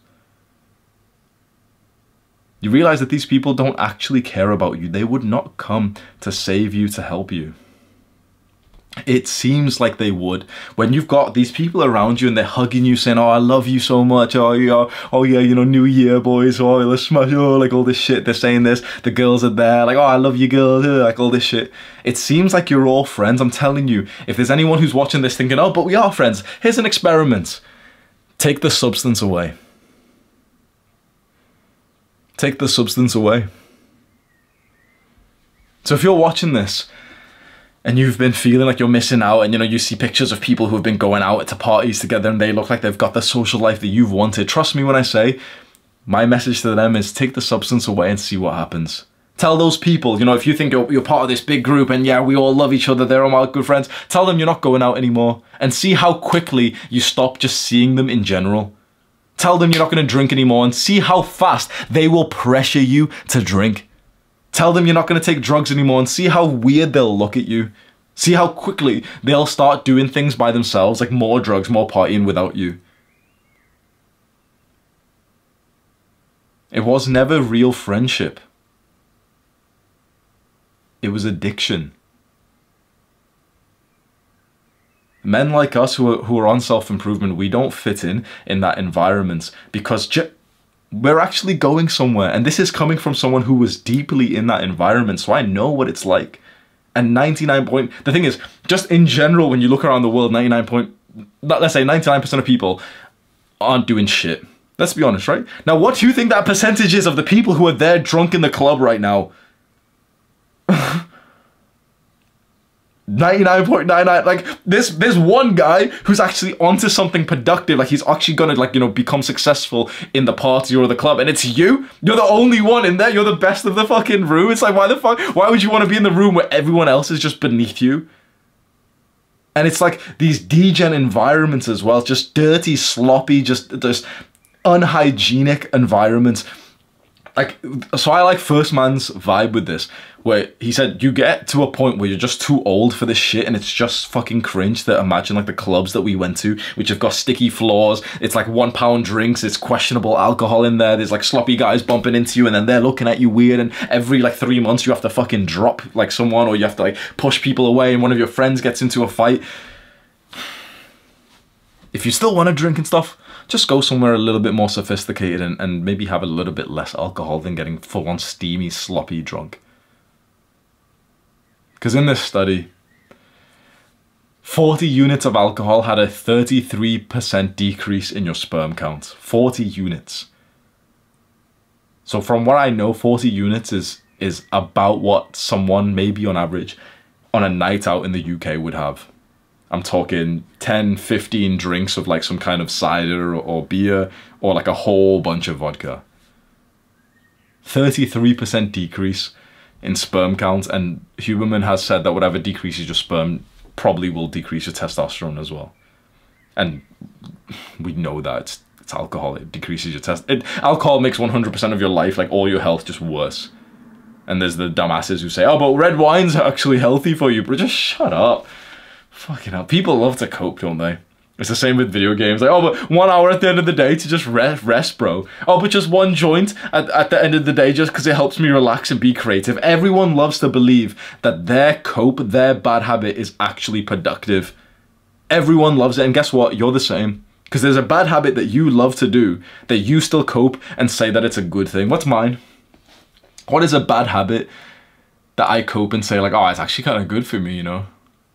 A: You realize that these people don't actually care about you. They would not come to save you, to help you. It seems like they would when you've got these people around you and they're hugging you saying, oh, I love you so much, oh yeah, New Year, boys, oh, let's smash, oh, like all this shit, they're saying this, the girls are there, like, oh, I love you girls, like all this shit. It seems like you're all friends. I'm telling you, if there's anyone who's watching this thinking, oh, but we are friends, here's an experiment. Take the substance away. Take the substance away. So if you're watching this and you've been feeling like you're missing out, and you see pictures of people who have been going out to parties together and they look like they've got the social life that you've wanted, trust me when I say, my message to them is take the substance away and see what happens. Tell those people, if you think you're part of this big group and yeah, we all love each other, they're all my good friends, tell them you're not going out anymore and see how quickly you stop just seeing them in general. Tell them you're not going to drink anymore and see how fast they will pressure you to drink. Tell them you're not going to take drugs anymore and see how weird they'll look at you. See how quickly they'll start doing things by themselves, like more drugs, more partying without you. It was never real friendship. It was addiction. Men like us who are on self-improvement, we don't fit in that environment because we're actually going somewhere. And this is coming from someone who was deeply in that environment, so I know what it's like. And the thing is, just in general, when you look around the world, let's say 99% of people aren't doing shit. Let's be honest, right? Now, what do you think that percentage is of the people who are there drunk in the club right now? 99.99, like there's one guy who's actually onto something productive, like he's actually gonna become successful in the party or the club, and it's you. You're the only one in there. You're the best of the fucking room. It's like, why would you want to be in the room where everyone else is just beneath you? And it's like these degen environments as well, just dirty, sloppy, just unhygienic environments. Like, so I like First Man's vibe with this, where he said you get to a point where you're just too old for this shit and it's just fucking cringe to imagine like the clubs that we went to, which have got sticky floors, it's like £1 drinks, it's questionable alcohol in there, there's like sloppy guys bumping into you and then they're looking at you weird, and every like 3 months you have to fucking drop like someone, or you have to like push people away and one of your friends gets into a fight. If you still want to drink and stuff, just go somewhere a little bit more sophisticated and maybe have a little bit less alcohol than getting full-on steamy, sloppy drunk. Because in this study, 40 units of alcohol had a 33% decrease in your sperm count. 40 units. So from what I know, 40 units is about what someone, maybe on average, on a night out in the UK would have. I'm talking 10, 15 drinks of like some kind of cider or beer, or like a whole bunch of vodka. 33% decrease in sperm count, and Huberman has said that whatever decreases your sperm probably will decrease your testosterone as well. And we know that it's alcohol. It decreases your alcohol makes 100% of your life, like all your health, just worse. And there's the dumbasses who say, oh, but red wine's actually healthy for you. Bro, just shut up. Fucking hell. People love to cope, don't they? It's the same with video games. Like, oh, but 1 hour at the end of the day to just rest, bro. Oh, but just one joint at the end of the day just because it helps me relax and be creative. Everyone loves to believe that their cope, their bad habit is actually productive. Everyone loves it. And guess what? You're the same. Because there's a bad habit that you love to do that you still cope and say that it's a good thing. What's mine? What is a bad habit that I cope and say like, oh, it's actually kind of good for me, you know?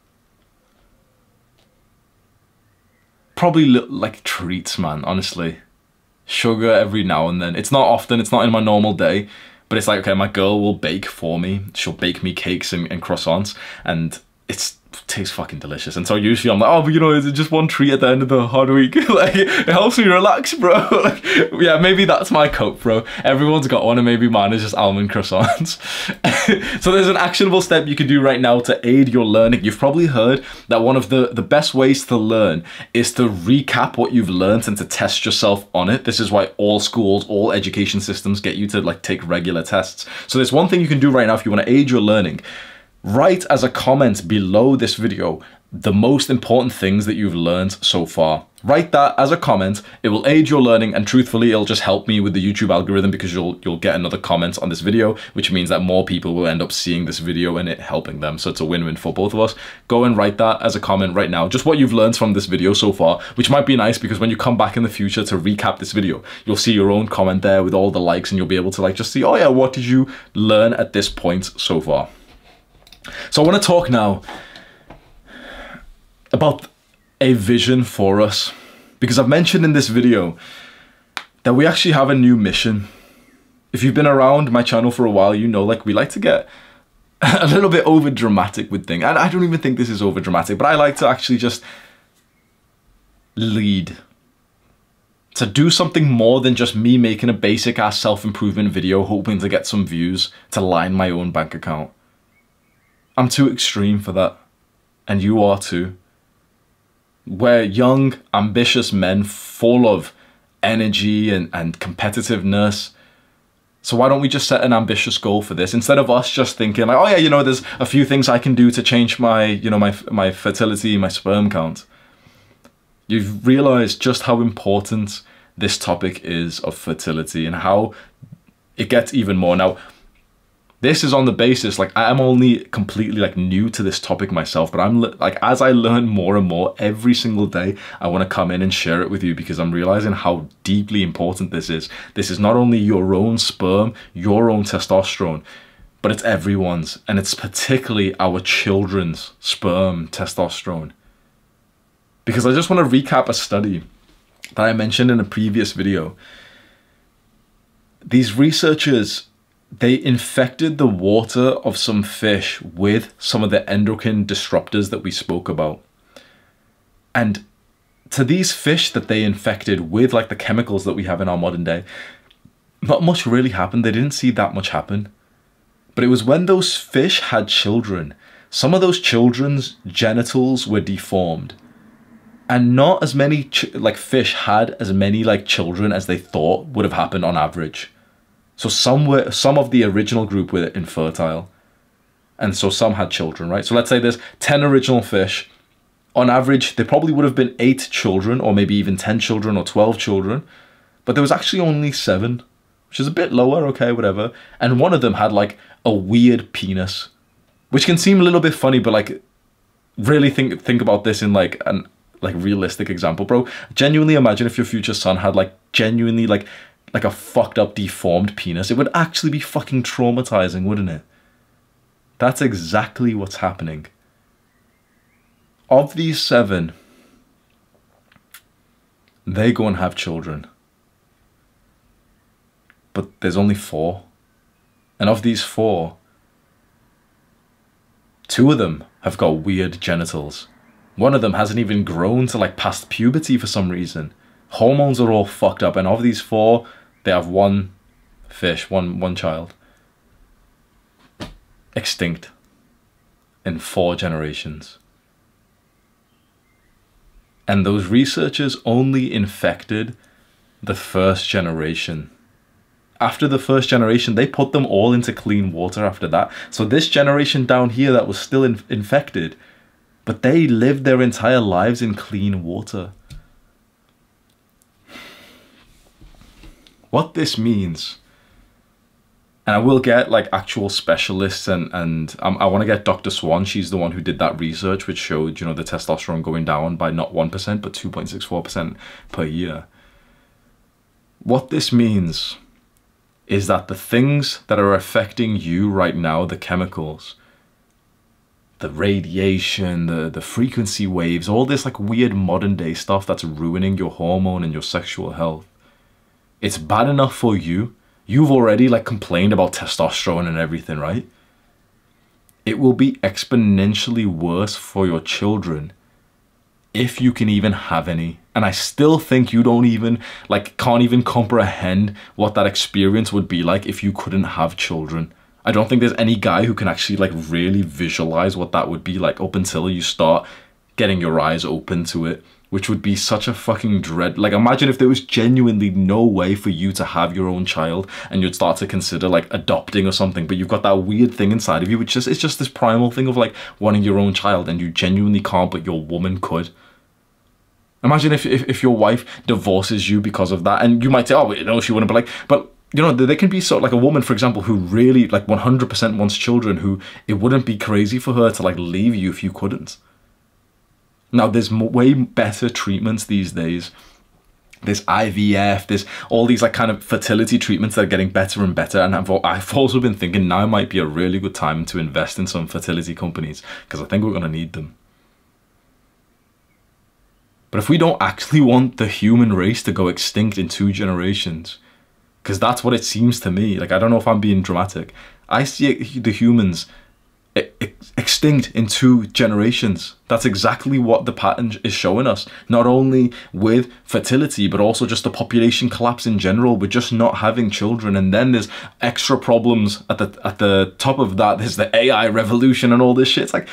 A: Probably like treats, man, honestly. Sugar every now and then. It's not often, it's not in my normal day, but it's like, okay, my girl will bake for me. She'll bake me cakes and croissants, and it tastes fucking delicious. And so usually I'm like, oh, but you know, it's just one treat at the end of the hard week. Like, it helps me relax, bro. Like, yeah, maybe that's my cope, bro. Everyone's got one, and maybe mine is just almond croissants. So there's an actionable step you can do right now to aid your learning. You've probably heard that one of the best ways to learn is to recap what you've learned and to test yourself on it. This is why all schools, all education systems get you to like take regular tests. So there's one thing you can do right now if you want to aid your learning. Write as a comment below this video the most important things that you've learned so far. Write that as a comment. It will aid your learning, and truthfully, it'll just help me with the YouTube algorithm because you'll get another comment on this video, which means that more people will end up seeing this video and it helping them. So it's a win-win for both of us. Go and write that as a comment right now. Just what you've learned from this video so far, which might be nice because when you come back in the future to recap this video, you'll see your own comment there with all the likes, and you'll be able to like just see, oh yeah, what did you learn at this point so far? So I want to talk now about a vision for us, because I've mentioned in this video that we actually have a new mission. If you've been around my channel for a while, you know, like, we like to get a little bit over dramatic with things. And I don't even think this is over dramatic, but I like to actually just lead. To do something more than just me making a basic ass self-improvement video hoping to get some views to line my own bank account. I'm too extreme for that, and you are too. We're young, ambitious men full of energy and competitiveness. So why don't we just set an ambitious goal for this instead of us just thinking like, oh yeah, you know, there's a few things I can do to change my, you know, my fertility, my sperm count. You've realized just how important this topic is of fertility and how it gets even more. Now, this is on the basis, like, I am only completely like new to this topic myself, but I'm like, as I learn more and more every single day, I want to come in and share it with you because I'm realizing how deeply important this is. This is not only your own sperm, your own testosterone, but it's everyone's, and it's particularly our children's sperm testosterone. Because I just want to recap a study that I mentioned in a previous video. These researchers, they infected the water of some fish with some of the endocrine disruptors that we spoke about. And to these fish that they infected with like the chemicals that we have in our modern day, not much really happened. They didn't see that much happen. But it was when those fish had children, some of those children's genitals were deformed. And not as many like fish had as many like children as they thought would have happened on average. So some of the original group were infertile, and so some had children, right? So let's say there's 10 original fish. On average, there probably would have been 8 children, or maybe even 10 children or 12 children, but there was actually only 7, which is a bit lower, okay, whatever. And one of them had like a weird penis, which can seem a little bit funny, but like really think about this in like an realistic example, bro. Genuinely imagine if your future son had like genuinely like a fucked up deformed penis. It would actually be fucking traumatizing, wouldn't it? That's exactly what's happening. Of these 7, they go and have children. but there's only 4. And of these 4, 2 of them have got weird genitals. One of them hasn't even grown to like past puberty for some reason. Hormones are all fucked up, and of these 4, they have one fish, one child. Extinct in 4 generations. And those researchers only infected the first generation. After the first generation, they put them all into clean water after that. So this generation down here that was still infected, but they lived their entire lives in clean water. What this means, and I will get like actual specialists, and I want to get Dr. Swan. She's the one who did that research which showed, you know, the testosterone going down by not 1% but 2.64% per year. What this means is that the things that are affecting you right now, the chemicals, the radiation, the frequency waves, all this like weird modern day stuff that's ruining your hormone and your sexual health, it's bad enough for you. You've already like complained about testosterone and everything, right? It will be exponentially worse for your children if you can even have any. And I still think you don't even like, can't even comprehend what that experience would be like if you couldn't have children. I don't think there's any guy who can actually like really visualize what that would be like up until you start getting your eyes open to it, which would be such a fucking dread. Like, imagine if there was genuinely no way for you to have your own child, and you'd start to consider like adopting or something, but you've got that weird thing inside of you which it's just this primal thing of like wanting your own child, and you genuinely can't, but your woman could. Imagine if your wife divorces you because of that, and you might say, oh, no, she wouldn't, but like, but you know, there can be sort of like a woman, for example, who really like 100% wants children, who it wouldn't be crazy for her to like leave you if you couldn't. Now, there's way better treatments these days. There's IVF, there's all these like kind of fertility treatments that are getting better and better. And I've also been thinking now might be a really good time to invest in some fertility companies, because I think we're going to need them. But if we don't actually want the human race to go extinct in 2 generations, because that's what it seems to me, like, I don't know if I'm being dramatic, I see the humans extinct in 2 generations. That's exactly what the pattern is showing us, not only with fertility but also just the population collapse in general, with just not having children. And then there's extra problems at the top of that. There's the AI revolution and all this shit. It's like,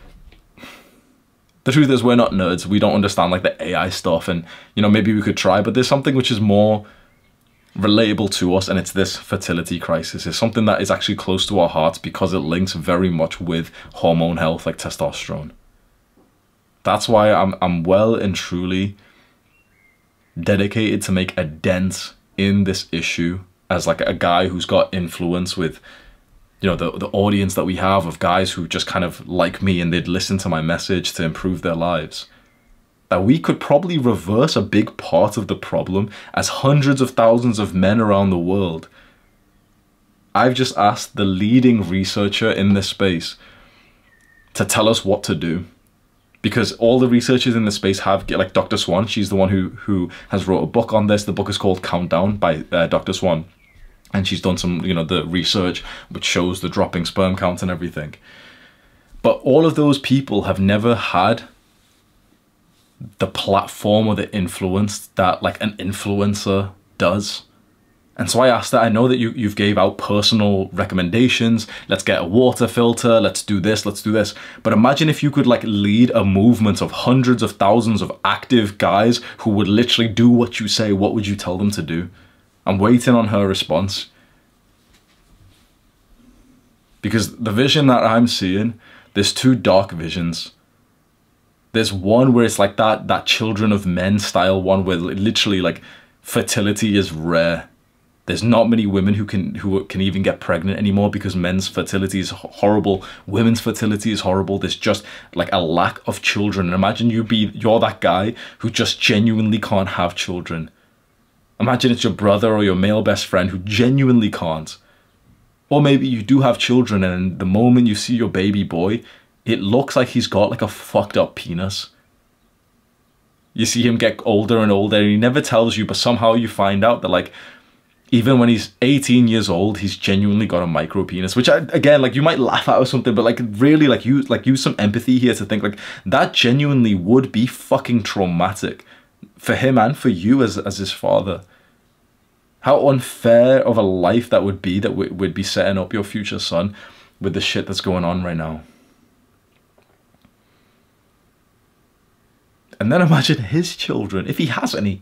A: the truth is, we're not nerds. We don't understand like the AI stuff, and you know, maybe we could try, but there's something which is more relatable to us, and it's this fertility crisis. It's something that is actually close to our hearts because it links very much with hormone health, like testosterone. That's why I'm well and truly dedicated to make a dent in this issue, as like a guy who's got influence with, you know, the audience that we have of guys who just kind of like me and they'd listen to my message to improve their lives. That we could probably reverse a big part of the problem, as hundreds of thousands of men around the world. I've just asked the leading researcher in this space to tell us what to do. Because all the researchers in this space have, like Dr. Swan, she's the one who has wrote a book on this. The book is called Countdown by Dr. Swan. And she's done some, you know, the research which shows the dropping sperm count and everything. But all of those people have never had the platform or the influence that like an influencer does. And so I asked that, I know that you've gave out personal recommendations. Let's get a water filter. Let's do this. Let's do this. But imagine if you could like lead a movement of hundreds of thousands of active guys who would literally do what you say. What would you tell them to do? I'm waiting on her response. Because the vision that I'm seeing, there's 2 dark visions. There's one where it's like that Children of Men style one, where literally like fertility is rare. There's not many women who can even get pregnant anymore because men's fertility is horrible. Women's fertility is horrible. There's just like a lack of children. And imagine you're that guy who just genuinely can't have children. Imagine it's your brother or your male best friend who genuinely can't. Or maybe you do have children, and the moment you see your baby boy, it looks like he's got like a fucked up penis. You see him get older and older, and he never tells you, but somehow you find out that like Even when he's 18 years old, he's genuinely got a micro penis, which again, like, you might laugh at or something, but like, really, like, use some empathy here to think, like, that genuinely would be fucking traumatic for him and for you as his father. How unfair of a life that would be, that would be setting up your future son with the shit that's going on right now. And then imagine his children, if he has any.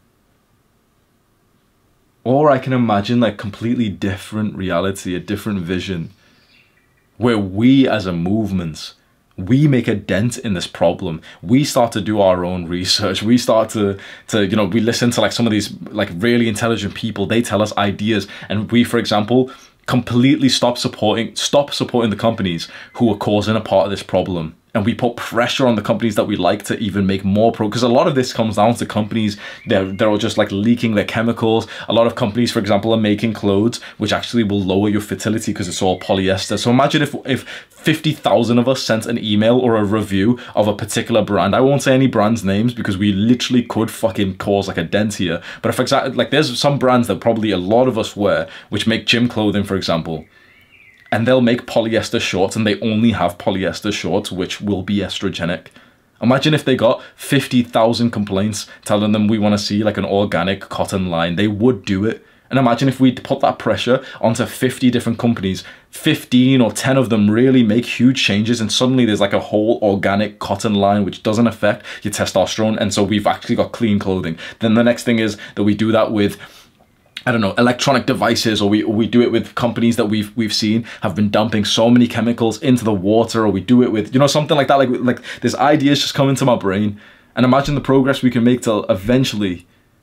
A: Or I can imagine, like, completely different reality, a different vision, where we as a movement, we make a dent in this problem. We start to do our own research. We start to you know, we listen to like some of these like really intelligent people. They tell us ideas, and we, for example, completely stop supporting the companies who are causing a part of this problem. And we put pressure on the companies that we like to even make more because a lot of this comes down to companies, they're all just like leaking their chemicals. A lot of companies, for example, are making clothes which actually will lower your fertility because it's all polyester. So imagine if 50,000 of us sent an email or a review of a particular brand. I won't say any brands' names because we literally could fucking cause like a dent here. But if exactly, like, there's some brands that probably a lot of us wear, which make gym clothing, for example. And they'll make polyester shorts, and they only have polyester shorts, which will be estrogenic. Imagine if they got 50,000 complaints telling them we want to see like an organic cotton line. They would do it. And imagine if we put that pressure onto 50 different companies, 15 or 10 of them really make huge changes, and suddenly there's like a whole organic cotton line which doesn't affect your testosterone, and so we've actually got clean clothing. Then the next thing is that we do that with, I don't know, electronic devices, or we do it with companies that we've seen have been dumping so many chemicals into the water, or we do it with, you know, something like that. Like this ideas just come into my brain, and imagine the progress we can make till eventually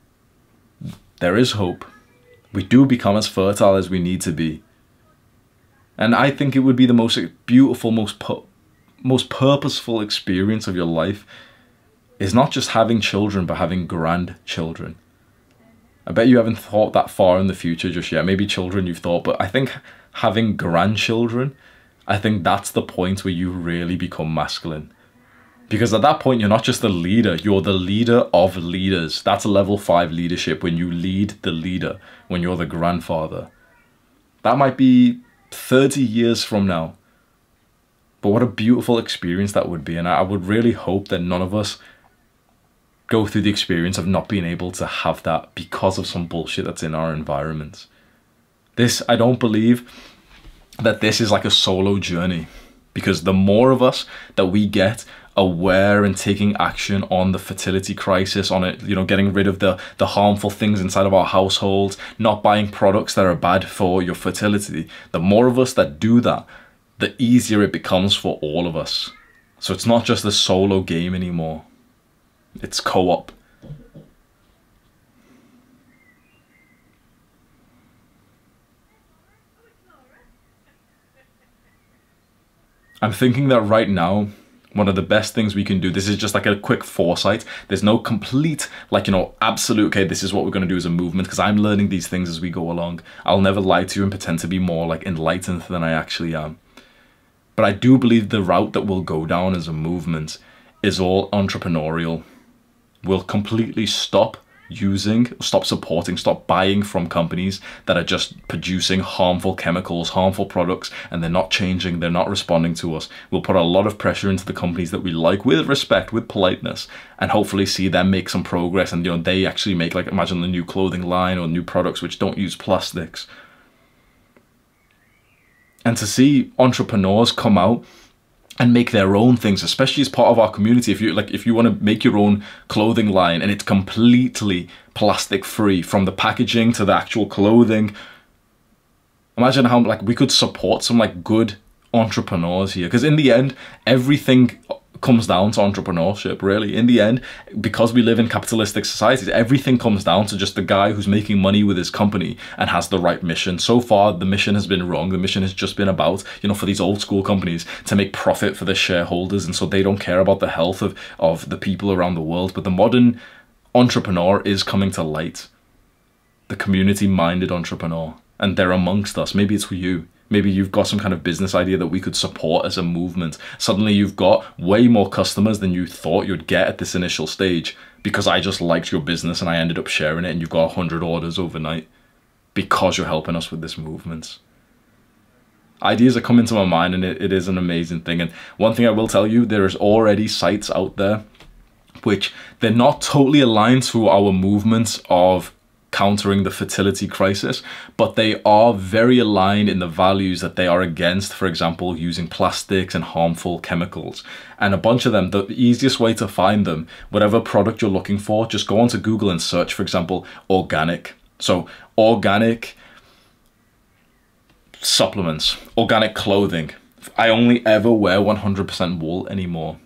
A: there is hope. We do become as fertile as we need to be. And I think it would be the most beautiful, most purposeful experience of your life is not just having children, but having grandchildren. I bet you haven't thought that far in the future just yet. Maybe children you've thought, but I think having grandchildren, I think that's the point where you really become masculine. Because at that point, you're not just the leader, you're the leader of leaders. That's a level 5 leadership, when you lead the leader, when you're the grandfather. That might be 30 years from now. But what a beautiful experience that would be. And I would really hope that none of us go through the experience of not being able to have that because of some bullshit that's in our environment. I don't believe that this is like a solo journey, because the more of us that we get aware and taking action on the fertility crisis, on it, you know, getting rid of the harmful things inside of our households, not buying products that are bad for your fertility, the more of us that do that, the easier it becomes for all of us. So it's not just a solo game anymore. It's co-op. I'm thinking that right now, one of the best things we can do, this is just like a quick foresight. There's no complete, like, you know, absolute, okay, this is what we're going to do as a movement, because I'm learning these things as we go along. I'll never lie to you and pretend to be more like enlightened than I actually am. But I do believe the route that we'll go down as a movement is all entrepreneurial. We'll completely stop supporting, stop buying from companies that are just producing harmful chemicals, harmful products, and they're not changing, they're not responding to us. We'll put a lot of pressure into the companies that we like, with respect, with politeness, and hopefully see them make some progress, and, you know, they actually make, like, imagine the new clothing line or new products which don't use plastics. And to see entrepreneurs come out and make their own things, especially as part of our community. If you want to make your own clothing line and it's completely plastic free, from the packaging to the actual clothing, imagine how, like, we could support some, like, good entrepreneurs here. Because in the end, everything comes down to entrepreneurship, really. In the end, because we live in capitalistic societies, everything comes down to just the guy who's making money with his company and has the right mission. So far, the mission has been wrong. The mission has just been about, you know, for these old school companies to make profit for their shareholders, and so they don't care about the health of the people around the world. But the modern entrepreneur is coming to light. The community-minded entrepreneur. And they're amongst us. Maybe it's for you. Maybe you've got some kind of business idea that we could support as a movement. Suddenly you've got way more customers than you thought you'd get at this initial stage, because I just liked your business and I ended up sharing it, and you've got 100 orders overnight. because you're helping us with this movement. Ideas are coming to my mind, and it is an amazing thing. And one thing I will tell you, there is already sites out there which they're not totally aligned to our movements of countering the fertility crisis, but they are very aligned in the values that they are against, for example, using plastics and harmful chemicals. And a bunch of them, the easiest way to find them, whatever product you're looking for, just go onto Google and search, for example, organic. So organic supplements, organic clothing. I only ever wear 100% wool anymore.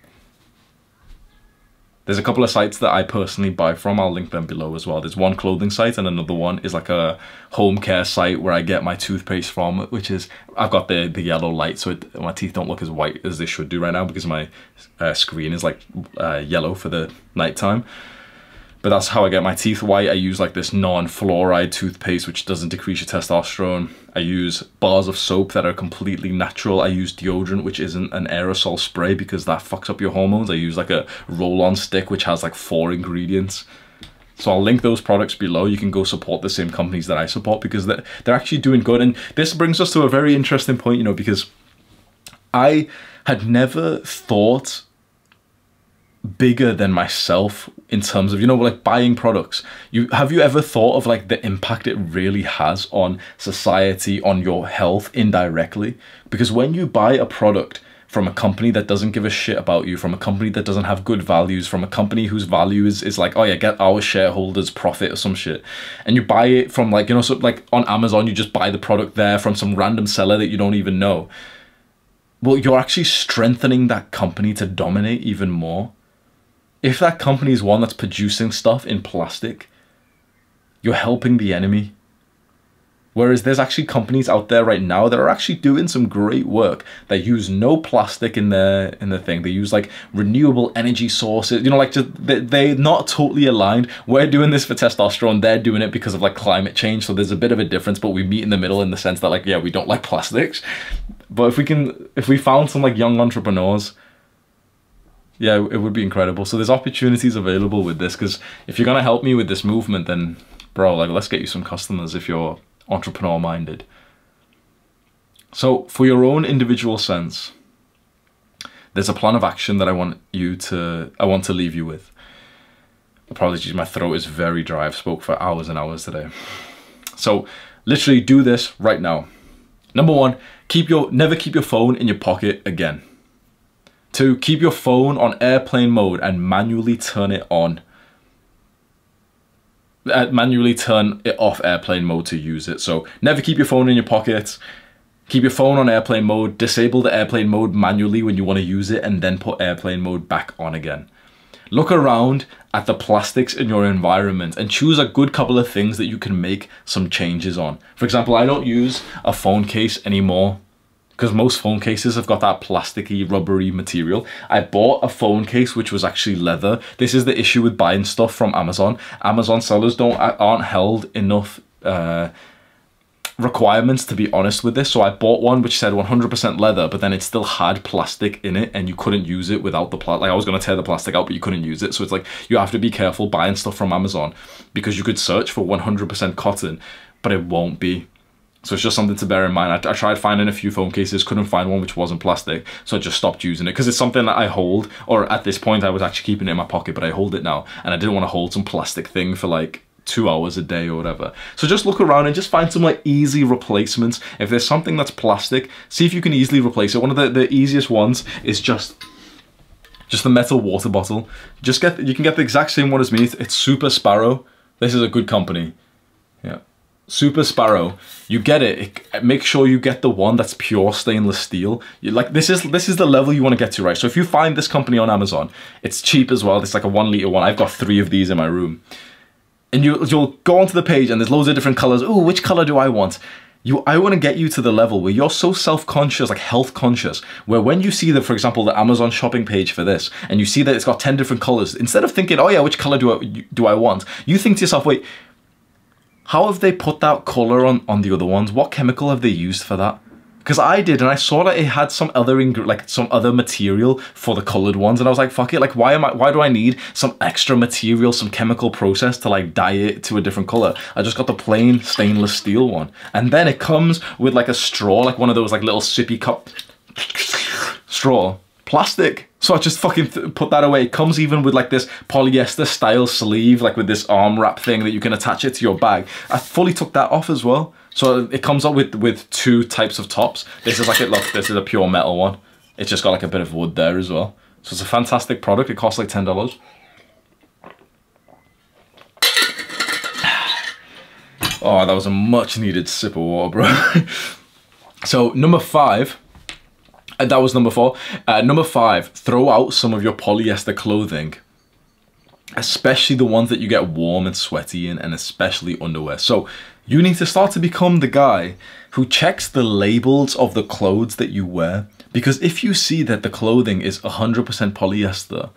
A: There's a couple of sites that I personally buy from. I'll link them below as well. There's one clothing site, and another one is like a home care site where I get my toothpaste from, which is, I've got the yellow light, so my teeth don't look as white as they should do right now because my screen is like yellow for the nighttime. But that's how I get my teeth white. I use like this non-fluoride toothpaste, which doesn't decrease your testosterone. I use bars of soap that are completely natural. I use deodorant, which isn't an aerosol spray because that fucks up your hormones. I use like a roll-on stick, which has like 4 ingredients. So I'll link those products below. You can go support the same companies that I support because they're actually doing good. And this brings us to a very interesting point, you know, because I had never thought bigger than myself in terms of, you know, like buying products. Have you ever thought of like the impact it really has on society, on your health indirectly? Because when you buy a product from a company that doesn't give a shit about you, from a company that doesn't have good values, from a company whose value is like, oh yeah, get our shareholders profit or some shit, and you buy it from like, you know, so like on Amazon, you just buy the product there from some random seller that you don't even know. Well, you're actually strengthening that company to dominate even more. If that company is one that's producing stuff in plastic, you're helping the enemy. Whereas there's actually companies out there right now that are actually doing some great work that use no plastic in the thing. They use like renewable energy sources, you know, like just, they're not totally aligned. We're doing this for testosterone. They're doing it because of like climate change. So there's a bit of a difference, but we meet in the middle in the sense that like, yeah, we don't like plastics. But if we found some like young entrepreneurs, yeah, it would be incredible. So there's opportunities available with this, because if you're going to help me with this movement, then bro, like let's get you some customers if you're entrepreneur minded. So for your own individual sense, there's a plan of action that I want to leave you with. Apologies, my throat is very dry. I've spoke for hours and hours today. So literally do this right now. Number 1, never keep your phone in your pocket again. 2, keep your phone on airplane mode and manually turn it on. Manually turn it off airplane mode to use it. So never keep your phone in your pocket. Keep your phone on airplane mode. Disable the airplane mode manually when you want to use it, and then put airplane mode back on again. Look around at the plastics in your environment and choose a good couple of things that you can make some changes on. For example, I don't use a phone case anymore, because most phone cases have got that plasticky, rubbery material. I bought a phone case which was actually leather. This is the issue with buying stuff from Amazon. Amazon sellers aren't held enough requirements to be honest with this. So I bought one which said 100% leather, but then it still had plastic in it, and you couldn't use it without the plastic. Like I was gonna tear the plastic out, but you couldn't use it. So it's like, you have to be careful buying stuff from Amazon, because you could search for 100% cotton, but it won't be. So it's just something to bear in mind. I tried finding a few phone cases, couldn't find one which wasn't plastic, so I just stopped using it, because it's something that I hold, or at this point I was actually keeping it in my pocket, but I hold it now, and I didn't want to hold some plastic thing for like 2 hours a day or whatever. So just look around and just find some like easy replacements. If there's something that's plastic, see if you can easily replace it. One of the easiest ones is just the metal water bottle. You can get the exact same one as me. It's Super Sparrow. This is a good company. Yeah. Super Sparrow, you get it. Make sure you get the one that's pure stainless steel. This is the level you want to get to, right? So if you find this company on Amazon, it's cheap as well. It's like a 1 litre one. I've got 3 of these in my room. And you'll go onto the page and there's loads of different colors. Ooh, which color do I want? I want to get you to the level where you're so self-conscious, like health conscious, where when you see for example, the Amazon shopping page for this, and you see that it's got 10 different colors, instead of thinking, oh yeah, which color do I want? You think to yourself, wait, how have they put that color on the other ones? What chemical have they used for that? Because I did, and I saw that it had some other some other material for the colored ones, and I was like, fuck it, like why do I need some extra material, some chemical process to like dye it to a different color? I just got the plain stainless steel one. And then it comes with like a straw, like one of those like little sippy cup straw, plastic. So I just fucking put that away. It comes even with like this polyester style sleeve, like with this arm wrap thing that you can attach it to your bag. I fully took that off as well. So it comes up with two types of tops. This is like, look, this is a pure metal one. It's just got like a bit of wood there as well. So it's a fantastic product. It costs like $10. Oh, that was a much needed sip of water, bro. So number 5. And that was number 4. Number 5, throw out some of your polyester clothing, especially the ones that you get warm and sweaty in, and especially underwear. So you need to start to become the guy who checks the labels of the clothes that you wear, because if you see that the clothing is 100% polyester,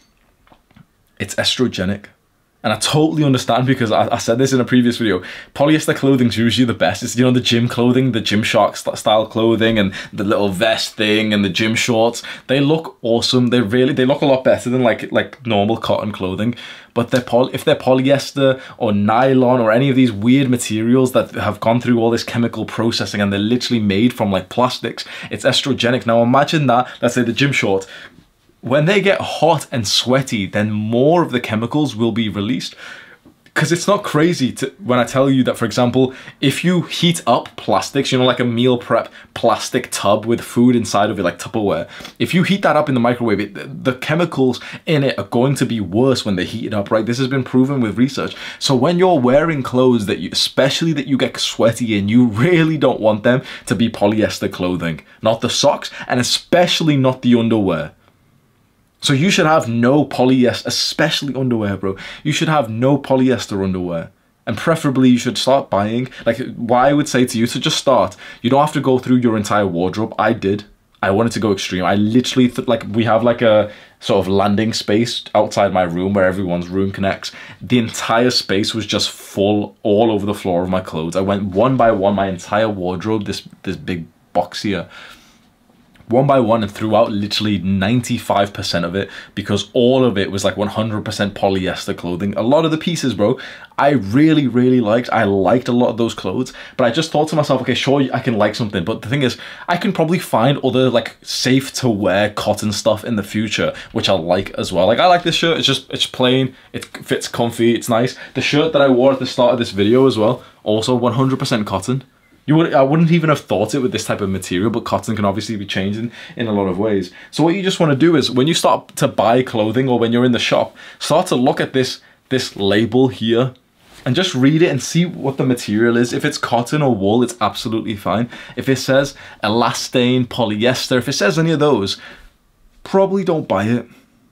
A: it's estrogenic. And I totally understand, because I said this in a previous video. Polyester clothing's usually the best. It's, you know, the gym clothing, the Gymshark style clothing, and the little vest thing, and the gym shorts. They look awesome. They look a lot better than like normal cotton clothing. But if they're polyester or nylon or any of these weird materials that have gone through all this chemical processing and they're literally made from like plastics, it's estrogenic. Now imagine that, let's say the gym shorts. When they get hot and sweaty, then more of the chemicals will be released. Because it's not crazy when I tell you that, for example, if you heat up plastics, you know, like a meal prep plastic tub with food inside of it, like Tupperware, if you heat that up in the microwave, the chemicals in it are going to be worse when they heat it up, right? This has been proven with research. So when you're wearing clothes that especially that you get sweaty in, you really don't want them to be polyester clothing. Not the socks, and especially not the underwear. So you should have no polyester, especially underwear, bro. You should have no polyester underwear. And preferably you should start buying, like what I would say to you, to just start. You don't have to go through your entire wardrobe. I did. I wanted to go extreme. I literally, like we have like a sort of landing space outside my room where everyone's room connects. The entire space was just full all over the floor of my clothes. I went one by one, my entire wardrobe, this big box here, one by one, and threw out literally 95% of it, because all of it was like 100% polyester clothing. A lot of the pieces, bro, I really, really liked. I liked a lot of those clothes, but I just thought to myself, okay, sure, I can like something, but the thing is, I can probably find other like safe to wear cotton stuff in the future, which I like as well. Like I like this shirt. It's plain. It fits comfy. It's nice. The shirt that I wore at the start of this video as well, also 100% cotton. I wouldn't even have thought it with this type of material, but cotton can obviously be changed in a lot of ways. So what you just want to do is, when you start to buy clothing or when you're in the shop, start to look at this label here and just read it and see what the material is. If it's cotton or wool, it's absolutely fine. If it says elastane, polyester, if it says any of those, probably don't buy it.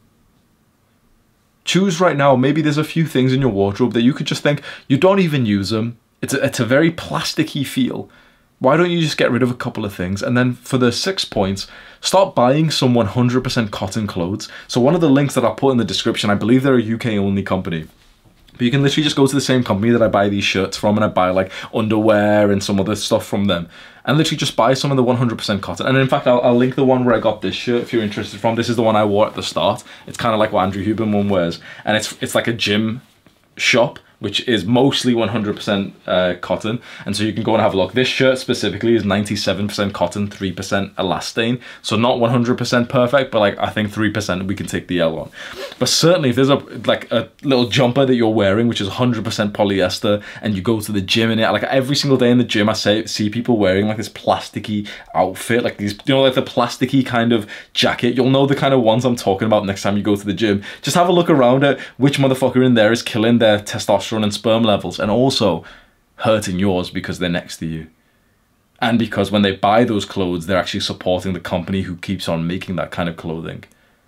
A: Choose right now. Maybe there's a few things in your wardrobe that you could just think, you don't even use them. It's a very plasticky feel. Why don't you just get rid of a couple of things? And then for the 6 points, start buying some 100% cotton clothes. So one of the links that I'll put in the description, I believe they're a UK only company. But you can literally just go to the same company that I buy these shirts from, and I buy like underwear and some other stuff from them. And literally just buy some of the 100% cotton. And in fact, I'll link the one where I got this shirt if you're interested from. This is the one I wore at the start. It's kind of like what Andrew Huberman wears. And it's like a gym shop, which is mostly 100% cotton, and so you can go and have a look. This shirt specifically is 97% cotton, 3% elastane, so not 100% perfect, but like I think 3% we can take the L on. But certainly if there's a little jumper that you're wearing which is 100% polyester, and you go to the gym in it, like every single day in the gym I see people wearing like this plasticky outfit, like these, you know, like the plasticky kind of jacket. You'll know the kind of ones I'm talking about next time you go to the gym. Just have a look around at which motherfucker in there is killing their testosterone and sperm levels, and also hurting yours because they're next to you, and because when they buy those clothes they're actually supporting the company who keeps on making that kind of clothing.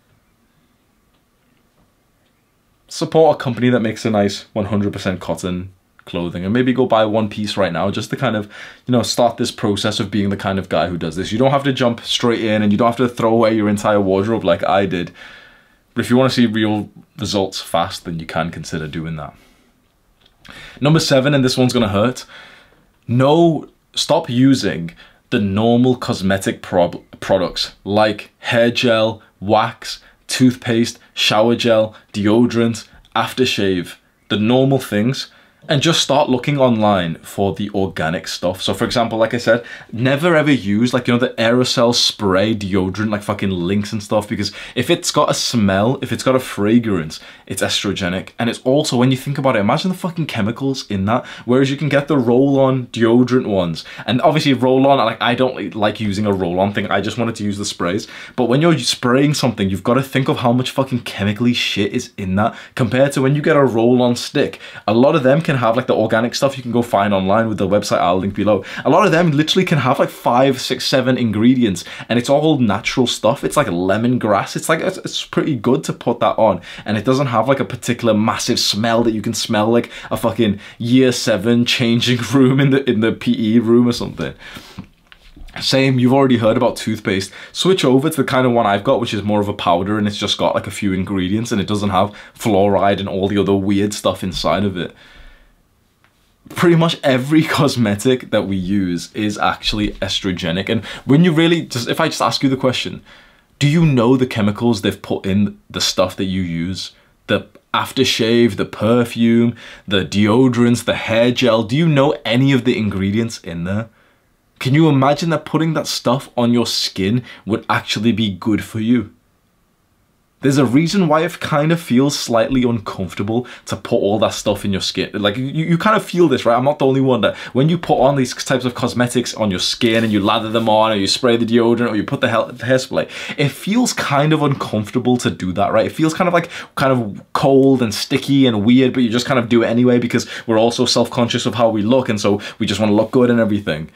A: Support a company that makes a nice 100% cotton clothing, and maybe go buy one piece right now just to kind of, you know, start this process of being the kind of guy who does this. You don't have to jump straight in, and you don't have to throw away your entire wardrobe like I did, but if you want to see real results fast, then you can consider doing that. Number 7, and this one's gonna hurt. No, stop using the normal cosmetic products like hair gel, wax, toothpaste, shower gel, deodorant, aftershave, the normal things, and just start looking online for the organic stuff. So for example, like I said, never ever use like, you know, the aerosol spray deodorant, like fucking Lynx and stuff, because if it's got a smell, if it's got a fragrance, it's estrogenic. And it's also, when you think about it, imagine the fucking chemicals in that. Whereas you can get the roll-on deodorant ones, and obviously roll-on, like I don't like using a roll-on thing, I just wanted to use the sprays. But when you're spraying something, you've got to think of how much fucking chemically shit is in that, compared to when you get a roll-on stick. A lot of them can have like the organic stuff you can go find online with the website I'll link below. A lot of them literally can have like 5, 6, 7 ingredients, and it's all natural stuff. It's like lemongrass. It's like, it's pretty good to put that on, and it doesn't have like a particular massive smell that you can smell like a fucking year 7 changing room in the PE room or something. Same, you've already heard about toothpaste. Switch over to the kind of one I've got, which is more of a powder, and it's just got like a few ingredients, and it doesn't have fluoride and all the other weird stuff inside of it. Pretty much every cosmetic that we use is actually estrogenic. And when you really just, if I just ask you the question, do you know the chemicals they've put in the stuff that you use? The aftershave, the perfume, the deodorants, the hair gel, do you know any of the ingredients in there? Can you imagine that putting that stuff on your skin would actually be good for you? There's a reason why it kind of feels slightly uncomfortable to put all that stuff in your skin. Like, you kind of feel this, right? I'm not the only one, that when you put on these types of cosmetics on your skin and you lather them on, or you spray the deodorant, or you put the hairspray, it feels kind of uncomfortable to do that, right? It feels kind of cold and sticky and weird, but you just kind of do it anyway because we're also self-conscious of how we look, and so we just want to look good and everything.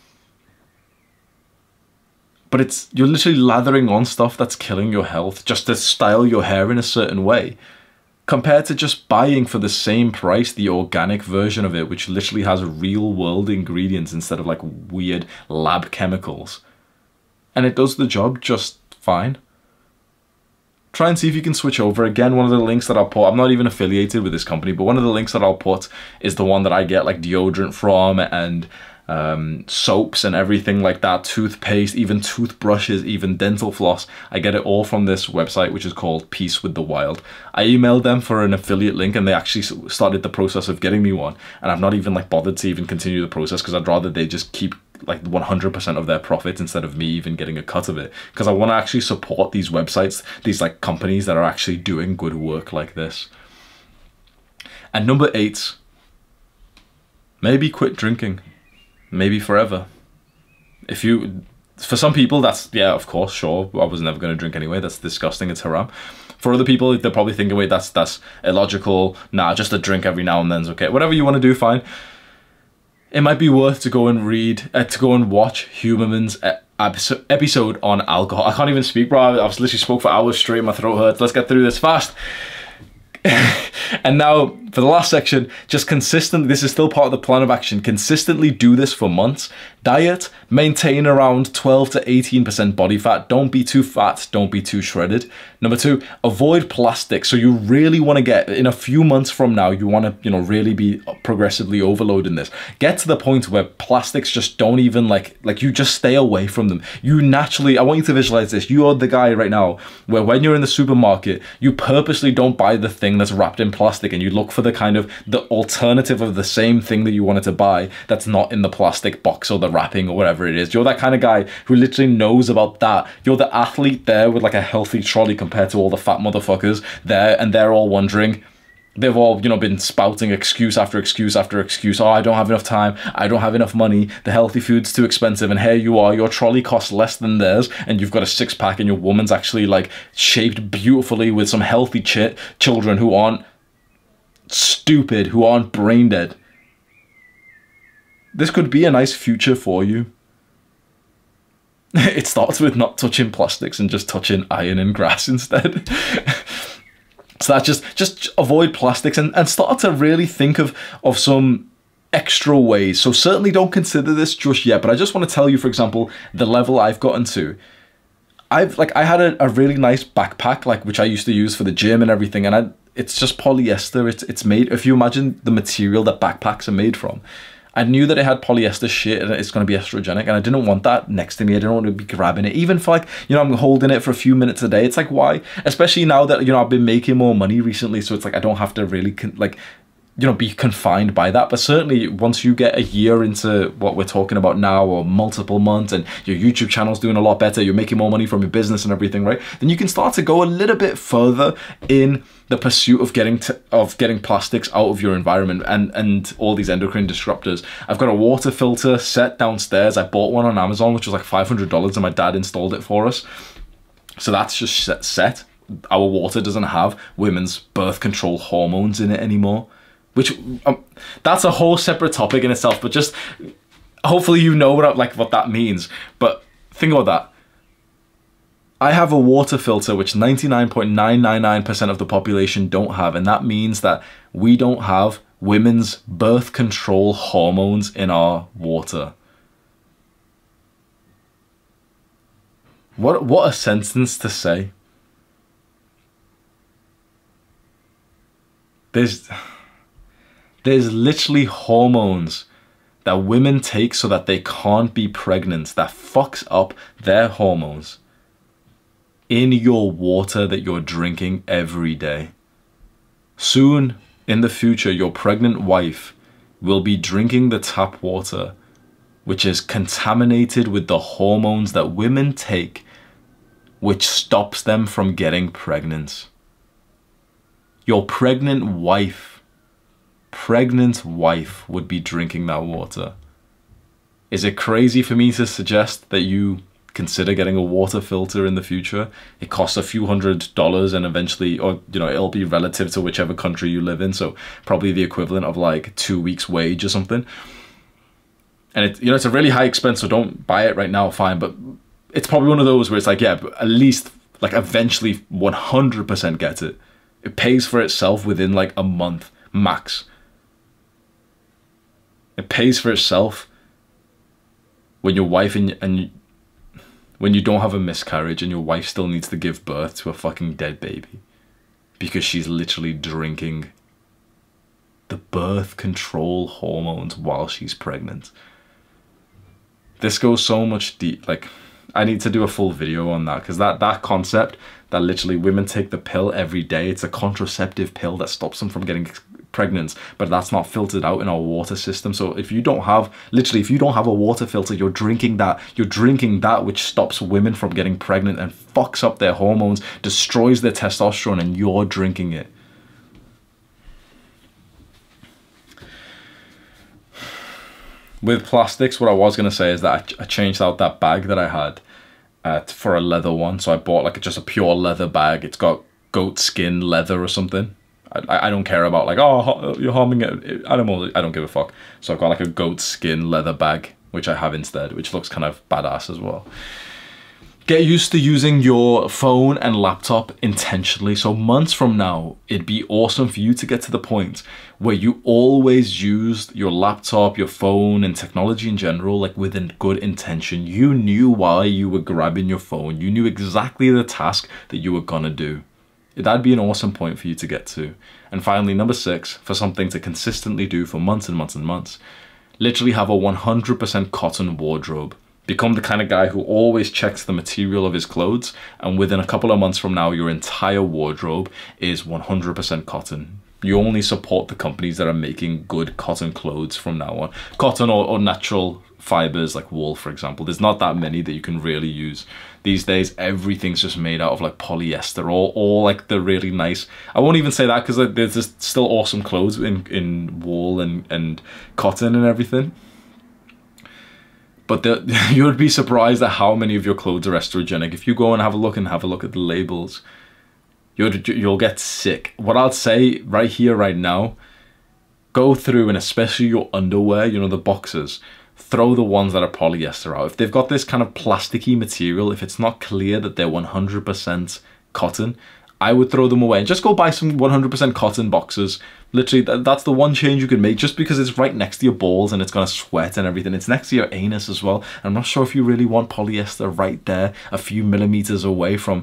A: But you're literally lathering on stuff that's killing your health just to style your hair in a certain way, compared to just buying for the same price the organic version of it, which literally has real world ingredients instead of like weird lab chemicals. And it does the job just fine. Try and see if you can switch over. Again, one of the links that I'll put, I'm not even affiliated with this company, but one of the links that I'll put is the one that I get like deodorant from, and soaps and everything like that, toothpaste, even toothbrushes, even dental floss. I get it all from this website, which is called Peace with the Wild. I emailed them for an affiliate link, and they actually started the process of getting me one, and I've not even like bothered to even continue the process, because I'd rather they just keep like 100% of their profits instead of me even getting a cut of it, because I want to actually support these websites, these like companies that are actually doing good work like this. And number 8, maybe quit drinking. Maybe forever. For some people, that's, yeah, of course, sure, I was never going to drink anyway, that's disgusting, it's haram. For other people, they're probably thinking, wait, that's illogical, nah, just a drink every now and then's okay. Whatever you want to do, fine. It might be worth to go and watch Huberman's episode on alcohol. I can't even speak, bro. I've literally spoke for hours straight, my throat hurts. Let's get through this fast. And now for the last section, just consistently, this is still part of the plan of action, consistently do this for months. Diet, maintain around 12 to 18% body fat. Don't be too fat, don't be too shredded. Number 2, avoid plastic. So you really want to get, in a few months from now, you want to, you know, really be progressively overloading this. Get to the point where plastics just don't even like you just stay away from them. You naturally, I want you to visualize this. You are the guy right now where when you're in the supermarket, you purposely don't buy the thing that's wrapped in plastic, and you look for the kind of the alternative of the same thing that you wanted to buy that's not in the plastic box or the wrapping or whatever it is. You're that kind of guy who literally knows about that. You're the athlete there with like a healthy trolley compared to all the fat motherfuckers there, and they're all wondering. They've all, you know, been spouting excuse after excuse after excuse. Oh, I don't have enough time. I don't have enough money. The healthy food's too expensive. And here you are, your trolley costs less than theirs, and you've got a 6-pack, and your woman's actually like shaped beautifully with some healthy children who aren't stupid, who aren't brain dead. This could be a nice future for you. It starts with not touching plastics and just touching iron and grass instead. So that just avoid plastics and start to really think of some extra ways. So certainly don't consider this just yet, but I just want to tell you, for example, the level I've gotten to. I had a really nice backpack, like, which I used to use for the gym and everything, and it's just polyester. It's made, if you imagine the material that backpacks are made from, I knew that it had polyester shit and it's going to be estrogenic, and I didn't want that next to me. I didn't want to be grabbing it, even for like, you know, I'm holding it for a few minutes a day. It's like, why? Especially now that, you know, I've been making more money recently, so it's like I don't have to really you know, be confined by that. But certainly once you get a year into what we're talking about now, or multiple months, and your YouTube channel's doing a lot better, you're making more money from your business and everything, right? Then you can start to go a little bit further in the pursuit of getting plastics out of your environment and all these endocrine disruptors. I've got a water filter set downstairs. I bought one on Amazon, which was like $500, and my dad installed it for us. So that's just set. Our water doesn't have women's birth control hormones in it anymore. Which that's a whole separate topic in itself, but just hopefully you know what that means. But think about that. I have a water filter which 99.999% of the population don't have, and that means that we don't have women's birth control hormones in our water. What a sentence to say. There's literally hormones that women take so that they can't be pregnant, that fucks up their hormones in your water that you're drinking every day. Soon in the future, your pregnant wife will be drinking the tap water, which is contaminated with the hormones that women take, which stops them from getting pregnant. Your pregnant wife would be drinking that water. Is it crazy for me to suggest that you consider getting a water filter in the future? It costs a few $100s, and eventually, or you know, it'll be relative to whichever country you live in, so probably the equivalent of like 2 weeks wage or something. And it, you know, it's a really high expense, so don't buy it right now, fine, but it's probably one of those where it's like, yeah, but at least like eventually 100% get it. It pays for itself within like a month max. It pays for itself when your wife when you don't have a miscarriage and your wife still needs to give birth to a fucking dead baby because she's literally drinking the birth control hormones while she's pregnant. This goes so much deep. Like, I need to do a full video on that, because that concept that literally women take the pill every day, it's a contraceptive pill that stops them from getting pregnant, but that's not filtered out in our water system. So if you don't have, literally, if you don't have a water filter, you're drinking that which stops women from getting pregnant and fucks up their hormones, destroys their testosterone, and you're drinking it. With plastics, what I was going to say is that I changed out that bag that I had for a leather one. So I bought like just a pure leather bag. It's got goat skin leather or something. I don't care about like, oh, you're harming animals. I don't give a fuck. So I've got like a goat skin leather bag, which I have instead, which looks kind of badass as well. Get used to using your phone and laptop intentionally. So months from now, it'd be awesome for you to get to the point where you always used your laptop, your phone, and technology in general, like with a good intention. You knew why you were grabbing your phone. You knew exactly the task that you were gonna do. That'd be an awesome point for you to get to. And finally, number 6, for something to consistently do for months and months and months, literally have a 100% cotton wardrobe. Become the kind of guy who always checks the material of his clothes, and within a couple of months from now, your entire wardrobe is 100% cotton. You only support the companies that are making good cotton clothes from now on. Cotton or natural fibers like wool, for example. There's not that many that you can really use. These days, everything's just made out of like polyester or like the really nice, I won't even say that because like, there's just still awesome clothes in wool and cotton and everything. But you would be surprised at how many of your clothes are estrogenic. If you go and have a look at the labels, you'll get sick. What I'll say right here, right now, go through, and especially your underwear, you know, the boxers, throw the ones that are polyester out. If they've got this kind of plasticky material, if it's not clear that they're 100% cotton, I would throw them away and just go buy some 100% cotton boxers. Literally, that's the one change you can make, just because it's right next to your balls and it's gonna sweat and everything. It's next to your anus as well. I'm not sure if you really want polyester right there, a few millimeters away from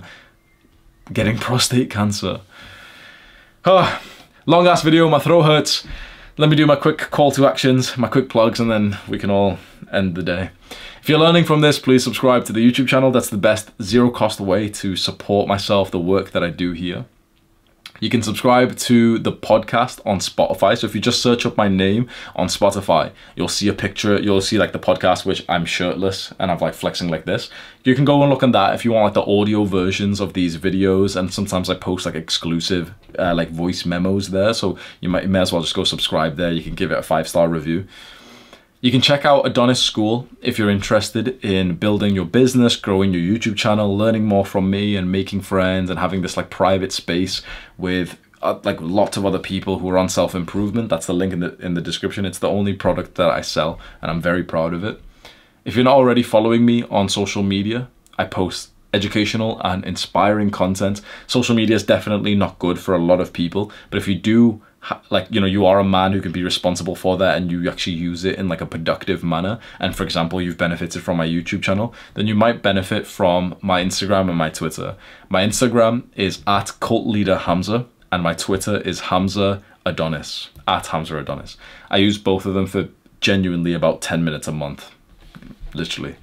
A: getting prostate cancer. Oh, long ass video, my throat hurts. let me do my quick call to actions, my quick plugs, and then we can all end the day. If you're learning from this, please subscribe to the YouTube channel. That's the best zero-cost way to support myself, the work that I do here. You can subscribe to the podcast on Spotify. So if you just search up my name on Spotify, you'll see a picture, you'll see like the podcast, which I'm shirtless and I'm like flexing like this. You can go and look on that if you want like the audio versions of these videos. And sometimes I post like exclusive like voice memos there. So you may as well just go subscribe there. You can give it a 5-star review. You can check out Adonis School if you're interested in building your business, growing your YouTube channel, learning more from me and making friends and having this like private space with like lots of other people who are on self-improvement. That's the link in the description. It's the only product that I sell and I'm very proud of it. If you're not already following me on social media, I post educational and inspiring content. Social media is definitely not good for a lot of people, but if you do like, you know, you are a man who can be responsible for that and you actually use it in like a productive manner, and for example you've benefited from my YouTube channel, then you might benefit from my Instagram and my Twitter. My Instagram is @cultleaderhamza and my Twitter is Hamza Adonis, @Hamza Adonis. I use both of them for genuinely about 10 minutes a month, literally.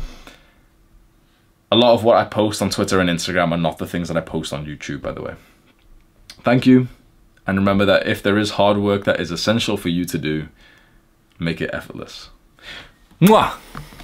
A: A lot of what I post on Twitter and Instagram are not the things that I post on YouTube, by the way. Thank you. And remember that if there is hard work that is essential for you to do, make it effortless. Mwah!